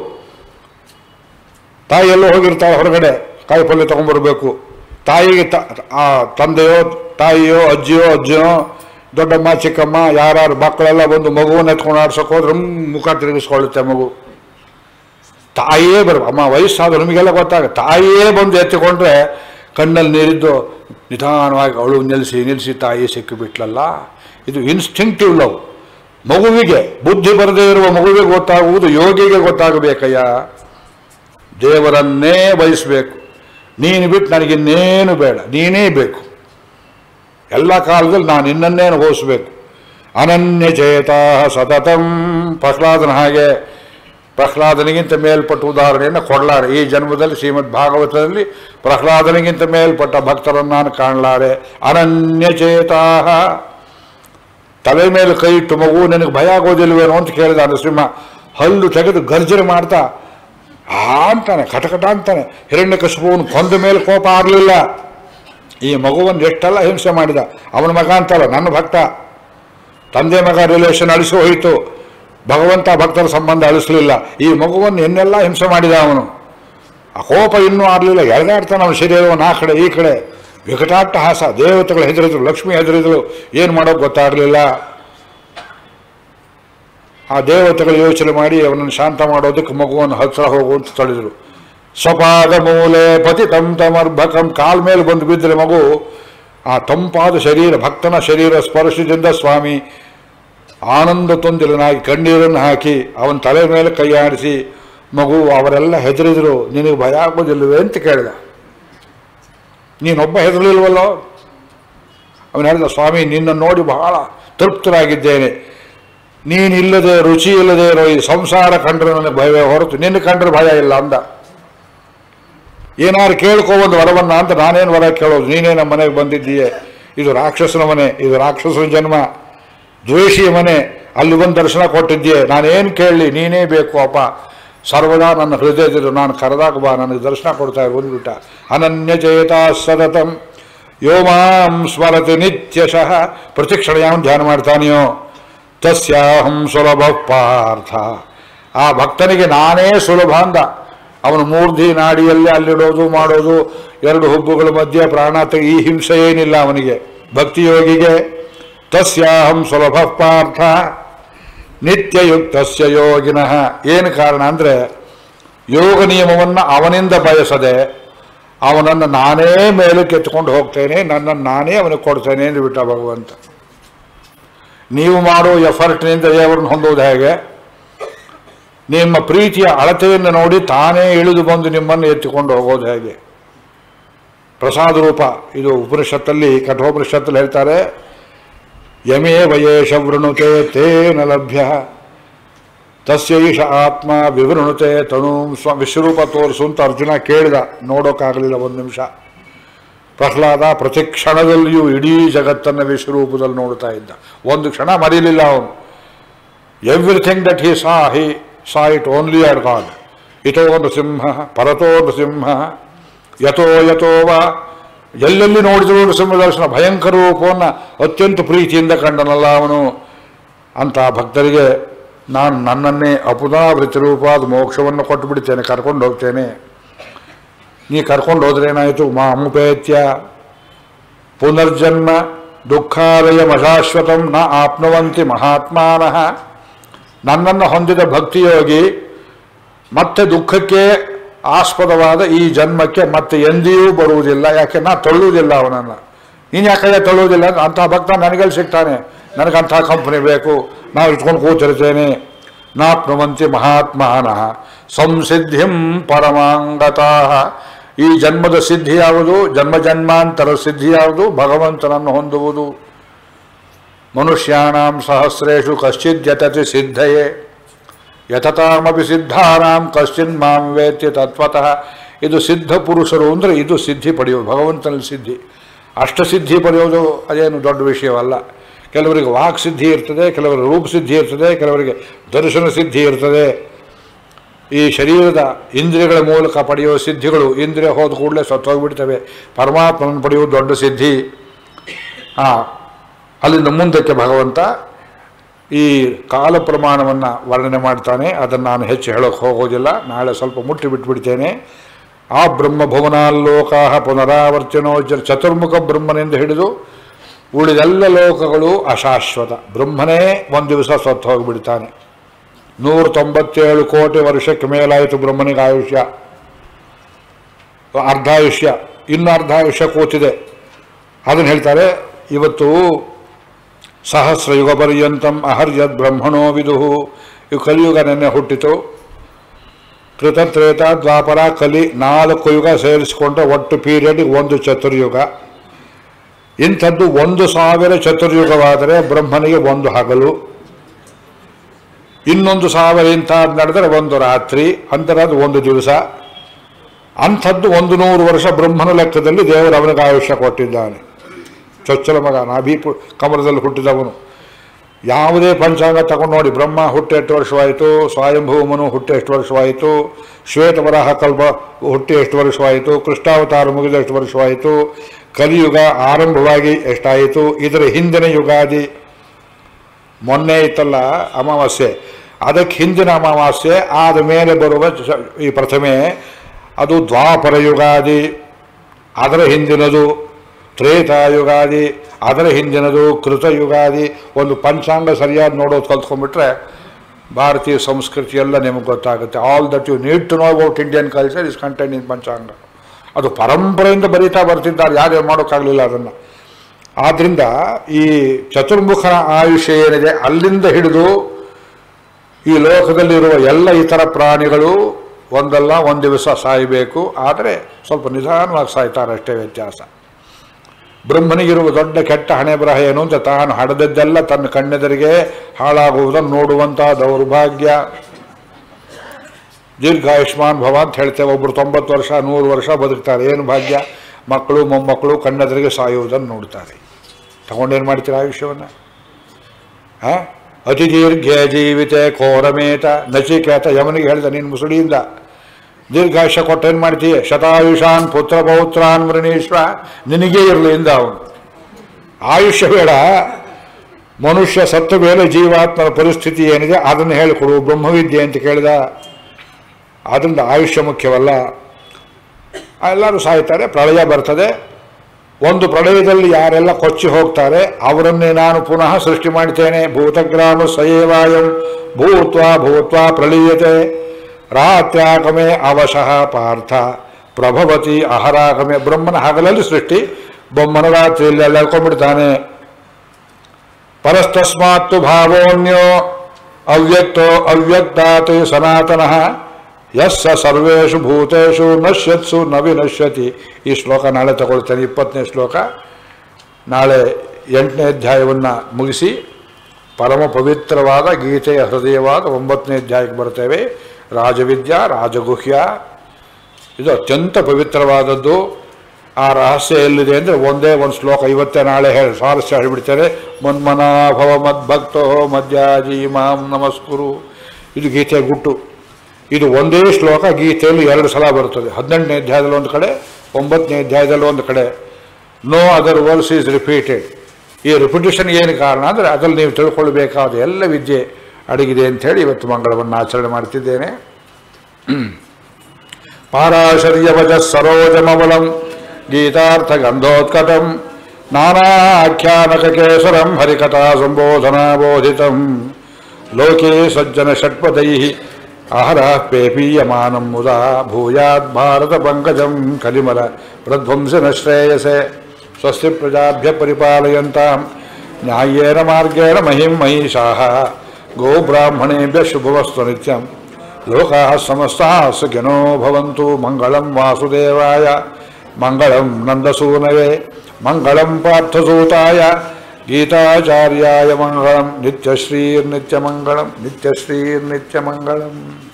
ತಾಯಿ ಎಲ್ಲೋ ಹೋಗಿರ್ತಾಳೆ ಹೊರಗಡೆ, ಕಾಯಿ ಪಲ್ಯ ತೊಗೊಂಡ್ಬರ್ಬೇಕು. ತಾಯಿಗೆ ತ ತಂದೆಯೋ ತಾಯಿಯೋ ಅಜ್ಜಿಯೋ ಅಜ್ಜಿಯೋ ದೊಡ್ಡಮ್ಮ ಚಿಕ್ಕಮ್ಮ ಯಾರು ಮಕ್ಕಳೆಲ್ಲ ಬಂದು ಮಗುವನ್ನು ಎತ್ಕೊಂಡು ಆಡ್ಸೋಕೆ ಹೋದ್ರೆ ಮುಖ ತಿರುಗಿಸ್ಕೊಳ್ಳುತ್ತೆ ಮಗು. ತಾಯಿಯೇ ಬರು ಅಮ್ಮ ವಯಸ್ಸಾದ್ರು ನಿಮಗೆಲ್ಲ ಗೊತ್ತಾಗ ತಾಯಿಯೇ ಬಂದು ಎತ್ತಿಕೊಂಡ್ರೆ ಕಣ್ಣಲ್ಲಿ ನೀರಿದ್ದು ನಿಧಾನವಾಗಿ ಅವಳು ನಿಲ್ಲಿಸಿ ನಿಲ್ಲಿಸಿ ತಾಯಿ ಸಿಕ್ಕಿಬಿಟ್ಲಲ್ಲ. ಇದು ಇನ್ಸ್ಟಿಂಕ್ಟಿವ್ ಲವ್. ಮಗುವಿಗೆ ಬುದ್ಧಿ ಬರದೇ ಇರುವ ಮಗುವಿಗೆ ಗೊತ್ತಾಗುವುದು ಯೋಗಿಗೆ ಗೊತ್ತಾಗಬೇಕಯ್ಯ. ದೇವರನ್ನೇ ಬಯಸಬೇಕು. ನೀನು ಬಿಟ್ಟು ನನಗಿನ್ನೇನು ಬೇಡ, ನೀನೇ ಬೇಕು. ಎಲ್ಲ ಕಾಲದಲ್ಲಿ ನಾನು ನಿನ್ನನ್ನೇ ಅನುಭವಿಸ್ಬೇಕು. ಅನನ್ಯ ಚೇತ ಸತತಂ. ಪ್ರಹ್ಲಾದನ ಹಾಗೆ ಪ್ರಹ್ಲಾದನಿಗಿಂತ ಮೇಲ್ಪಟ್ಟ ಉದಾಹರಣೆಯನ್ನು ಕೊಡಲಾರೆ. ಈ ಜನ್ಮದಲ್ಲಿ ಶ್ರೀಮದ್ ಭಾಗವತದಲ್ಲಿ ಪ್ರಹ್ಲಾದನಿಗಿಂತ ಮೇಲ್ಪಟ್ಟ ಭಕ್ತರನ್ನು ನಾನು ಕಾಣಲಾರೆ. ಅನನ್ಯಚೇತಾ. ತಲೆ ಮೇಲೆ ಕೈ ಇಟ್ಟು ಮಗು ನನಗೆ ಭಯ ಆಗೋದಿಲ್ವೇನೋ ಅಂತ ಕೇಳಿದ ನರಸಿಂಹ. ಹಲ್ಲು ತೆಗೆದು ಗರ್ಜನೆ ಮಾಡ್ತಾ ಆ ಅಂತಾನೆ, ಕಟಕಟ ಅಂತಾನೆ. ಹಿರಣ್ಯಕಶಿಪುವನ್ನು ಕೊಂದ ಮೇಲೆ ಕೋಪ ಆಗಲಿಲ್ಲ. ಈ ಮಗುವನ್ನು ಎಷ್ಟೆಲ್ಲ ಹಿಂಸೆ ಮಾಡಿದ. ಅವನ ಮಗ ಅಂತಲ್ಲ, ನನ್ನ ಭಕ್ತ. ತಂದೆ ಮಗ ರಿಲೇಷನ್ ಅಳಿಸಿ ಹೋಯಿತು, ಭಗವಂತ ಭಕ್ತರ ಸಂಬಂಧ ಅಳಿಸಲಿಲ್ಲ. ಈ ಮಗುವನ್ನು ಇನ್ನೆಲ್ಲ ಹಿಂಸೆ ಮಾಡಿದ ಅವನು. ಆ ಕೋಪ ಇನ್ನೂ ಆಗಲಿಲ್ಲ. ಎಳೆದಾಡ್ತಾನೆ ಅವನ ಶರೀರವನ್ನು ಆ ಕಡೆ ಈ ಕಡೆ. ವಿಕಟಾಟ್ಟಹಾಸ. ದೇವತೆಗಳು ಹೆದರಿದ್ರು, ಲಕ್ಷ್ಮಿ ಹೆದರಿದ್ರು. ಏನು ಮಾಡೋಕೆ ಗೊತ್ತಾಗಲಿಲ್ಲ. ಆ ದೇವತೆಗಳು ಯೋಚನೆ ಮಾಡಿ ಅವನನ್ನು ಶಾಂತ ಮಾಡೋದಕ್ಕೆ ಮಗುವನ್ನು ಹತ್ತಿರ ಹೋಗುವಂತ ತಡೆದರು. ಸ್ವಪಾದ ಮೂಲೆ ಪತಿ ತಂ ತಮರ್ಭಕಂ. ಕಾಲ್ ಮೇಲೆ ಬಂದು ಬಿದ್ದರೆ ಮಗು ಆ ತಂಪಾದ ಶರೀರ, ಭಕ್ತನ ಶರೀರ ಸ್ಪರ್ಶದಿಂದ ಸ್ವಾಮಿ ಆನಂದ ತೊಂದಿರನಾಗಿ ಕಣ್ಣೀರನ್ನು ಹಾಕಿ ಅವನ ತಲೆ ಮೇಲೆ ಕೈಯಾಡಿಸಿ ಮಗು ಅವರೆಲ್ಲ ಹೆದರಿದ್ರು. ನಿನಗೆ ಭಯ ಆಗೋದಿಲ್ಲವೇ ಅಂತ ಕೇಳಿದ. ನೀನೊಬ್ಬ ಹೆದರಲಿಲ್ವಲ್ಲೋ? ಅವನು ಹೇಳಿದ, ಸ್ವಾಮಿ ನಿನ್ನನ್ನು ನೋಡಿ ಬಹಳ ತೃಪ್ತರಾಗಿದ್ದೇನೆ. ನೀನಿಲ್ಲದೆ ರುಚಿ ಇಲ್ಲದೆ ಇರೋ ಈ ಸಂಸಾರ ಕಂಡ್ರೆ ನನಗೆ ಭಯವೇ ಹೊರತು ನಿನ್ನ ಕಂಡ್ರೆ ಭಯ ಇಲ್ಲ ಅಂದ. ಏನಾರು ಕೇಳ್ಕೊ ಒಂದು ವರವನ್ನ ಅಂತ. ನಾನೇನು ವರ ಕೇಳೋದು? ನೀನೇ ನಮ್ಮ ಮನೆಗೆ ಬಂದಿದ್ದೀಯೆ. ಇದು ರಾಕ್ಷಸನ ಮನೆ, ಇದು ರಾಕ್ಷಸನ ಜನ್ಮ, ದ್ವೇಷಿಯ ಮನೆ. ಅಲ್ಲಿ ಒಂದು ದರ್ಶನ ಕೊಟ್ಟಿದ್ದೀಯೆ. ನಾನೇನು ಕೇಳಲಿ? ನೀನೇ ಬೇಕು ಅಪ್ಪ. ಸರ್ವದಾ ನನ್ನ ಹೃದಯದಲ್ಲಿ ನಾನು ಕರೆದಾಗ ಬಾ, ನನಗೆ ದರ್ಶನ ಕೊಡ್ತಾ ಇರು ಬಂದ್ಬಿಟ್ಟ. ಅನನ್ಯ ಚೇತಾ ಸತತಂ ಯೋ ಮಾಂ ಸ್ಮರತಿ ನಿತ್ಯಶಃ. ಪ್ರತಿಕ್ಷಣ ಯಾವನು ಧ್ಯಾನ ಮಾಡ್ತಾನೆಯೋ ತಸ್ಯಾಹಂ ಸುಲಭ ಪಾರ್ಥ. ಆ ಭಕ್ತನಿಗೆ ನಾನೇ ಸುಲಭ ಅಂದ. ಅವನು ಮೂರ್ಧಿ ನಾಡಿಯಲ್ಲಿ ಅಲ್ಲಿಡೋದು ಮಾಡೋದು, ಎರಡು ಹುಬ್ಬುಗಳ ಮಧ್ಯೆ ಪ್ರಾಣ ತೆಗೆ, ಈ ಹಿಂಸೆ ಏನಿಲ್ಲ ಅವನಿಗೆ. ಭಕ್ತಿಯೋಗಿಗೆ ತಸ್ಯಾಹಂ ಸುಲಭ ಪಾರ್ಥ ನಿತ್ಯಯುಕ್ತಸ್ಯ ಯೋಗಿನಃ. ಏನು ಕಾರಣ ಅಂದರೆ ಯೋಗ ನಿಯಮವನ್ನು ಅವನಿಂದ ಬಯಸದೆ ಅವನನ್ನು ನಾನೇ ಮೇಲಕ್ಕೆ ಎತ್ಕೊಂಡು ಹೋಗ್ತೇನೆ, ನನ್ನನ್ನು ನಾನೇ ಅವನಿಗೆ ಕೊಡ್ತೇನೆ ಎಂದು ಬಿಟ್ಟ ಭಗವಂತ. ನೀವು ಮಾಡೋ ಎಫರ್ಟ್ನಿಂದ ದೇವರನ್ನು ಹೊಂದೋದು ಹೇಗೆ? ನಿಮ್ಮ ಪ್ರೀತಿಯ ಅಳತೆಯನ್ನು ನೋಡಿ ತಾನೇ ಇಳಿದು ಬಂದು ನಿಮ್ಮನ್ನು ಎತ್ತಿಕೊಂಡು ಹೋಗೋದು ಹೇಗೆ? ಪ್ರಸಾದ ರೂಪ. ಇದು ಉಪನಿಷತ್ತಲ್ಲಿ, ಕಠೋಪನಿಷತ್ತಲ್ಲಿ ಹೇಳ್ತಾರೆ, ಯಮೇ ವಯೇಶ ವೃಣುತೆ ತೇನ ಲಭ್ಯ ತಸ್ಯೈಷ ಆತ್ಮ ವಿವೃಣುತೆ ತನು. ಸ್ವ ವಿಶ್ವರೂಪ ತೋರಿಸು ಅಂತ ಅರ್ಜುನ ಕೇಳಿದ. ನೋಡೋಕ್ಕಾಗಲಿಲ್ಲ ಒಂದು ನಿಮಿಷ. ಪ್ರಹ್ಲಾದ ಪ್ರತಿ ಕ್ಷಣದಲ್ಲಿಯೂ ಇಡೀ ಜಗತ್ತನ್ನು ವಿಶ್ವರೂಪದಲ್ಲಿ ನೋಡ್ತಾ ಇದ್ದ. ಒಂದು ಕ್ಷಣ ಮರೀಲಿಲ್ಲ ಅವನು. Everything that he saw he saw it only are God. ಇತೋ ನೃಸಿಂಹ ಪರತೋ ನೃಸಿಂಹ ಯಥೋ ಯಥೋವ. ಎಲ್ಲೆಲ್ಲಿ ನೋಡಿದ್ರು ನೃಸಿಂಹ ದರ್ಶನ. ಭಯಂಕರ ರೂಪವನ್ನು ಅತ್ಯಂತ ಪ್ರೀತಿಯಿಂದ ಕಂಡನಲ್ಲ ಅವನು. ಅಂತ ಭಕ್ತರಿಗೆ ನಾನು ನನ್ನನ್ನೇ ಅಪುನರಾವೃತ್ತಿ ರೂಪವಾದ ಮೋಕ್ಷವನ್ನು ಕೊಟ್ಟು ಬಿಡ್ತೇನೆ, ಕರ್ಕೊಂಡು ಹೋಗ್ತೇನೆ. ನೀ ಕರ್ಕೊಂಡು ಹೋದ್ರೆ ಏನಾಯಿತು? ಮಾಮುಪೇತ್ಯ ಪುನರ್ಜನ್ಮ ದುಃಖಾಲಯ ಮಶಾಶ್ವತಂ ನ ಆಪ್ನುವಂತಿ ಮಹಾತ್ಮಾನಃ. ನನ್ನನ್ನು ಹೊಂದಿದ ಭಕ್ತಿಯೋಗಿ ಮತ್ತೆ ದುಃಖಕ್ಕೆ ಆಸ್ಪದವಾದ ಈ ಜನ್ಮಕ್ಕೆ ಮತ್ತೆ ಎಂದಿಯೂ ಬರುವುದಿಲ್ಲ. ಯಾಕೆ? ನಾ ತಳ್ಳುವುದಿಲ್ಲ ಅವನನ್ನು. ನೀನು ಯಾಕೆ ತಳ್ಳುವುದಿಲ್ಲ? ಅಂಥ ಭಕ್ತ ನನಗೆಲ್ಲಿ ಸಿಗ್ತಾನೆ? ನನಗಂಥ ಕಂಪನಿ ಬೇಕು, ನಾವು ಇಟ್ಕೊಂಡು ಕೂತಿರ್ತೇನೆ. ನಾಪ್ನುವಂತಿ ಮಹಾತ್ಮಾನಃ ಸಂಸಿದ್ಧಿಂ ಪರಮಾಂಗತಃ. ಈ ಜನ್ಮದ ಸಿದ್ಧಿ ಯಾವುದು? ಜನ್ಮ ಜನ್ಮಾಂತರ ಸಿದ್ಧಿ ಯಾವುದು? ಭಗವಂತನನ್ನು ಹೊಂದುವುದು. ಮನುಷ್ಯಾಣಾಂ ಸಹಸ್ರೇಷು ಕಶ್ಚಿದ್ ಯತತಿ ಸಿದ್ಧಯೇ ಯತತಾಮಪಿ ಸಿದ್ಧಾನಾಂ ಕಶ್ಚಿನ್ ಮಾಂ ವೇತ್ಯ ತತ್ವತಃ. ಇದು ಸಿದ್ಧ ಪುರುಷರು ಅಂದರೆ ಇದು ಸಿದ್ಧಿ ಪಡೆಯೋದು, ಭಗವಂತನಲ್ಲಿ ಸಿದ್ಧಿ. ಅಷ್ಟಸಿದ್ಧಿ ಪಡೆಯೋದು ಅದೇನು ದೊಡ್ಡ ವಿಷಯವಲ್ಲ. ಕೆಲವರಿಗೆ ವಾಕ್ ಸಿದ್ಧಿ ಇರ್ತದೆ, ಕೆಲವರಿಗೆ ರೂಪ ಸಿದ್ಧಿ ಇರ್ತದೆ, ಕೆಲವರಿಗೆ ದರ್ಶನ ಸಿದ್ಧಿ ಇರ್ತದೆ. ಈ ಶರೀರದ ಇಂದ್ರಿಯಗಳ ಮೂಲಕ ಪಡೆಯುವ ಸಿದ್ಧಿಗಳು ಇಂದ್ರಿಯ ಹೋದ ಕೂಡಲೇ ಸತ್ತೋಗ್ಬಿಡ್ತವೆ. ಪರಮಾತ್ಮನನ್ನು ಪಡೆಯುವುದು ದೊಡ್ಡ ಸಿದ್ಧಿ. ಹಾಂ, ಅಲ್ಲಿಂದ ಮುಂದಕ್ಕೆ ಭಗವಂತ ಈ ಕಾಲ ಪ್ರಮಾಣವನ್ನು ವರ್ಣನೆ ಮಾಡ್ತಾನೆ. ಅದನ್ನು ನಾನು ಹೆಚ್ಚು ಹೇಳೋಕ್ಕೆ ಹೋಗೋದಿಲ್ಲ, ನಾಳೆ ಸ್ವಲ್ಪ ಮುಟ್ಟಿ ಬಿಟ್ಬಿಡ್ತೇನೆ. ಆ ಬ್ರಹ್ಮಭುವನಾಲ್ಲೋಕಾ ಪುನರಾವರ್ತಿನೋ. ಚತುರ್ಮುಖ ಬ್ರಹ್ಮನಿಂದ ಹಿಡಿದು ಉಳಿದೆಲ್ಲ ಲೋಕಗಳು ಅಶಾಶ್ವತ. ಬ್ರಹ್ಮನೇ ಒಂದು ದಿವಸ ಸತ್ತು ಹೋಗಿಬಿಡ್ತಾನೆ. ನೂರ ತೊಂಬತ್ತೇಳು ಕೋಟಿ ವರ್ಷಕ್ಕೆ ಮೇಲಾಯಿತು ಬ್ರಹ್ಮನಿಗೆ ಆಯುಷ್ಯ, ಅರ್ಧಾಯುಷ್ಯ, ಇನ್ನು ಅರ್ಧಾಯುಷ್ಯ ಕೂತಿದೆ. ಅದನ್ನು ಹೇಳ್ತಾರೆ, ಇವತ್ತು ಸಹಸ್ರ ಯುಗ ಪರ್ಯಂತಂ ಅಹರ್ಯದ್ ಬ್ರಹ್ಮಣೋ ವಿದುಹು. ಇವು ಕಲಿಯುಗ ನೆನ್ನೆ ಹುಟ್ಟಿತು. ಕೃತತ್ರೇತ ದ್ವಾಪರ ಕಲಿ ನಾಲ್ಕು ಯುಗ ಸೇರಿಸಿಕೊಂಡ್ರೆ ಒಟ್ಟು ಪೀರಿಯಡ್ ಒಂದು ಚತುರ್ಯುಗ. ಇಂಥದ್ದು ಒಂದು ಸಾವಿರ ಚತುರ್ಯುಗವಾದರೆ ಬ್ರಹ್ಮನಿಗೆ ಒಂದು ಹಗಲು, ಇನ್ನೊಂದು ಸಾವಿರ ಇಂಥದ್ದು ನಡೆದರೆ ಒಂದು ರಾತ್ರಿ, ಅಂತರದ್ದು ಒಂದು ದಿವಸ. ಅಂಥದ್ದು ಒಂದು ನೂರು ವರ್ಷ ಬ್ರಹ್ಮನ ಲೆಕ್ಕದಲ್ಲಿ ದೇವರು ಅವನಿಗೆ ಆಯುಷ್ಯ ಕೊಟ್ಟಿದ್ದಾನೆ. ಚೊಚ್ಚಲ ಮಗ, ನಾಭಿ ಕಮಲದಲ್ಲಿ ಹುಟ್ಟಿದವನು. ಯಾವುದೇ ಪಂಚಾಂಗ ತಗೊಂಡು ನೋಡಿ, ಬ್ರಹ್ಮ ಹುಟ್ಟಿ ಎಷ್ಟು ವರ್ಷವಾಯಿತು, ಸ್ವಯಂಭೂಮನು ಹುಟ್ಟಿ ಎಷ್ಟು ವರ್ಷವಾಯಿತು, ಶ್ವೇತವರಾಹ ಕಲ್ಪ ಹುಟ್ಟಿ ಎಷ್ಟು ವರ್ಷವಾಯಿತು, ಕೃಷ್ಣಾವತಾರ ಮುಗಿದ ಎಷ್ಟು ವರ್ಷವಾಯಿತು, ಕಲಿಯುಗ ಆರಂಭವಾಗಿ ಎಷ್ಟಾಯಿತು, ಇದರ ಹಿಂದಿನ ಯುಗಾದಿ ಮೊನ್ನೆ ಇತ್ತಲ್ಲ ಅಮಾವಾಸ್ಯೆ, ಅದಕ್ಕೆ ಹಿಂದಿನ ಅಮಾವಾಸ್ಯೆ ಆದ ಮೇಲೆ ಬರುವ ಈ ಪ್ರಥಮೆ ಅದು ದ್ವಾಪರ ಯುಗಾದಿ, ಅದರ ಹಿಂದಿನದು ತ್ರೇತಾಯುಗಾದಿ, ಅದರ ಹಿಂದಿನದು ಕೃತಯುಗಾದಿ. ಒಂದು ಪಂಚಾಂಗ ಸರಿಯಾಗಿ ನೋಡೋದು ಕಲ್ತ್ಕೊಂಡ್ಬಿಟ್ರೆ ಭಾರತೀಯ ಸಂಸ್ಕೃತಿ ಎಲ್ಲ ನಿಮಗೆ ಗೊತ್ತಾಗುತ್ತೆ. All that you need to know about Indian culture is content in panchanga. ಅದು ಪರಂಪರೆಯಿಂದ ಬರೀತಾ ಬರ್ತಿದ್ದಾರೆ, ಯಾರು ಮಾಡೋಕ್ಕಾಗಲಿಲ್ಲ ಅದನ್ನು. ಆದ್ದರಿಂದ ಈ ಚತುರ್ಮುಖನ ಆಯುಷ್ಯ ಏನಿದೆ ಅಲ್ಲಿಂದ ಹಿಡಿದು ಈ ಲೋಕದಲ್ಲಿರುವ ಎಲ್ಲ ಇತರ ಪ್ರಾಣಿಗಳು ಒಂದಲ್ಲ ಒಂದು ದಿವಸ ಸಾಯಬೇಕು, ಆದರೆ ಸ್ವಲ್ಪ ನಿಧಾನವಾಗಿ ಸಾಯ್ತಾರೆ, ಅಷ್ಟೇ ವ್ಯತ್ಯಾಸ. ಬ್ರಹ್ಮನಿಗಿರುವ ದೊಡ್ಡ ಕೆಟ್ಟ ಹಣೆ ಬರಹ ಏನು ಅಂತ, ತಾನು ಹಡೆದದ್ದೆಲ್ಲ ತನ್ನ ಕಣ್ಣೆದರಿಗೆ ಹಾಳಾಗುವುದನ್ನು ನೋಡುವಂಥ ದೌರ್ಭಾಗ್ಯ. ದೀರ್ಘಾಯುಷ್ಮಾನ್ ಭವ ಅಂತ ಹೇಳ್ತೇವೆ. ಒಬ್ಬರು ತೊಂಬತ್ತು ವರ್ಷ ನೂರು ವರ್ಷ ಬದುಕ್ತಾರೆ, ಏನು ಭಾಗ್ಯ. ಮಕ್ಕಳು ಮೊಮ್ಮಕ್ಕಳು ಕಣ್ಣೆದರಿಗೆ ಸಾಯುವುದನ್ನು ನೋಡ್ತಾರೆ. ತಗೊಂಡೇನು ಮಾಡ್ತೀರ ಆಯುಷ್ಯವನ್ನು? ಹಾಂ, ಅತಿ ದೀರ್ಘ ಜೀವಿತೆ ಕೋರಮೇತ ನಚಿಕೇತ ಯಮನಿಗೆ ಹೇಳಿದ, ನೀನು ಮುಸುಳಿಯಿಂದ ದೀರ್ಘಾಯುಷ್ಯ ಕೊಟ್ಟೇನು ಮಾಡ್ತೀಯ? ಶತಾಯುಷಾನ್ ಪುತ್ರ ಪೌತ್ರಾನ್ ವೃಣೀಶ್ವ, ನಿನಗೇ ಇರಲಿ ಇಂದ ಅವನು. ಆಯುಷ್ಯ ಬೇಡ, ಮನುಷ್ಯ ಸತ್ತ ಮೇಲೆ ಜೀವಾತ್ಮನ ಪರಿಸ್ಥಿತಿ ಏನಿದೆ ಅದನ್ನು ಹೇಳಿಕೊಡು, ಬ್ರಹ್ಮವಿದ್ಯೆ ಅಂತ ಕೇಳಿದ. ಆದ್ದರಿಂದ ಆಯುಷ್ಯ ಮುಖ್ಯವಲ್ಲ. ಎಲ್ಲರೂ ಸಾಯ್ತಾರೆ, ಪ್ರಳಯ ಬರ್ತದೆ. ಒಂದು ಪ್ರಳಯದಲ್ಲಿ ಯಾರೆಲ್ಲ ಕೊಚ್ಚಿ ಹೋಗ್ತಾರೆ ಅವರನ್ನೇ ನಾನು ಪುನಃ ಸೃಷ್ಟಿ ಮಾಡ್ತೇನೆ. ಭೂತಗ್ರಾಮ ಸಯೇವಾಯಂ ಭೂತ್ವಾ ಭೂತ್ವಾ ಪ್ರಳೀಯತೆ ರಾತ್ಯಾಗಮೆ ಅವಶಃ ಪಾರ್ಥ ಪ್ರಭವತಿ ಅಹರಾಗಮೆ. ಬ್ರಹ್ಮನ ಹಗಲಲ್ಲಿ ಸೃಷ್ಟಿ, ಬೊಮ್ಮನ ರಾತ್ರಿಯಲ್ಲಿ ಎಲ್ಲ ಹೇಳ್ಕೊಂಡ್ಬಿಡ್ತಾನೆ. ಪರಸ್ತಸ್ಮಾತ್ತು ಭಾವೋನ್ಯೋ ಅವ್ಯಕ್ತೋ ಅವ್ಯಕ್ತಾತ್ ಸನಾತನಃ ಯಸ್ಸ ಸರ್ವೇಷು ಭೂತೇಷು ನಶ್ಯತ್ಸು ನ ವಿನಶ್ಯತಿ. ಈ ಶ್ಲೋಕ ನಾಳೆ ತಗೊಳ್ತೇನೆ, ಇಪ್ಪತ್ತನೇ ಶ್ಲೋಕ. ನಾಳೆ ಎಂಟನೇ ಅಧ್ಯಾಯವನ್ನು ಮುಗಿಸಿ ಪರಮ ಪವಿತ್ರವಾದ ಗೀತೆಯ ಹೃದಯವಾದ ಒಂಬತ್ತನೇ ಅಧ್ಯಾಯಕ್ಕೆ ಬರ್ತೇವೆ. ರಾಜವಿದ್ಯಾ ರಾಜಗುಹ್ಯ, ಇದು ಅತ್ಯಂತ ಪವಿತ್ರವಾದದ್ದು. ಆ ರಹಸ್ಯ ಎಲ್ಲಿದೆ ಅಂದರೆ ಒಂದೇ ಒಂದು ಶ್ಲೋಕ ಇವತ್ತೇ ನಾಳೆ ಹೇಳಿ ಸ್ವಾರಸ್ಯ ಹೇಳಿಬಿಡ್ತೇನೆ. ಮನ್ಮನಾಭವ ಮದ್ಭಕ್ತೋ ಮಧ್ಯಾಜಿ ಮಾಂ ನಮಸ್ಕುರು. ಇದು ಗೀತೆಯ ಗುಟ್ಟು. ಇದು ಒಂದೇ ಶ್ಲೋಕ ಗೀತೆಯಲ್ಲಿ ಎರಡು ಸಲ ಬರುತ್ತದೆ. ಹದಿನೆಂಟನೇ ಅಧ್ಯಾಯದಲ್ಲಿ ಒಂದು ಕಡೆ, ಒಂಬತ್ತನೇ ಅಧ್ಯಾಯದಲ್ಲಿ ಒಂದು ಕಡೆ. No other verse is repeated. ಈ ರಿಪಿಟೇಷನ್ ಏನು ಕಾರಣ ಅಂದರೆ ಅದರಲ್ಲಿ ನೀವು ತಿಳ್ಕೊಳ್ಬೇಕಾದ ಎಲ್ಲ ವಿದ್ಯೆ ಅಡಗಿದೆ ಅಂಥೇಳಿ ಇವತ್ತು ಮಂಗಳವನ್ನು ಆಚರಣೆ ಮಾಡ್ತಿದ್ದೇನೆ. ಪಾರಾಶರ್ಯವಜ ಸರೋಜಮವಲಂ ಗೀತಾರ್ಥ ಗಂಧೋತ್ಕಟಂ ನಾನಾಖ್ಯಾನಕೇಸರಂ ಹರಿಕಥಾ ಸಂಬೋಧನಾಬೋಧಿತಂ ಲೋಕೇ ಸಜ್ಜನ ಷಟ್ಪದೈ ಆಹಾರ ಪೇಪೀಯಮಾನಂ ಮುದಾ ಭೂಯಾತ್ ಭಾರತ ಪಂಕಜಂ ಕಲಿಮಲ ಪ್ರಧ್ವಂಸನ ಶ್ರೇಯಸೆ. ಸ್ವಸ್ತಿ ಪ್ರಜಾಭ್ಯ ಪರಿಪಾಲಯಂತಾಂ ನ್ಯಾಯೇನ ಮಾರ್ಗೇಣ ಮಹಿಂ ಮಹಿಷಾಃ ಗೋಬ್ರಾಹ್ಮಣೇಭ್ಯ ಶುಭವಸ್ತು ನಿತ್ಯಂ ಲೋಕಾಃ ಸಮಸ್ತಾಃ ಸುಖಿನೋ ಭವಂತು. ಮಂಗಳಂ ವಾಸುದೇವಾಯ ಮಂಗಳಂ ನಂದಸೂನವೇ ಮಂಗಳಂ ಪಾರ್ಥಸೂತಾಯ ಗೀತಾಚಾರ್ಯಾಯ ಮಂಗಳಂ. ನಿತ್ಯಶ್ರೀರ್ನಿತ್ಯಮಂಗಳಂ ನಿತ್ಯಶ್ರೀರ್ನಿತ್ಯಮಂಗಳಂ.